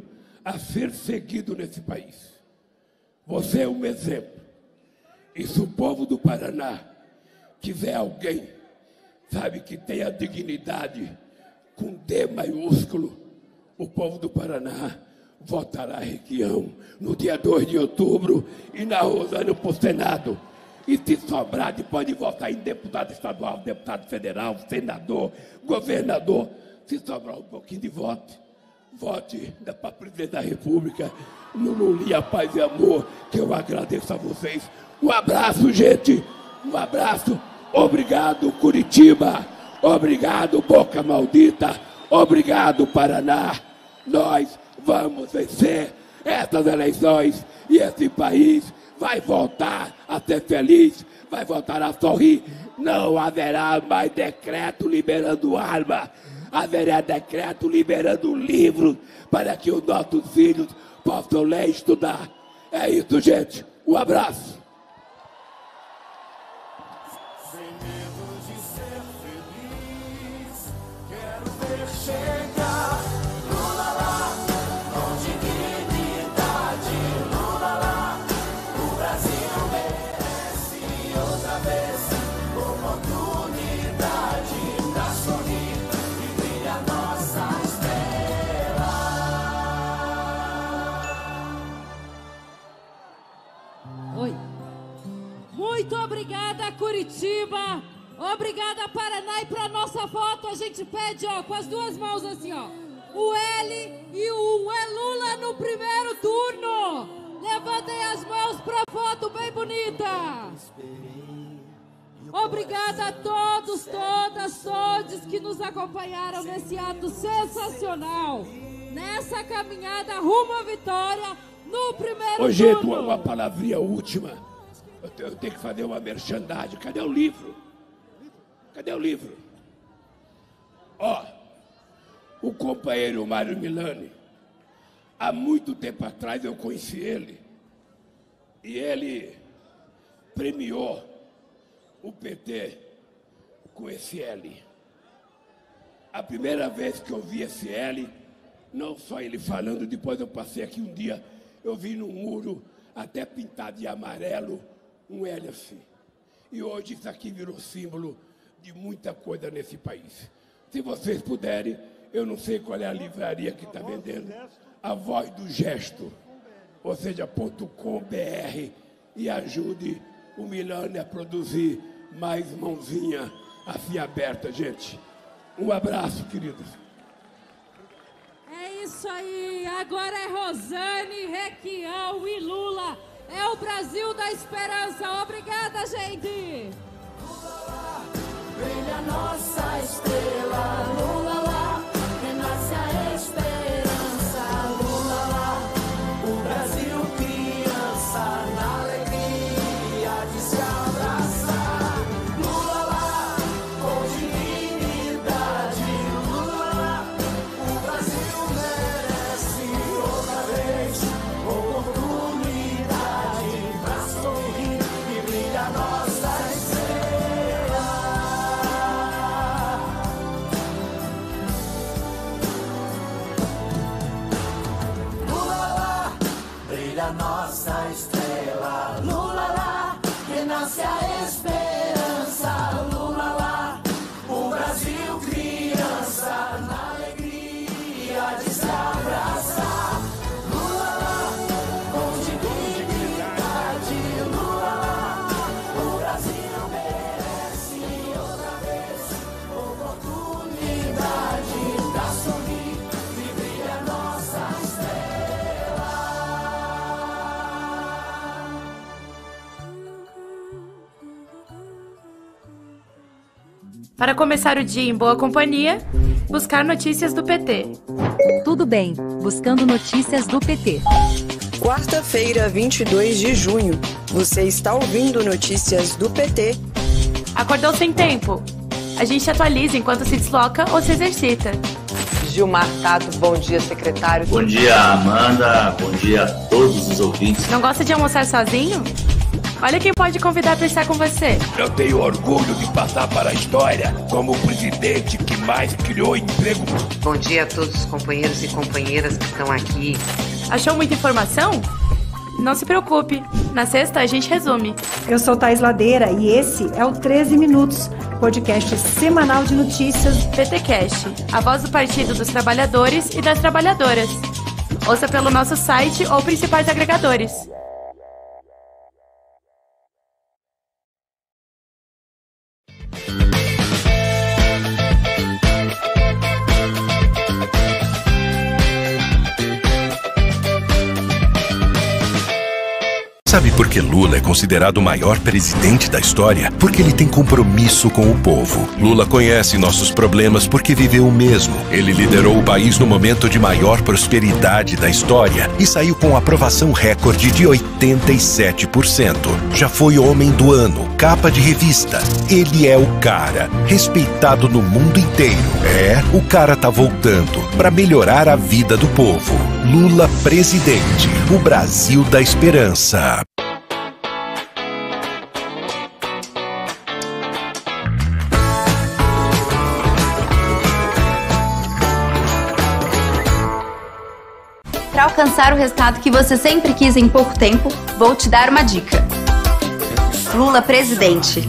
a ser seguido nesse país. Você é um exemplo. E se o povo do Paraná quiser alguém, sabe, que tenha dignidade, com D maiúsculo, o povo do Paraná votará Requião no dia 2 de outubro e na Rosane para o Senado. E se sobrar, pode votar em deputado estadual, deputado federal, senador, governador. Se sobrar um pouquinho de voto, vote para presidente da República, no Lulinha Paz e Amor, que eu agradeço a vocês. Um abraço, gente, um abraço. Obrigado, Curitiba. Obrigado, Boca Maldita. Obrigado, Paraná. Nós vamos vencer essas eleições e esse país vai voltar a ser feliz, vai voltar a sorrir. Não haverá mais decreto liberando arma, haverá decreto liberando livros para que os nossos filhos possam ler e estudar. É isso, gente. Um abraço. Chegar, Lula lá, com dignidade, Lula lá, o Brasil merece outra vez oportunidade pra sorrir e brilhar nossa estrela. Oi. Muito obrigada, Curitiba. Obrigada, Paraná. E para nossa foto a gente pede, ó, com as duas mãos assim, ó, o L e o é Lula no primeiro turno. Levantem as mãos para foto bem bonita. Obrigada a todos, todas, todos que nos acompanharam nesse ato sensacional, nessa caminhada rumo à vitória no primeiro turno. Ô, gente, uma palavrinha última. Eu tenho que fazer uma merchandising. Cadê o livro? Cadê o livro? Ó, o companheiro Mário Milani, há muito tempo atrás eu conheci ele, e ele premiou o PT com esse L. A primeira vez que eu vi esse L, não só ele falando, depois eu passei aqui um dia, eu vi no muro, até pintado de amarelo, um L assim. E hoje isso aqui virou símbolo de muita coisa nesse país. Se vocês puderem, eu não sei qual é a livraria que está vendendo, A Voz do Gesto, ou seja, .com.br, e ajude o Milani a produzir mais mãozinha assim aberta, gente. Um abraço, queridos. É isso aí, agora é Rosane, Requião e Lula. É o Brasil da esperança. Obrigada, gente. Brilha nossa estrela, Lula lá, renasce a esperança, Lula lá, o Brasil criança, na alegria de se abraçar, Lula lá, com dignidade, Lula lá, o Brasil merece outra vez oportunidade pra sorrir e brilhar nossa estrela. Nossa estrela, Lula lá, renasce a esperança, Lula lá, o Brasil criança, na alegria de se abraçar, Lula lá, com dignidade, Lula lá, o Brasil merece outra vez oportunidade pra sorrir e brilhar nossa estrela. Para começar o dia em boa companhia, buscar notícias do PT. Tudo bem, buscando notícias do PT. Quarta-feira, 22 de junho. Você está ouvindo notícias do PT. Acordou sem tempo? A gente atualiza enquanto se desloca ou se exercita. Gilmar Tato, bom dia, secretário. Bom dia, Amanda. Bom dia a todos os ouvintes. Não gosta de almoçar sozinho? Olha quem pode convidar para estar com você. Eu tenho orgulho de passar para a história como o presidente que mais criou emprego. Bom dia a todos os companheiros e companheiras que estão aqui. Achou muita informação? Não se preocupe, na sexta a gente resume. Eu sou Thais Ladeira e esse é o 13 Minutos, podcast semanal de notícias PTcast, a voz do Partido dos Trabalhadores e das Trabalhadoras. Ouça pelo nosso site ou principais agregadores. Sabe por que Lula é considerado o maior presidente da história? Porque ele tem compromisso com o povo. Lula conhece nossos problemas porque viveu o mesmo. Ele liderou o país no momento de maior prosperidade da história e saiu com aprovação recorde de 87%. Já foi homem do ano, capa de revista. Ele é o cara, respeitado no mundo inteiro. O cara tá voltando para melhorar a vida do povo. Lula presidente, o Brasil da esperança. Para alcançar o resultado que você sempre quis em pouco tempo, vou te dar uma dica. Lula presidente.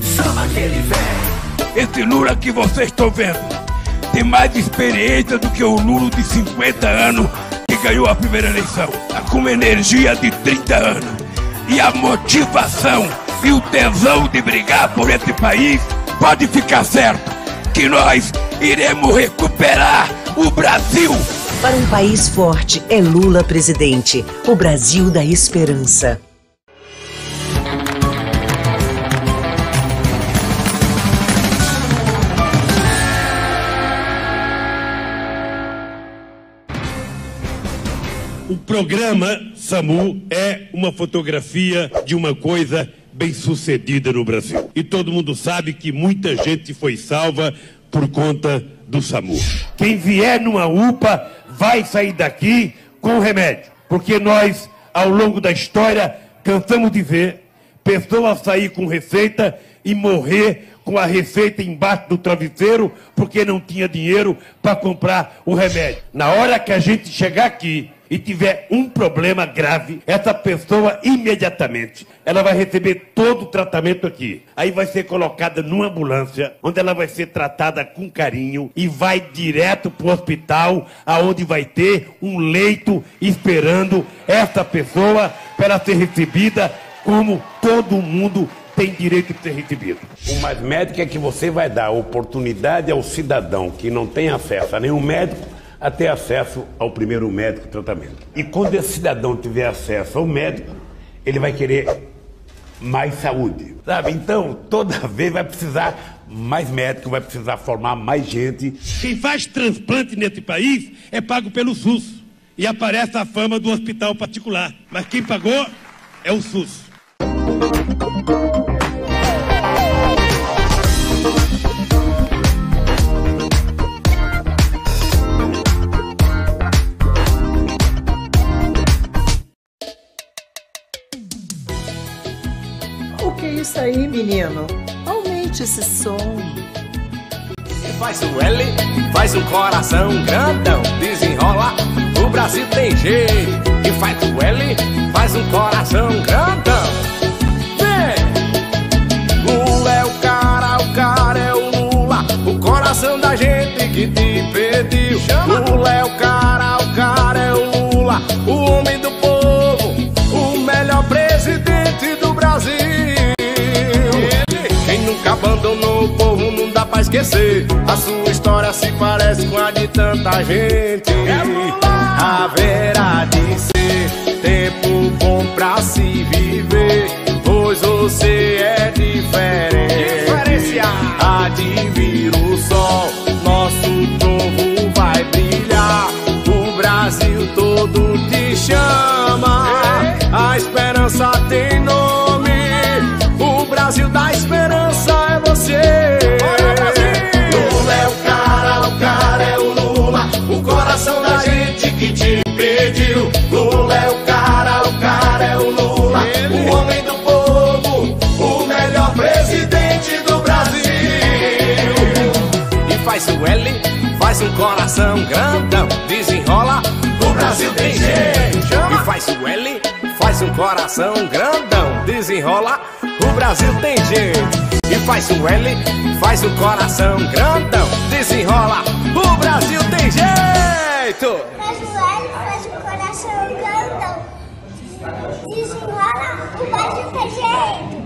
Esse Lula que vocês estão vendo tem mais experiência do que o Lula de 50 anos que ganhou a primeira eleição. Tá com energia de 30 anos. E a motivação e o tesão de brigar por esse país, pode ficar certo que nós iremos recuperar o Brasil. Para um país forte, é Lula presidente, o Brasil da esperança. O programa SAMU é uma fotografia de uma coisa bem sucedida no Brasil. E todo mundo sabe que muita gente foi salva por conta do SAMU. Quem vier numa UPA vai sair daqui com remédio. Porque nós, ao longo da história, cansamos de ver pessoas sair com receita e morrer com a receita embaixo do travesseiro porque não tinha dinheiro para comprar o remédio. Na hora que a gente chegar aqui e tiver um problema grave, essa pessoa imediatamente, ela vai receber todo o tratamento aqui. Aí vai ser colocada numa ambulância, onde ela vai ser tratada com carinho e vai direto para o hospital, aonde vai ter um leito esperando essa pessoa para ela ser recebida como todo mundo tem direito de ser recebido. O mais médico é que você vai dar oportunidade ao cidadão que não tem acesso a nenhum médico a ter acesso ao primeiro médico tratamento. E quando esse cidadão tiver acesso ao médico, ele vai querer mais saúde, sabe? Então, toda vez vai precisar mais médico, vai precisar formar mais gente. Quem faz transplante nesse país é pago pelo SUS. E aparece a fama do hospital particular. Mas quem pagou é o SUS. O que é isso aí, menino? Aumente esse som. Faz o L, faz um coração grandão, desenrola, o Brasil tem jeito. E faz o L, faz um coração grandão. Vem! Lula é o cara é o Lula, o coração da gente que te pediu. Lula é o cara é o Lula, o homem do povo, o melhor presidente do Brasil. Quem nunca abandonou o povo não dá pra esquecer. A sua história se parece com a de tanta gente. Haverá de ser tempo bom pra se viver, pois você é diferente. Há de vir o sol, nosso povo vai brilhar. O Brasil todo te chama, a esperança tem nome. O Brasil da esperança é você. Lula é o cara é o Lula, o coração da gente que te pediu. Lula é o cara é o Lula, o homem do povo, faz um coração grandão, desenrola, o Brasil tem jeito. E faz o L, faz um coração grandão, desenrola, o Brasil tem jeito. E faz o L, faz um coração grandão, desenrola, o Brasil tem jeito. Faz o L, faz um coração grandão, desenrola, o Brasil tem jeito.